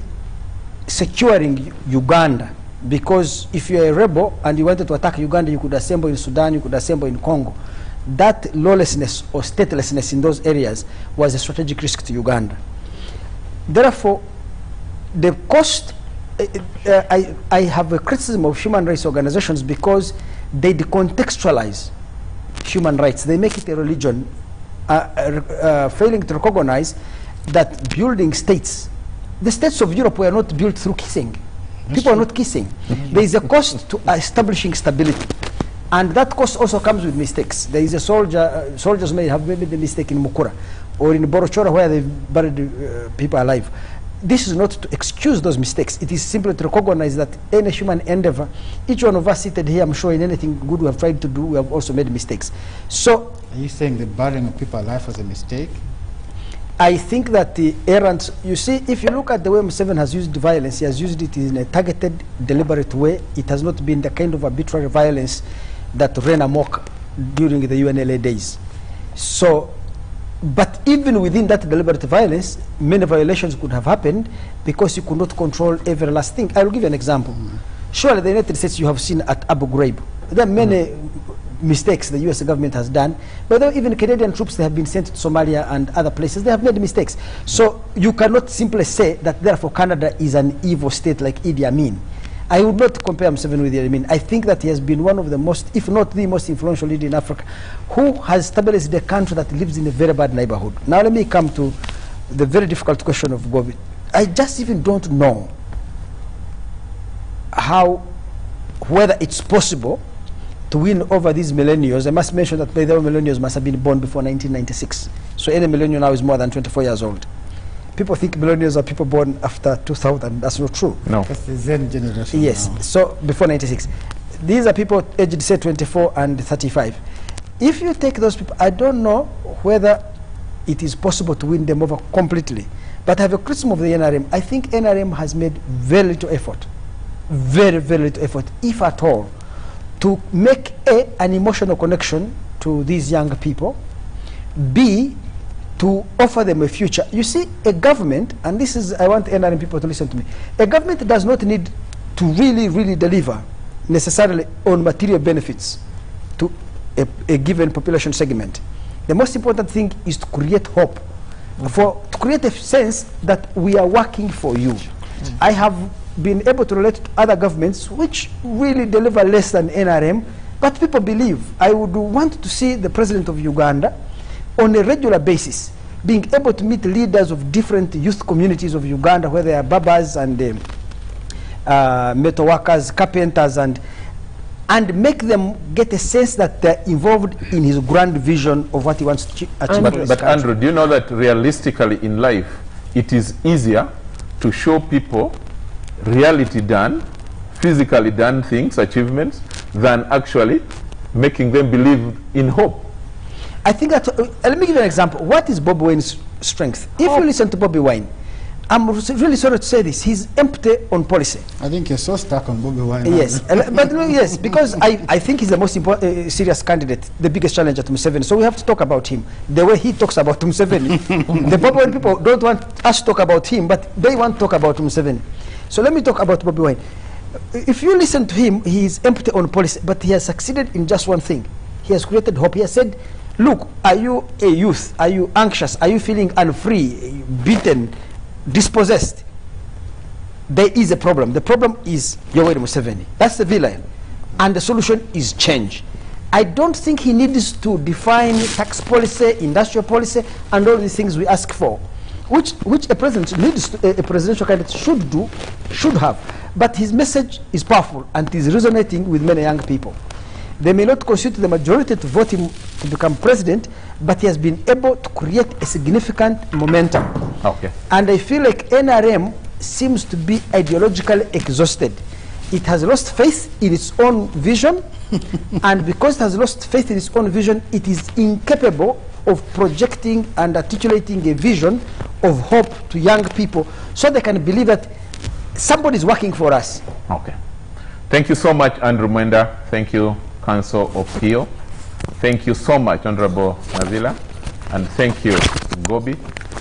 Speaker 1: securing Uganda, because if you're a rebel and you wanted to attack Uganda, you could assemble in Sudan, you could assemble in Congo. That lawlessness or statelessness in those areas was a strategic risk to Uganda. Therefore, the cost, uh, uh, I, I have a criticism of human rights organizations because they decontextualize human rights. They make it a religion, uh, uh, uh, failing to recognize that building states, the states of Europe were not built through kissing. That's People true. Are not kissing. Mm-hmm. There is a cost to establishing stability. And that cost also comes with mistakes. There is a soldier, uh, soldiers may have made the mistake in Mukura or in Borochora where they buried uh, people alive. This is not to excuse those mistakes. It is simply to recognize that in a human endeavor, each one of us seated here, I'm sure in anything good we have tried to do, we have also made mistakes. So,
Speaker 6: are you saying the burying of people alive was a mistake?
Speaker 1: I think that the errant, you see, if you look at the way Museveni has used violence, he has used it in a targeted, deliberate way. It has not been the kind of arbitrary violence that ran amok during the U N L A days. So, but even within that deliberate violence, many violations could have happened because you could not control every last thing. I will give you an example. Mm. Surely the United States you have seen at Abu Ghraib, there are many mm. mistakes the U S government has done, but though even Canadian troops, they have been sent to Somalia and other places, they have made mistakes. So you cannot simply say that therefore Canada is an evil state like Idi Amin. I would not compare Museveni with Idi Amin. I think that he has been one of the most, if not the most influential leader in Africa, who has stabilized a country that lives in a very bad neighborhood. Now let me come to the very difficult question of Gobi. I just even don't know how, whether it's possible to win over these millennials. I must mention that the millennials must have been born before nineteen ninety-six. So any millennial now is more than twenty-four years old. People think millennials are people born after two thousand. That's not true.
Speaker 6: No. That's the Zen generation.
Speaker 1: Yes.
Speaker 6: Now.
Speaker 1: So before ninety-six. These are people aged, say, twenty-four and thirty-five. If you take those people, I don't know whether it is possible to win them over completely. But I have a criticism of the N R M. I think N R M has made very little effort, very, very little effort, if at all, to make A, an emotional connection to these young people, B, to offer them a future. You see, a government, and this is, I want N R M people to listen to me, a government does not need to really, really deliver necessarily on material benefits to a, a given population segment. The most important thing is to create hope, for to create a sense that we are working for you. Mm. I have been able to relate to other governments which really deliver less than N R M, but people believe. I would want to see the president of Uganda on a regular basis being able to meet leaders of different youth communities of Uganda, where there are babas and um, uh, metal workers, carpenters, and and make them get a sense that they're involved in his grand vision of what he wants to achieve.
Speaker 2: But, but Andrew, do you know that realistically in life, it is easier to show people reality done, physically done things, achievements, than actually making them believe in hope?
Speaker 1: I think that, uh, let me give you an example. What is Bobi Wine's strength? If you listen to Bobi Wine, I'm really sorry to say this, he's empty on policy.
Speaker 6: I think you're so stuck on Bobi Wine.
Speaker 1: Yes, but no, yes, because I, I think he's the most important, uh, serious candidate, the biggest challenger to Museveni. So we have to talk about him. The way he talks about Museveni, the Bobi Wine people don't want us to talk about him, but they want to talk about Museveni. So let me talk about Bobi Wine. If you listen to him, he is empty on policy, but he has succeeded in just one thing. He has created hope. He has said, look, are you a youth? Are you anxious? Are you feeling unfree, beaten, dispossessed? There is a problem. The problem is Yoweri Museveni. That's the villain. And the solution is change. I don't think he needs to define tax policy, industrial policy, and all these things we ask for, which, which a president needs to, a presidential candidate should do, should have. But his message is powerful and it is resonating with many young people. They may not constitute the majority to vote him to become president, but he has been able to create a significant momentum.
Speaker 2: Okay.
Speaker 1: And I feel like N R M seems to be ideologically exhausted. It has lost faith in its own vision, and because it has lost faith in its own vision, it is incapable of projecting and articulating a vision of hope to young people so they can believe that somebody is working for us.
Speaker 2: Okay. Thank you so much, Andrew Mwenda. Thank you, Council of Peel. Thank you so much, Honorable Nazila, and thank you, Gobi.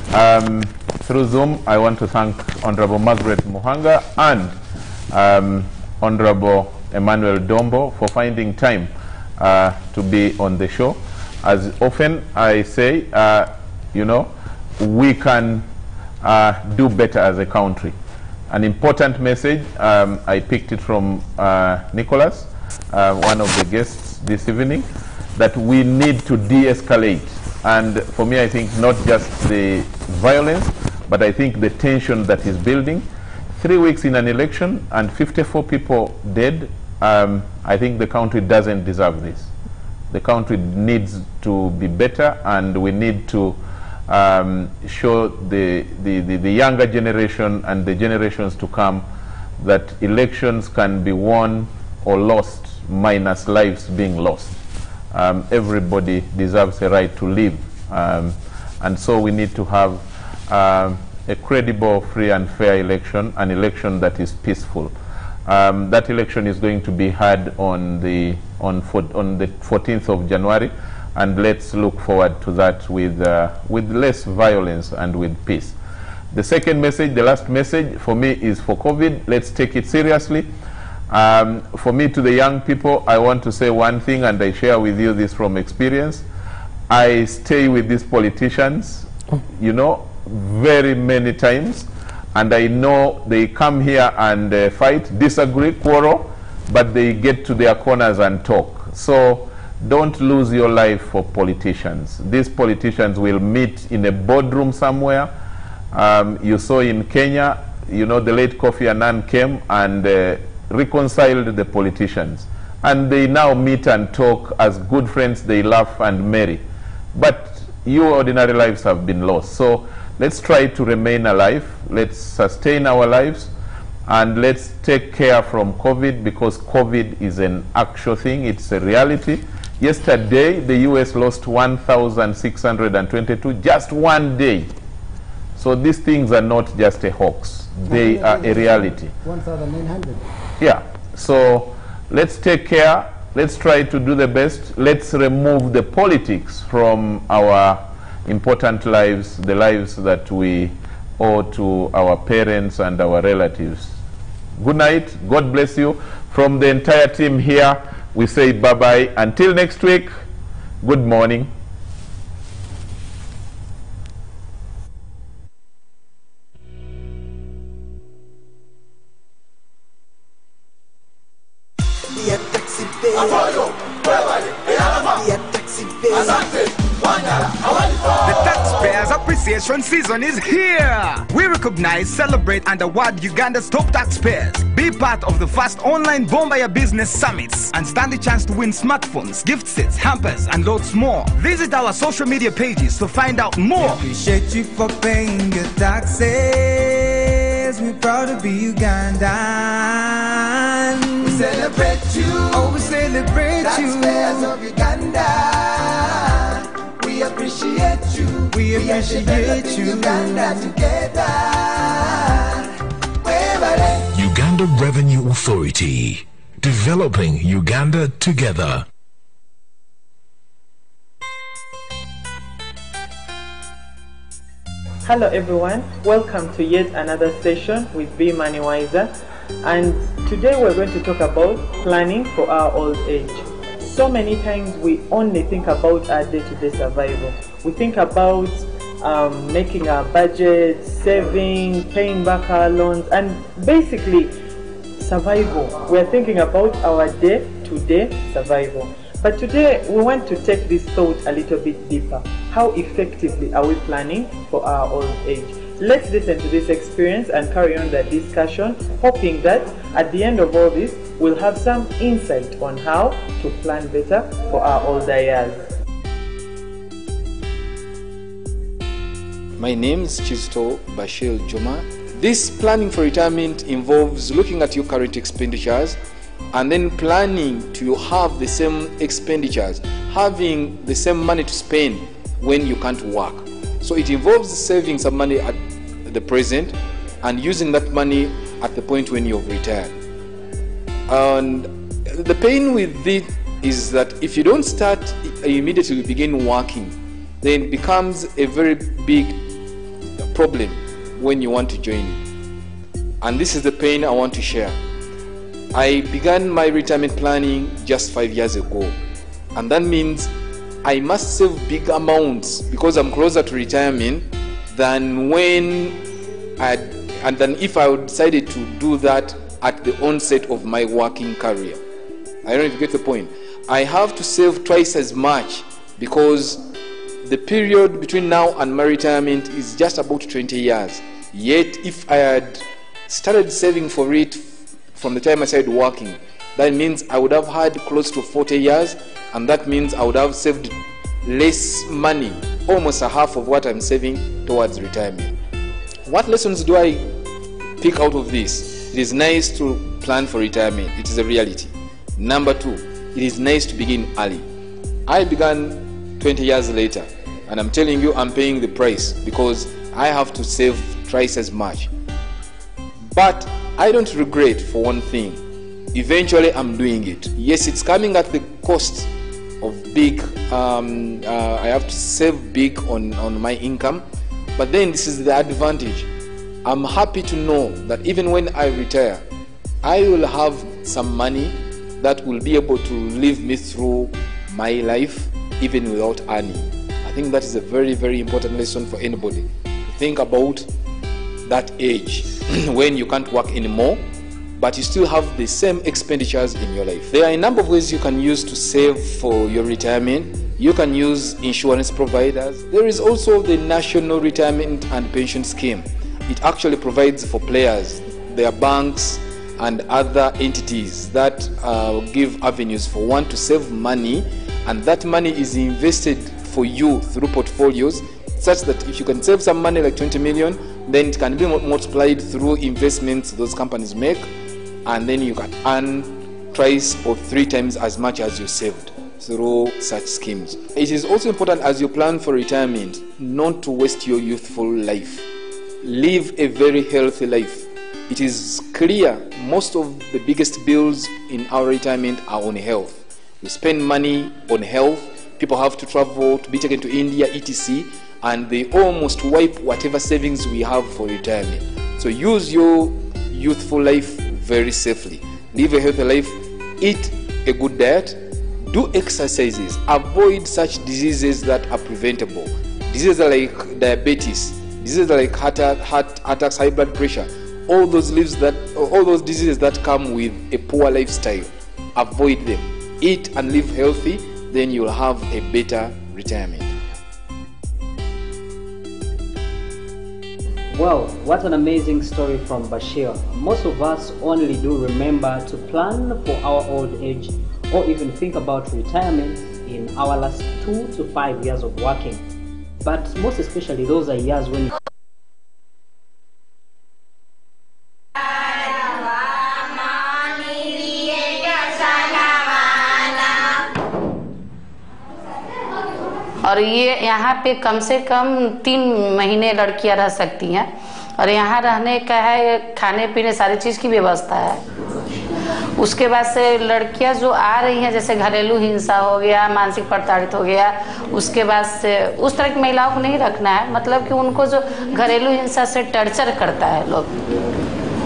Speaker 2: Um, through Zoom, I want to thank Honorable Margaret Muhanga and um, Honorable Emmanuel Dombo for finding time uh, to be on the show. As often I say, uh, you know, we can uh, do better as a country. An important message, um, I picked it from uh, Nicholas, uh, one of the guests this evening, that we need to de-escalate. And for me, I think not just the violence, but I think the tension that is building. Three weeks in an election and fifty-four people dead, um, I think the country doesn't deserve this. The country needs to be better, and we need to um, show the, the, the, the younger generation and the generations to come that elections can be won or lost minus lives being lost. Um, everybody deserves a right to live, um, and so we need to have um, a credible, free and fair election, an election that is peaceful. Um, that election is going to be held on the on, on the fourteenth of January, and let's look forward to that with uh, with less violence and with peace. The second message, the last message for me, is for COVID. Let's take it seriously. Um, for me, to the young people, I want to say one thing, and I share with you this from experience. I stay with these politicians, you know, very many times, and I know they come here and uh, fight, disagree, quarrel, but they get to their corners and talk. So don't lose your life for politicians. These politicians will meet in a boardroom somewhere. Um, you saw in Kenya, you know, the late Kofi Annan came and uh, reconciled the politicians, and they now meet and talk as good friends. They laugh and merry, but your ordinary lives have been lost. So let's try to remain alive, let's sustain our lives, and let's take care from COVID, because COVID is an actual thing, it's a reality. Yesterday the U S lost one thousand six hundred twenty-two, just one day. So these things are not just a hoax. They are a reality.
Speaker 1: one thousand nine hundred.
Speaker 2: Yeah. So let's take care. Let's try to do the best. Let's remove the politics from our important lives, the lives that we owe to our parents and our relatives. Good night. God bless you. From the entire team here, we say bye-bye. Until next week, good morning.
Speaker 9: The Taxpayers Appreciation Season is here. We recognize, celebrate, and award Uganda's top taxpayers. Be part of the first online Bombaya Business Summits and stand the chance to win smartphones, gift sets, hampers, and loads more. Visit our social media pages to find out more.
Speaker 10: We appreciate you for paying your taxes. We're proud to be Ugandan. We celebrate you. Oh, we celebrate you. Taxpayers of Uganda. We appreciate you. We appreciate you. Uganda together.
Speaker 11: Uganda Revenue Authority. Developing Uganda together.
Speaker 13: Hello everyone, welcome to yet another session with B Money Wiser, and today we're going to talk about planning for our old age. So many times we only think about our day-to-day survival. We think about um, making our budget, saving, paying back our loans, and basically survival. We're thinking about our day-to-day survival. But today we want to take this thought a little bit deeper. How effectively are we planning for our old age? Let's listen to this experience and carry on the discussion, hoping that at the end of all this, we'll have some insight on how to plan better for our older years.
Speaker 14: My name is Chisto Bashir Juma. This planning for retirement involves looking at your current expenditures and then planning to have the same expenditures, having the same money to spend when you can't work. So it involves saving some money at the present and using that money at the point when you've retired. And the pain with it is that if you don't start immediately begin working, then it becomes a very big problem when you want to join it. And this is the pain I want to share. I began my retirement planning just five years ago, and that means I must save big amounts because I'm closer to retirement than when I and then if I decided to do that at the onset of my working career. I don't know if you get the point. I have to save twice as much because the period between now and my retirement is just about twenty years. Yet if I had started saving for it from the time I started working, that means I would have had close to forty years, and that means I would have saved less money, almost a half of what I'm saving towards retirement. What lessons do I pick out of this? It is nice to plan for retirement. It is a reality. Number two, it is nice to begin early. I began twenty years later, and I'm telling you I'm paying the price because I have to save twice as much. But I don't regret for one thing. Eventually I'm doing it. Yes, it's coming at the cost of big, um, uh, I have to save big on, on my income, but then this is the advantage. I'm happy to know that even when I retire, I will have some money that will be able to live me through my life even without earning. I think that is a very, very important lesson for anybody. To think about that age when you can't work anymore, but you still have the same expenditures in your life. There are a number of ways you can use to save for your retirement. You can use insurance providers. There is also the National Retirement and Pension Scheme. It actually provides for players, their banks and other entities that uh, give avenues for one to save money, and that money is invested for you through portfolios, such that if you can save some money like twenty million, then it can be multiplied through investments those companies make, and then you can earn twice or three times as much as you saved through such schemes. It is also important as you plan for retirement not to waste your youthful life. live a very healthy life. It is clear most of the biggest bills in our retirement are on health. We spend money on health. People have to travel to be taken to India, et cetera, and they almost wipe whatever savings we have for retirement. So use your youthful life very safely. Live a healthy life, eat a good diet, do exercises, avoid such diseases that are preventable. Diseases like diabetes, diseases like heart, heart attacks, high blood pressure, all those lives that, all those diseases that come with a poor lifestyle. Avoid them. Eat and live healthy, then you'll have a better retirement.
Speaker 15: Well, what an amazing story from Bashir. Most of us only do remember to plan for our old age or even think about retirement in our last two to five years of working. But most especially those are years when you
Speaker 16: और ये यहाँ पे कम से कम तीन महीने लड़कियाँ रह सकती हैं और यहाँ रहने का है, खाने पीने सारी चीज़ की व्यवस्था है। उसके बाद से लड़कियाँ जो आ रही हैं, जैसे घरेलू हिंसा हो गया, मानसिक प्रताड़ित हो गया, उसके बाद से उस तरह की महिलाओं को नहीं रखना है, मतलब कि उनको जो घरेलू हिंसा से टर्चर करता है लोग।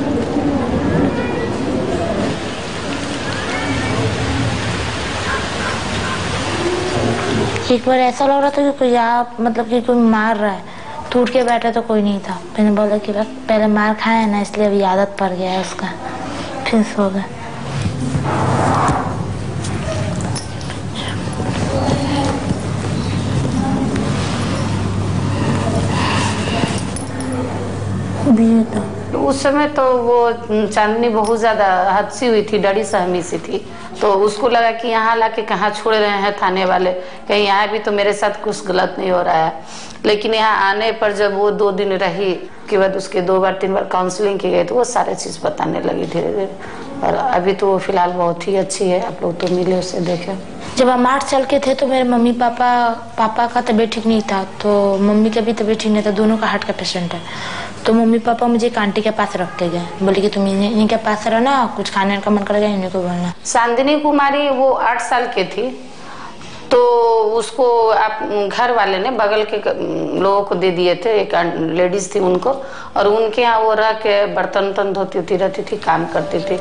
Speaker 17: एक बार ऐसा लग रहा था कि कोई आप मतलब कि कोई मार रहा है, तो उठ के बैठा तो कोई नहीं था। मैंने बोला कि पहले मार खाया है ना, इसलिए अभी आदत पड़ गया है उसका, फिर सो गया।
Speaker 16: तो उस समय तो वो चांदनी बहुत ज्यादा हदसी हुई थी, डरी सहमी सी थी, तो उसको लगा कि यहाँ लाके कहाँ छोड़ रहे हैं थाने वाले, कहीं यहाँ भी तो मेरे साथ कुछ गलत नहीं हो रहा है। लेकिन यहाँ आने पर जब वो दो दिन रही के बाद उसके दो बार तीन बार काउंसलिंग की गई तो वो सारे चीज बताने लगी धीरे धीरे, और अभी तो वो फिलहाल बहुत ही अच्छी है। आप लोग तो मिले उससे देखे।
Speaker 17: जब हम आठ साल के थे तो मेरे मम्मी पापा पापा का तबीयत ठीक नहीं था, तो मम्मी का भी तबीयत ठीक नहीं था, दोनों का हार्ट का पेशेंट है। तो मम्मी पापा मुझे एक आंटी के पास रख के गए, बोले कि तुम इन्हीं के पास रहना, कुछ खाने का मन करेगा इन्हीं को बोलना।
Speaker 16: चांदनी कुमारी वो आठ साल की थी, तो उसको आप घर वाले ने बगल के लोगों को दे दिए थे, एक लेडीज थी उनको, और उनके यहाँ वो रह के बर्तन वर्तन धोती होती रहती थी, काम करती थी।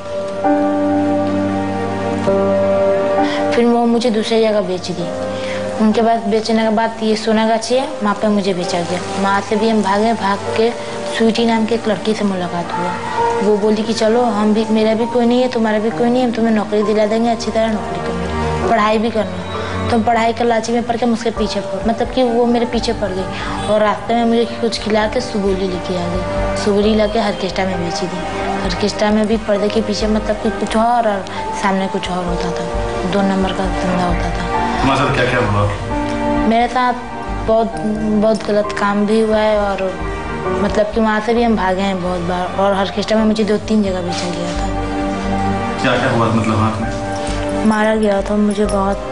Speaker 17: फिर वो मुझे दूसरी जगह बेच दी। उनके बाद बेचने के बाद ये सोनागाछी है, वहाँ पे मुझे बेचा गया। वहाँ से भी हम भागे, भाग के स्वीटी नाम की एक लड़की से मुलाकात हुआ। वो बोली कि चलो हम भी, मेरा भी कोई नहीं है, तुम्हारा भी कोई नहीं है, हम तुम्हें नौकरी दिला देंगे, अच्छी तरह नौकरी करनी, पढ़ाई भी करना। तो पढ़ाई के लालची में पढ़ के मुझसे पीछे पड़ मतलब कि वो मेरे पीछे पड़ गई, और रास्ते में मुझे कुछ खिला के सुबोली लेके आ गई। सुबोली ला के हरकेस्टा में बेची दी। हरकेस्टा में भी पर्दे के पीछे मतलब कि कुछ और और सामने कुछ और होता था, दो नंबर का धंधा होता था।
Speaker 18: तुम्हारे साथ क्या क्या हुआ?
Speaker 17: मेरे साथ बहुत बहुत गलत काम भी हुआ है, और मतलब कि वहाँ से भी हम भागे हैं बहुत बार, और हरकेस्टा में मुझे दो तीन जगह बेचा गया था।
Speaker 18: क्या क्या हुआ मतलब हाथ में?
Speaker 17: मारा गया था मुझे, बहुत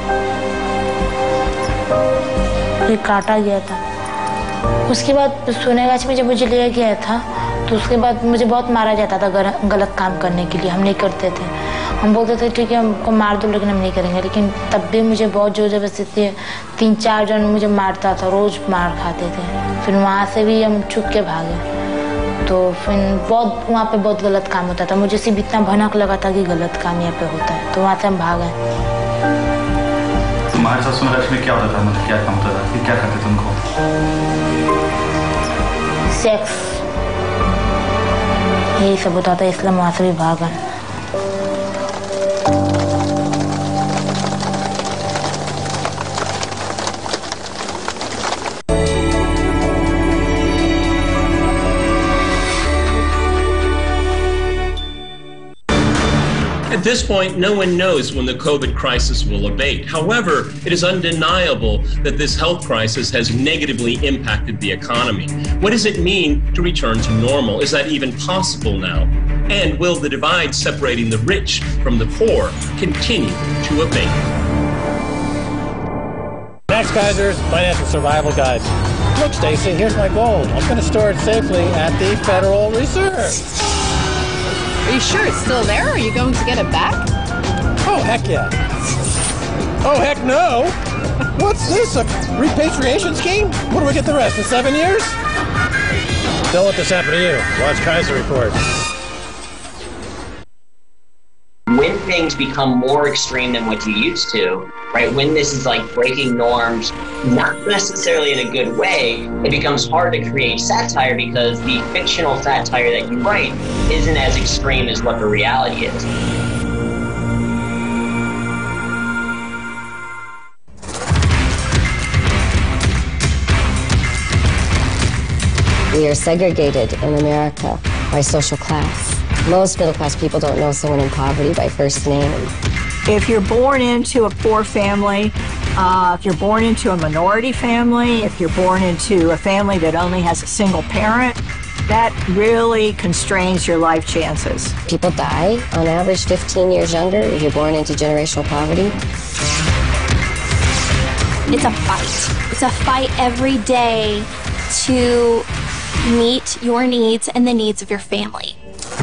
Speaker 17: ये काटा गया था। उसके बाद सोनेगाछी में जब मुझे लिया गया था तो उसके बाद मुझे बहुत मारा जाता था गलत काम करने के लिए। हम नहीं करते थे, हम बोलते थे ठीक है हमको मार दो लेकिन हम नहीं करेंगे, लेकिन तब भी मुझे बहुत जोर जबरदस्ती तीन चार जन मुझे मारता था, रोज मार खाते थे। फिर वहाँ से भी हम छुप के भागे, तो फिर बहुत वहाँ पे बहुत गलत काम होता था। मुझे सिर्फ इतना भनक लगा था कि गलत काम यहाँ पे होता है, तो वहाँ से हम भागे।
Speaker 18: तुम्हारे साथ सोनागाछी में क्या होता था, मतलब क्या काम होता था, फिर क्या करते थे उनको?
Speaker 17: सेक्स यही सब होता था, इसलिए वहाँ से भी भागा।
Speaker 19: At this point, no one knows when the COVID crisis will abate. However, it is undeniable that this health crisis has negatively impacted the economy. What does it mean to return to normal? Is that even possible now? And will the divide separating the rich from the poor continue to abate?
Speaker 20: Max Kaiser's Financial Survival Guide. Look, Stacy, here's my gold. I'm going to store it safely at the Federal Reserve.
Speaker 21: Are you sure it's still there, or are you going to get it back?
Speaker 20: Oh, heck yeah. Oh, heck no. What's this, a repatriation scheme? What do we get the rest, in seven years? Don't let this happen to you. Watch Kaiser Report.
Speaker 22: When things become more extreme than what you used to, right, when this is like breaking norms, not necessarily in a good way, it becomes hard to create satire because the fictional satire that you write isn't as extreme as what the reality is.
Speaker 23: We are segregated in America by social class. Most middle-class people don't know someone in poverty by first name.
Speaker 24: If you're born into a poor family, uh, if you're born into a minority family, if you're born into a family that only has a single parent, that really constrains your life chances.
Speaker 23: People die, on average, fifteen years younger if you're born into generational poverty.
Speaker 25: It's a fight. It's a fight every day to meet your needs and the needs of your family.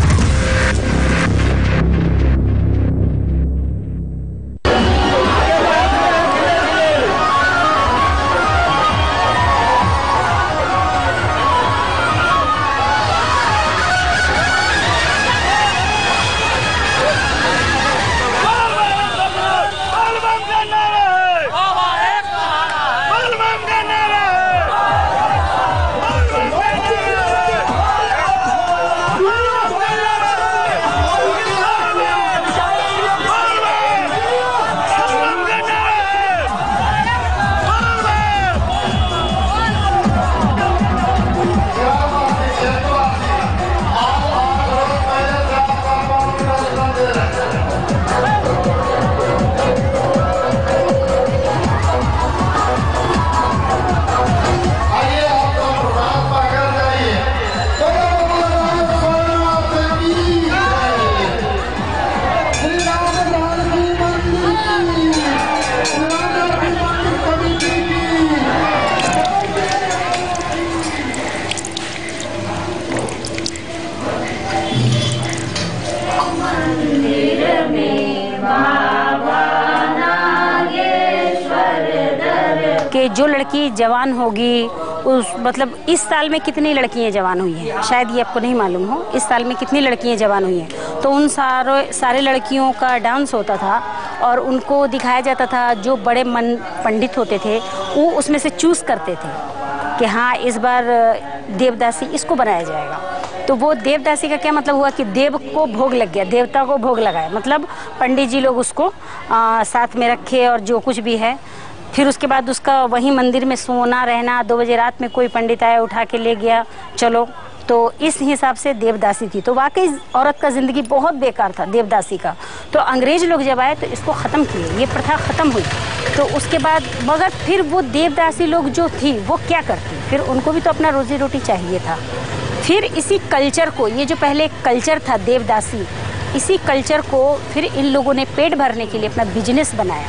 Speaker 26: कि जो लड़की जवान होगी उस मतलब इस साल में कितनी लड़कियां जवान हुई हैं, शायद ये आपको नहीं मालूम हो, इस साल में कितनी लड़कियां जवान हुई हैं। तो उन सारे सारे लड़कियों का डांस होता था और उनको दिखाया जाता था। जो बड़े मन पंडित होते थे वो उसमें से चूज करते थे कि हाँ इस बार देवदासी इसको बनाया जाएगा। तो वो देवदासी का क्या मतलब हुआ कि देव को भोग लग गया, देवता को भोग लगाया, मतलब पंडित जी लोग उसको आ, साथ में रखे और जो कुछ भी है। फिर उसके बाद उसका वहीं मंदिर में सोना रहना, दो बजे रात में कोई पंडित आया उठा के ले गया, चलो। तो इस हिसाब से देवदासी थी। तो वाकई औरत का ज़िंदगी बहुत बेकार था देवदासी का। तो अंग्रेज लोग जब आए तो इसको ख़त्म किए, ये प्रथा ख़त्म हुई। तो उसके बाद मगर फिर वो देवदासी लोग जो थी वो क्या करती, फिर उनको भी तो अपना रोजी रोटी चाहिए था। फिर इसी कल्चर को, ये जो पहले कल्चर था देवदासी, इसी कल्चर को फिर इन लोगों ने पेट भरने के लिए अपना बिजनेस बनाया।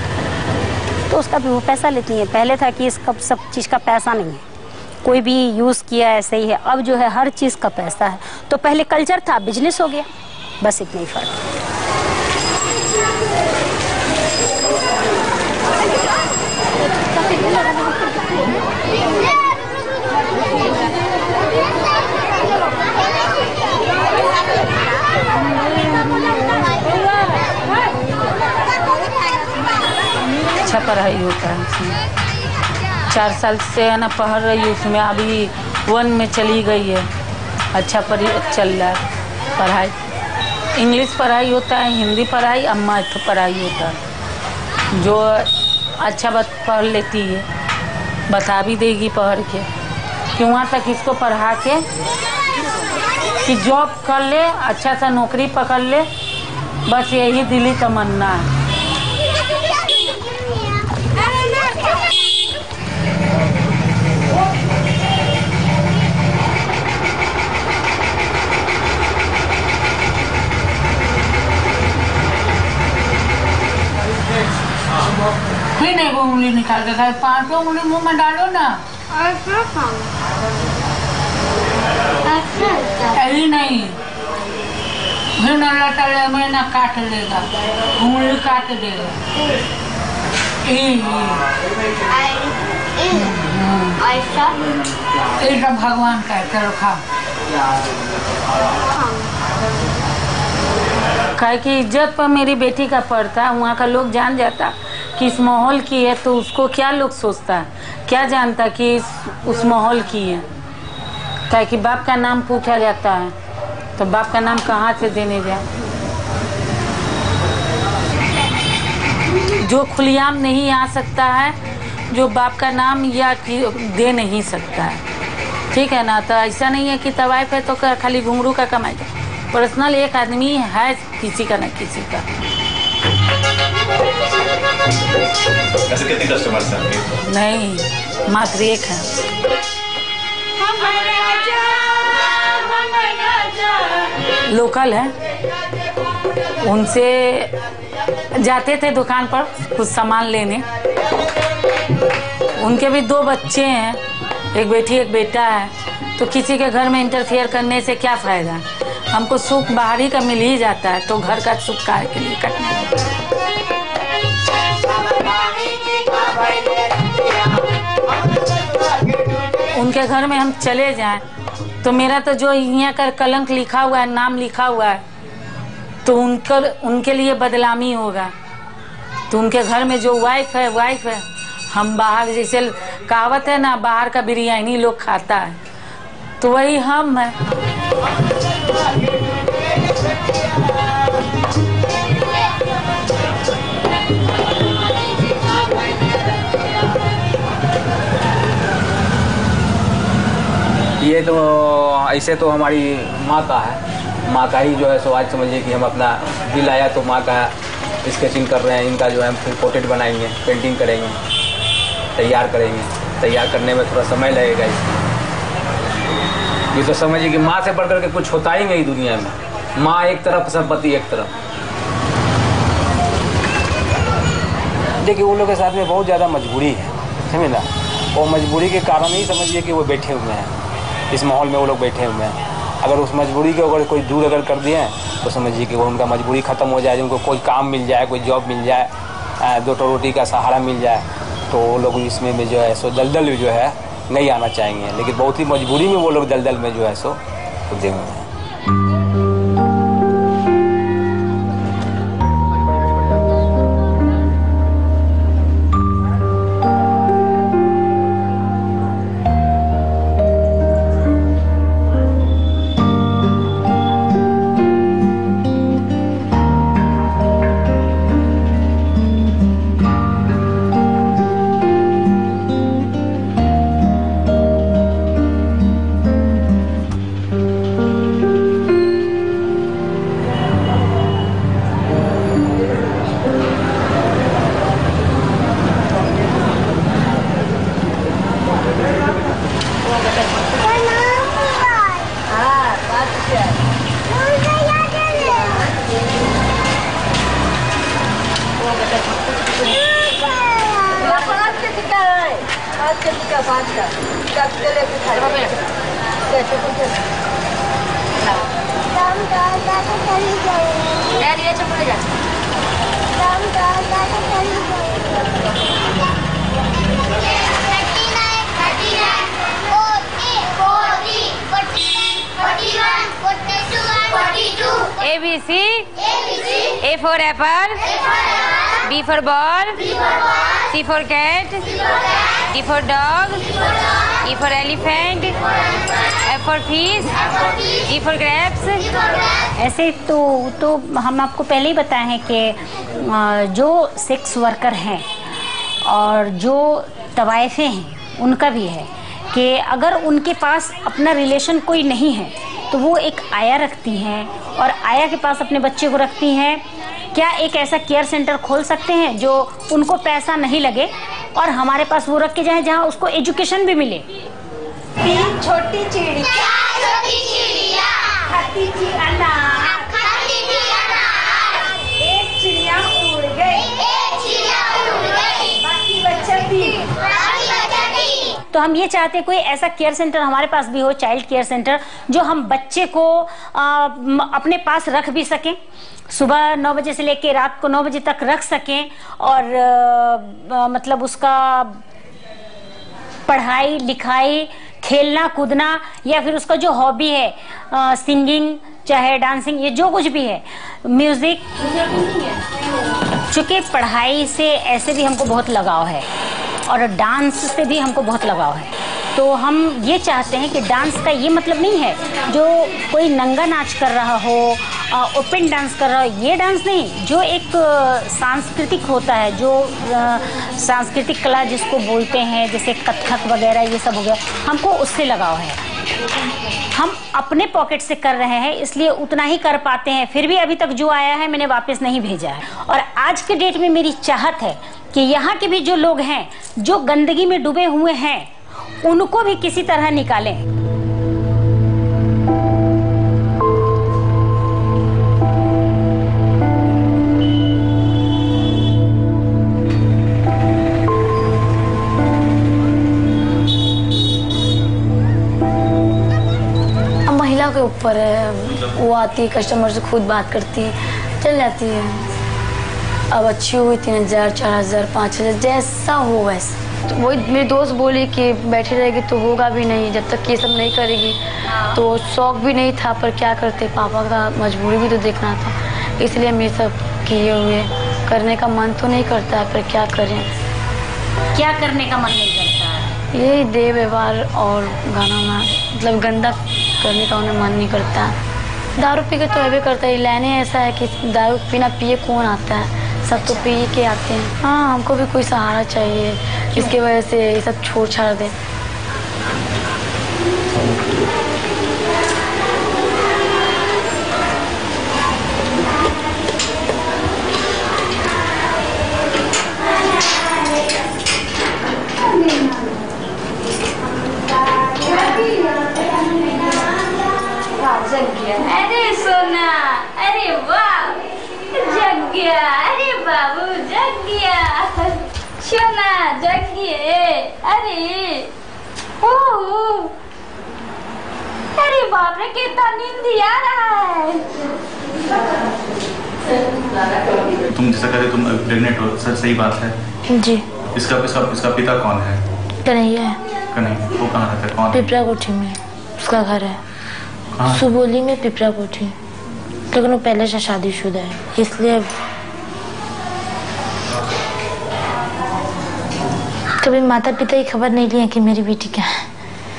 Speaker 26: तो उसका भी वो पैसा लेती हैं। पहले था कि इसका सब चीज़ का पैसा नहीं है, कोई भी यूज़ किया ऐसे ही है। अब जो है हर चीज़ का पैसा है। तो पहले कल्चर था, बिजनेस हो गया, बस इतना ही फर्क है।
Speaker 27: अच्छा पढ़ाई होता है इसमें। चार साल से है ना पढ़ रही हूँ उसमें, अभी वन में चली गई है। अच्छा पढ़ी चल रहा है पढ़ाई। इंग्लिश पढ़ाई होता है, हिंदी पढ़ाई, अब मैथ पढ़ाई होता है। जो अच्छा बात पढ़ लेती है बता भी देगी पढ़ के कि वहाँ तक इसको पढ़ा के कि जॉब कर ले, अच्छा सा नौकरी पकड़ ले, बस यही दिली तमन्ना है। Khi này vùng उंगली निकाल के खाए, पांचों उंगली मुंह में डालो ना। ऐसी नहीं, फिर न लटले में न काट लेगा, उंगली काट देगा। ये सब भगवान का है, चलो खाओ। काहे की इज्जत पर मेरी बेटी का पड़ता, वहाँ का लोग जान जाता कि इस माहौल की है, तो उसको क्या लोग सोचता है, क्या जानता कि इस, उस माहौल की है। काहे कि बाप का नाम पूछा जाता है, तो बाप का नाम कहाँ से देने जाए। जो खुलेआम नहीं आ सकता है, जो बाप का नाम या दे नहीं सकता है, ठीक है ना। तो ऐसा नहीं है कि तवाइफ है तो खाली घुंघरू का कमाएगा। पर्सनल एक आदमी है किसी का न किसी का।
Speaker 18: ऐसे कितने कस्टमर्स हैं आपके?
Speaker 27: नहीं, मात्र एक है। लोकल है, उनसे जाते थे दुकान पर कुछ सामान लेने। उनके भी दो बच्चे हैं, एक बेटी एक बेटा है, तो किसी के घर में इंटरफेयर करने से क्या फायदा। हमको सुख बाहरी का मिल ही जाता है, तो घर का सुख काहे के लिए करना। उनके घर में हम चले जाएं तो मेरा तो जो यहाँ का कलंक लिखा हुआ है, नाम लिखा हुआ है, तो उनका उनके लिए बदनामी होगा। तो उनके घर में जो वाइफ है वाइफ है, हम बाहर, जैसे कहावत है ना, बाहर का बिरयानी लोग खाता है, तो वही हम है।
Speaker 3: ये तो ऐसे तो हमारी माँ का है, माँ का ही जो है सो आज समझिए कि हम अपना दिल आया तो माँ का स्केचिंग कर रहे हैं। इनका जो है हम फिर पोर्ट्रेट बनाएंगे, पेंटिंग करेंगे, तैयार करेंगे। तैयार करने में थोड़ा समय लगेगा। ये तो समझिए कि माँ से बढ़कर के कुछ होता ही नहीं दुनिया में। माँ एक तरफ, सब पति एक तरफ। देखिए उन लोगों के साथ में बहुत ज़्यादा मजबूरी है, समझे ना। और मजबूरी के कारण ही समझिए कि वो बैठे हुए हैं, इस माहौल में वो लोग बैठे हुए हैं। अगर उस मजबूरी को अगर कोई दूर अगर कर दिए तो समझिए कि वो उनका मजबूरी ख़त्म हो जाए, उनको कोई काम मिल जाए, कोई जॉब मिल जाए, दो टो रोटी का सहारा मिल जाए, तो वो लोग इसमें में जो है सो दलदल में जो है नहीं आना चाहेंगे। लेकिन बहुत ही मजबूरी में वो लोग दलदल में जो है सो उद्यम में हैं।
Speaker 4: A B C. A for apple. B for ball. C for cat. D for dog. E for elephant. F for fish. G for grapes.
Speaker 26: ऐसे तो तो हम आपको पहले ही बताए हैं कि जो सेक्स वर्कर हैं और जो तवाइफें हैं उनका भी है कि अगर उनके पास अपना रिलेशन कोई नहीं है तो वो एक आया रखती हैं और आया के पास अपने बच्चे को रखती हैं। क्या एक ऐसा केयर सेंटर खोल सकते हैं जो उनको पैसा नहीं लगे और हमारे पास वो रख के जाए जहाँ उसको एजुकेशन भी मिले।
Speaker 5: तीन छोटी चिड़िया, छोटी चिड़िया, खाती थी अनार, खाती थी अनार। एक चिड़िया उड़ गई, एक चिड़िया उड़ गई, बाकी बच्चे
Speaker 26: तो हम ये चाहते हैं कोई ऐसा केयर सेंटर हमारे पास भी हो, चाइल्ड केयर सेंटर, जो हम बच्चे को आ, अपने पास रख भी सकें, सुबह नौ बजे से लेकर रात को नौ बजे तक रख सकें, और आ, आ, मतलब उसका पढ़ाई लिखाई, खेलना कूदना, या फिर उसका जो हॉबी है, आ, सिंगिंग चाहे डांसिंग, ये जो कुछ भी है, म्यूजिक। चूँकि पढ़ाई से ऐसे भी हमको बहुत लगाव है और डांस से भी हमको बहुत लगाव है, तो हम ये चाहते हैं कि डांस का ये मतलब नहीं है जो कोई नंगा नाच कर रहा हो, ओपन डांस कर रहा हो, ये डांस नहीं, जो एक सांस्कृतिक होता है, जो सांस्कृतिक कला जिसको बोलते हैं, जैसे कथक वगैरह ये सब हो गया, हमको उससे लगाव है। हम अपने पॉकेट से कर रहे हैं, इसलिए उतना ही कर पाते हैं, फिर भी अभी तक जो आया है मैंने वापस नहीं भेजा है। और आज के डेट में मेरी चाहत है कि यहाँ के भी जो लोग हैं जो गंदगी में डूबे हुए हैं उनको भी किसी तरह निकालें।
Speaker 1: महिला के ऊपर है, वो आती है कस्टमर से खुद बात करती है, चल जाती है। अब अच्छी हुई तीन हजार चार हजार पाँच हजार जैसा हो वैसा। तो वही मेरी दोस्त बोली कि बैठी रहेगी तो होगा भी नहीं, जब तक ये सब नहीं करेगी। तो शौक भी नहीं था, पर क्या करते, पापा का मजबूरी भी तो देखना था, इसलिए हम ये सब किए हुए। करने का मन तो नहीं करता है, पर क्या करें।
Speaker 26: क्या करने का मन नहीं करता है?
Speaker 1: यही दे व्यवहार और गाना में मतलब गंदा करने का उन्हें मन नहीं करता। दारू पी के तो ऐसे करता है, लेने ऐसा है कि दारू बिना पिए कौन आता है, सब तो पी के आते हैं। हाँ, हमको भी कोई सहारा चाहिए जिसकी वजह से ये सब छोड़ छाड़ दे।
Speaker 2: अरे सोना, अरे वाह, जग गया, अरे बाबू जग गया, सोना जग गए, अरे ओ, अरे बाप रे कितना नींद आ रहा है।
Speaker 18: तुम जैसा कहते तुम प्रेग्नेंट हो, सर सही बात है
Speaker 17: जी।
Speaker 18: इसका इसका इसका पिता कौन है?
Speaker 17: कन्हैया है।
Speaker 18: कन्हैया, वो कहाँ रहता है, कौन?
Speaker 17: पिपरा कोठी में उसका घर है, सुबोली में पिपरा कोठी, लेकिन वो पहले से शादीशुदा है, इसलिए कभी माता पिता की खबर नहीं लिए कि मेरी बेटी क्या है।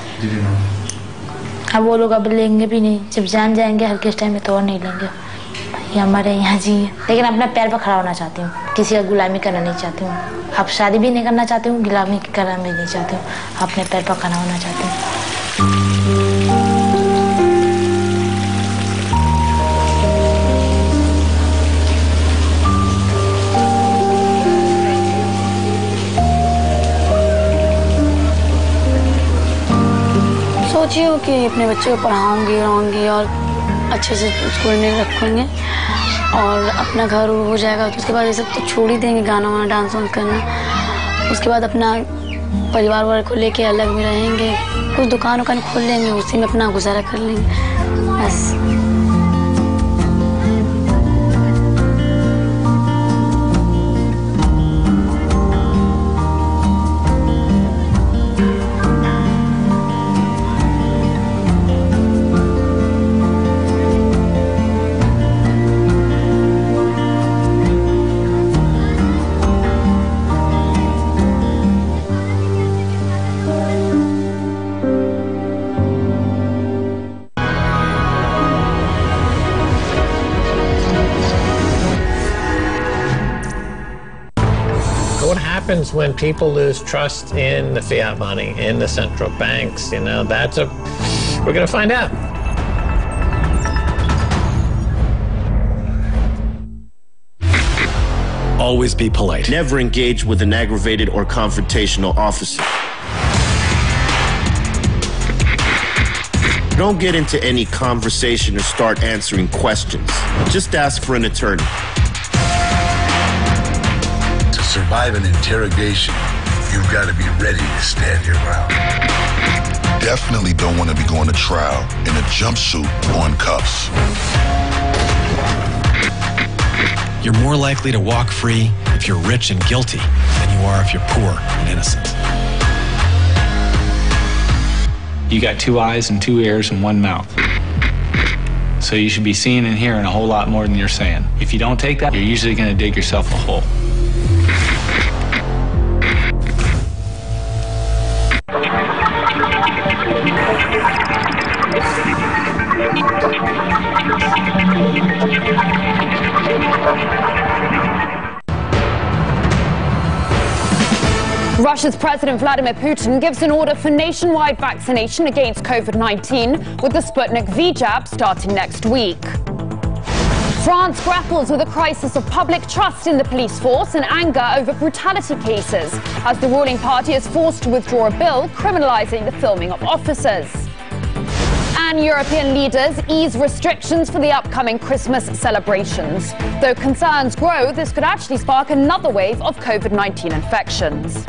Speaker 17: अब वो लोग अब लेंगे भी नहीं, जब जान जाएंगे हर किस टाइम में तो और नहीं लेंगे। ये हमारे यहाँ जी है, लेकिन अपना पैर पर खड़ा होना चाहती हूँ, किसी का गुलामी करना नहीं चाहती हूँ। अब शादी भी नहीं करना चाहती हूँ, गुलामी करना भी नहीं चाहती हूँ, अपने पैर पर खड़ा होना चाहती हूँ।
Speaker 1: सोची हो कि अपने बच्चे को पढ़ाऊंगी रहूँगी और अच्छे से स्कूल में रखूँगी और अपना घर हो जाएगा, तो उसके बाद ये सब तो छोड़ ही देंगे, गाना वाना डांस वांस करना। उसके बाद अपना परिवार वाले को लेके अलग में रहेंगे, कुछ दुकान उकान खोल लेंगे, उसी में अपना गुजारा कर लेंगे बस।
Speaker 20: Happens when people lose trust in the fiat money, in the central banks, you know, that's a, we're going to find out.
Speaker 6: Always be polite. Never engage with an aggravated or confrontational officer. Don't get into any conversation or start answering questions. Just ask for an attorney.
Speaker 7: To survive an interrogation, you've got to be ready to stand your ground. Definitely don't want to be going to trial in a jumpsuit or in cuffs.
Speaker 8: You're more likely to walk free if you're rich and guilty than you are if you're poor and innocent.
Speaker 9: You got two eyes and two ears and one mouth. So you should be seeing and hearing a whole lot more than you're saying. If you don't take that, you're usually going to dig yourself a hole.
Speaker 10: Russia's President Vladimir Putin gives an order for nationwide vaccination against COVID nineteen, with the Sputnik V jab starting next week. France grapples with a crisis of public trust in the police force and anger over brutality cases, as the ruling party is forced to withdraw a bill criminalising the filming of officers. And European leaders ease restrictions for the upcoming Christmas celebrations. Though concerns grow, this could actually spark another wave of COVID nineteen infections.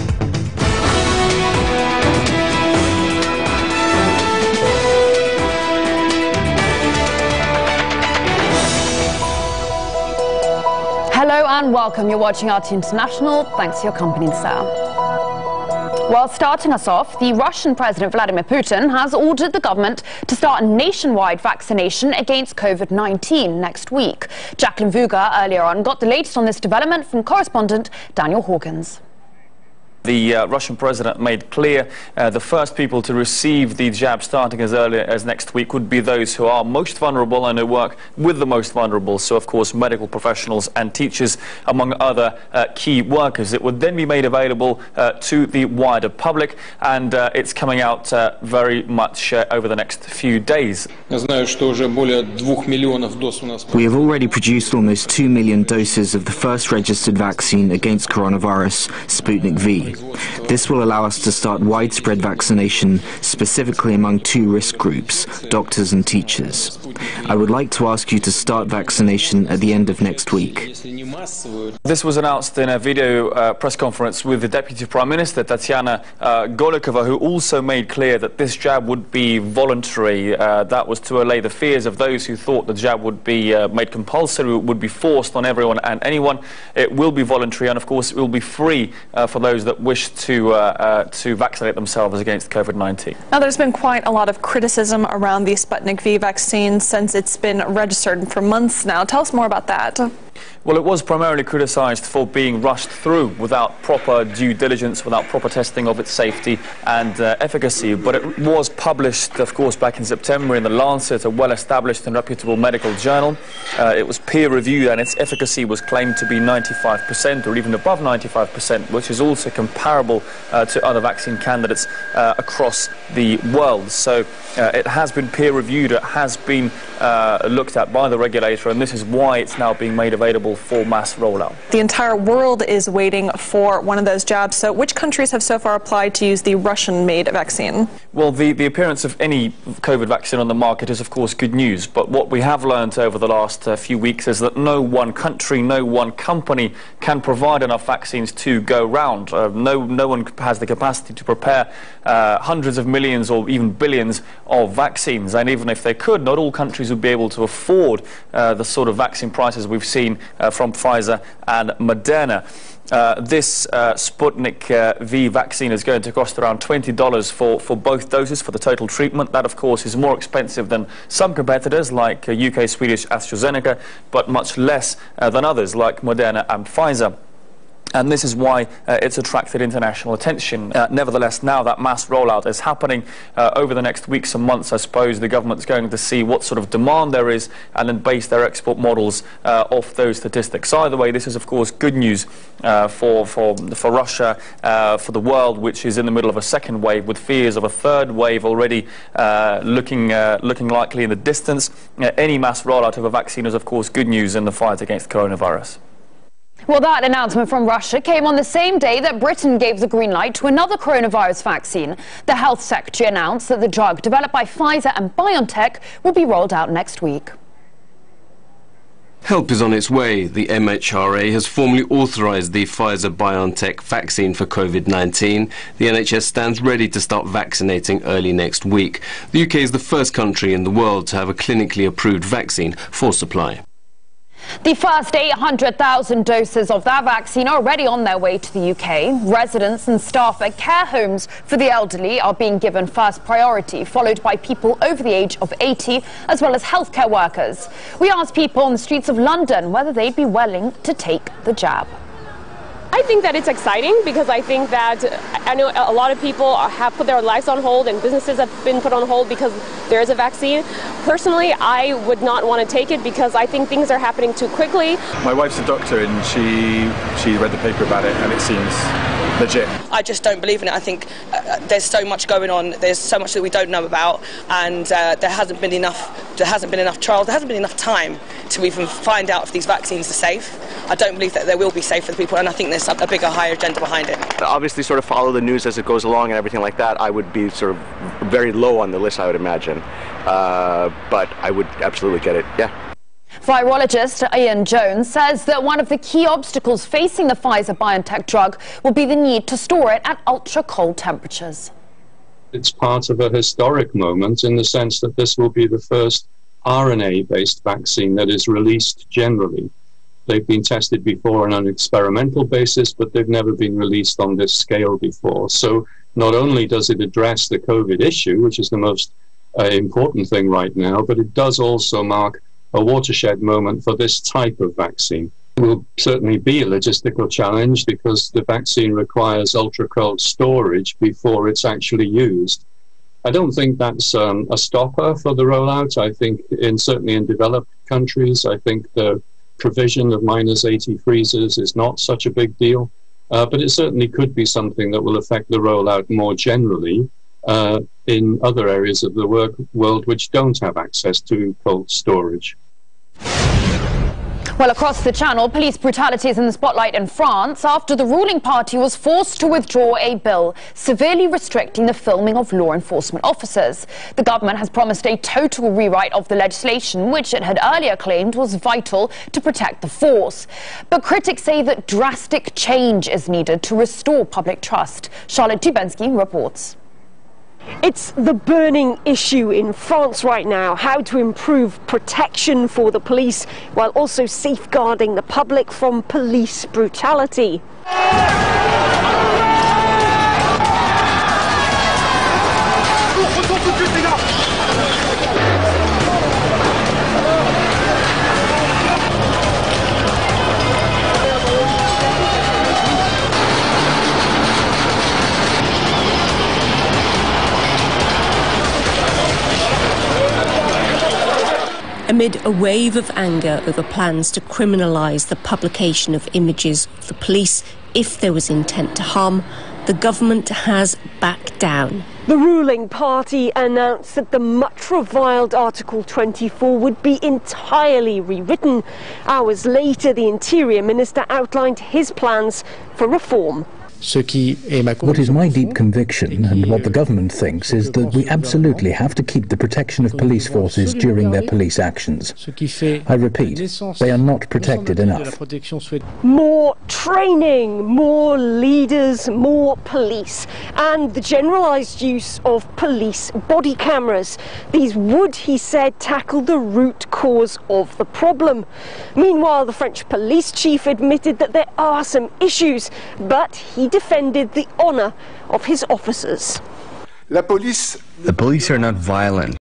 Speaker 10: Hello and welcome. You're watching R T International. Thanks for your company this hour. Well, starting us off, the Russian President Vladimir Putin has ordered the government to start nationwide vaccination against COVID nineteen next week. Jacqueline Vuga earlier on got the latest on this development from correspondent Daniel Hawkins.
Speaker 11: The uh, Russian president made clear uh, the first people to receive the jab starting as early as next week would be those who are most vulnerable and who work with the most vulnerable. So, of course, medical professionals and teachers, among other uh, key workers. It would then be made available uh, to the wider public, and uh, it's coming out uh, very much uh, over the next few days.
Speaker 12: We have already produced almost two million doses of the first registered vaccine against coronavirus, Sputnik V. This will allow us to start widespread vaccination, specifically among two risk groups, doctors and teachers. I would like to ask you to start vaccination at the end of next week.
Speaker 11: This was announced in a video uh, press conference with the Deputy Prime Minister, Tatiana uh, Golikova, who also made clear that this jab would be voluntary. Uh, that was to allay the fears of those who thought the jab would be uh, made compulsory, would be forced on everyone and anyone. It will be voluntary, and of course it will be free uh, for those that wish to, uh, uh, to vaccinate themselves against COVID nineteen.
Speaker 13: Now, there's been quite a lot of criticism around the Sputnik V vaccine since it's been registered for months now. Tell us more about that.
Speaker 11: Well, it was primarily criticised for being rushed through without proper due diligence, without proper testing of its safety and uh, efficacy. But it was published, of course, back in September in The Lancet, a well-established and reputable medical journal. Uh, it was peer-reviewed, and its efficacy was claimed to be ninety-five percent or even above ninety-five percent, which is also comparable uh, to other vaccine candidates uh, across the world. So uh, it has been peer-reviewed, it has been uh, looked at by the regulator, and this is why it's now being made available for mass rollout.
Speaker 13: The entire world is waiting for one of those jabs. So which countries have so far applied to use the Russian-made vaccine?
Speaker 11: Well, the, the appearance of any COVID vaccine on the market is, of course, good news. But what we have learned over the last uh, few weeks is that no one country, no one company can provide enough vaccines to go round. Uh, no, no one has the capacity to prepare uh, hundreds of millions or even billions of vaccines. And even if they could, not all countries would be able to afford uh, the sort of vaccine prices we've seen uh, from Pfizer and Moderna. Uh, this uh, Sputnik uh, V vaccine is going to cost around twenty dollars for, for both doses for the total treatment. That, of course, is more expensive than some competitors like uh, U K Swedish AstraZeneca, but much less uh, than others like Moderna and Pfizer. And this is why uh, it's attracted international attention. Uh, nevertheless, now that mass rollout is happening uh, over the next weeks and months, I suppose the government's going to see what sort of demand there is and then base their export models uh, off those statistics. Either way, this is, of course, good news uh, for, for, for Russia, uh, for the world, which is in the middle of a second wave with fears of a third wave already uh, looking, uh, looking likely in the distance. Uh, any mass rollout of a vaccine is, of course, good news in the fight against coronavirus.
Speaker 10: Well, that announcement from Russia came on the same day that Britain gave the green light to another coronavirus vaccine. The health secretary announced that the drug developed by Pfizer and BioNTech will be rolled out next week.
Speaker 14: Help is on its way. The M H R A has formally authorised the Pfizer-BioNTech vaccine for COVID nineteen. The N H S stands ready to start vaccinating early next week. The U K is the first country in the world to have a clinically approved vaccine for supply.
Speaker 10: The first eight hundred thousand doses of that vaccine are already on their way to the U K. Residents and staff at care homes for the elderly are being given first priority, followed by people over the age of eighty, as well as healthcare workers. We asked people on the streets of London whether they'd be willing to take the jab.
Speaker 15: I think that it's exciting because I think that I know a lot of people have put their lives on hold and businesses have been put on hold because there is a vaccine. Personally, I would not want to take it because I think things are happening too quickly.
Speaker 18: My wife's a doctor and she she read the paper about it and it seems legit.
Speaker 16: I just don't believe in it. I think uh, there's so much going on. There's so much that we don't know about, and uh, there hasn't been enough. There hasn't been enough trials. There hasn't been enough time to even find out if these vaccines are safe. I don't believe that they will be safe for the people, and I think there's a bigger, higher agenda behind it.
Speaker 19: Obviously, sort of follow the news as it goes along and everything like that. I would be sort of very low on the list, I would imagine, uh, but I would absolutely get it. Yeah.
Speaker 10: Virologist Ian Jones says that one of the key obstacles facing the Pfizer-BioNTech drug will be the need to store it at ultra-cold temperatures.
Speaker 21: It's part of a historic moment in the sense that this will be the first R N A-based vaccine that is released generally. They've been tested before on an experimental basis, but they've never been released on this scale before. So not only does it address the COVID issue, which is the most uh, important thing right now, but it does also mark a watershed moment for this type of vaccine. It will certainly be a logistical challenge because the vaccine requires ultra-cold storage before it's actually used. I don't think that's um, a stopper for the rollout. I think in certainly in developed countries, I think the provision of minus eighty freezers is not such a big deal, uh, but it certainly could be something that will affect the rollout more generally uh, in other areas of the work world which don't have access to cold storage.
Speaker 10: Well, across the channel, police brutality is in the spotlight in France after the ruling party was forced to withdraw a bill severely restricting the filming of law enforcement officers. The government has promised a total rewrite of the legislation, which it had earlier claimed was vital to protect the force. But critics say that drastic change is needed to restore public trust. Charlotte Dubensky reports.
Speaker 22: It's the burning issue in France right now, how to improve protection for the police while also safeguarding the public from police brutality.
Speaker 24: Amid a wave of anger over plans to criminalise the publication of images of the police if there was intent to harm, the government has backed down.
Speaker 22: The ruling party announced that the much reviled Article twenty-four would be entirely rewritten. Hours later, the Interior Minister outlined his plans for reform.
Speaker 28: What is my deep conviction, and what the government thinks, is that we absolutely have to keep the protection of police forces during their police actions. I repeat, they are not protected enough.
Speaker 22: More training, more leaders, more police, and the generalised use of police body cameras. These would, he said, tackle the root cause of the problem. Meanwhile, the French police chief admitted that there are some issues, but he defended the honour of his officers.
Speaker 29: The police are not violent.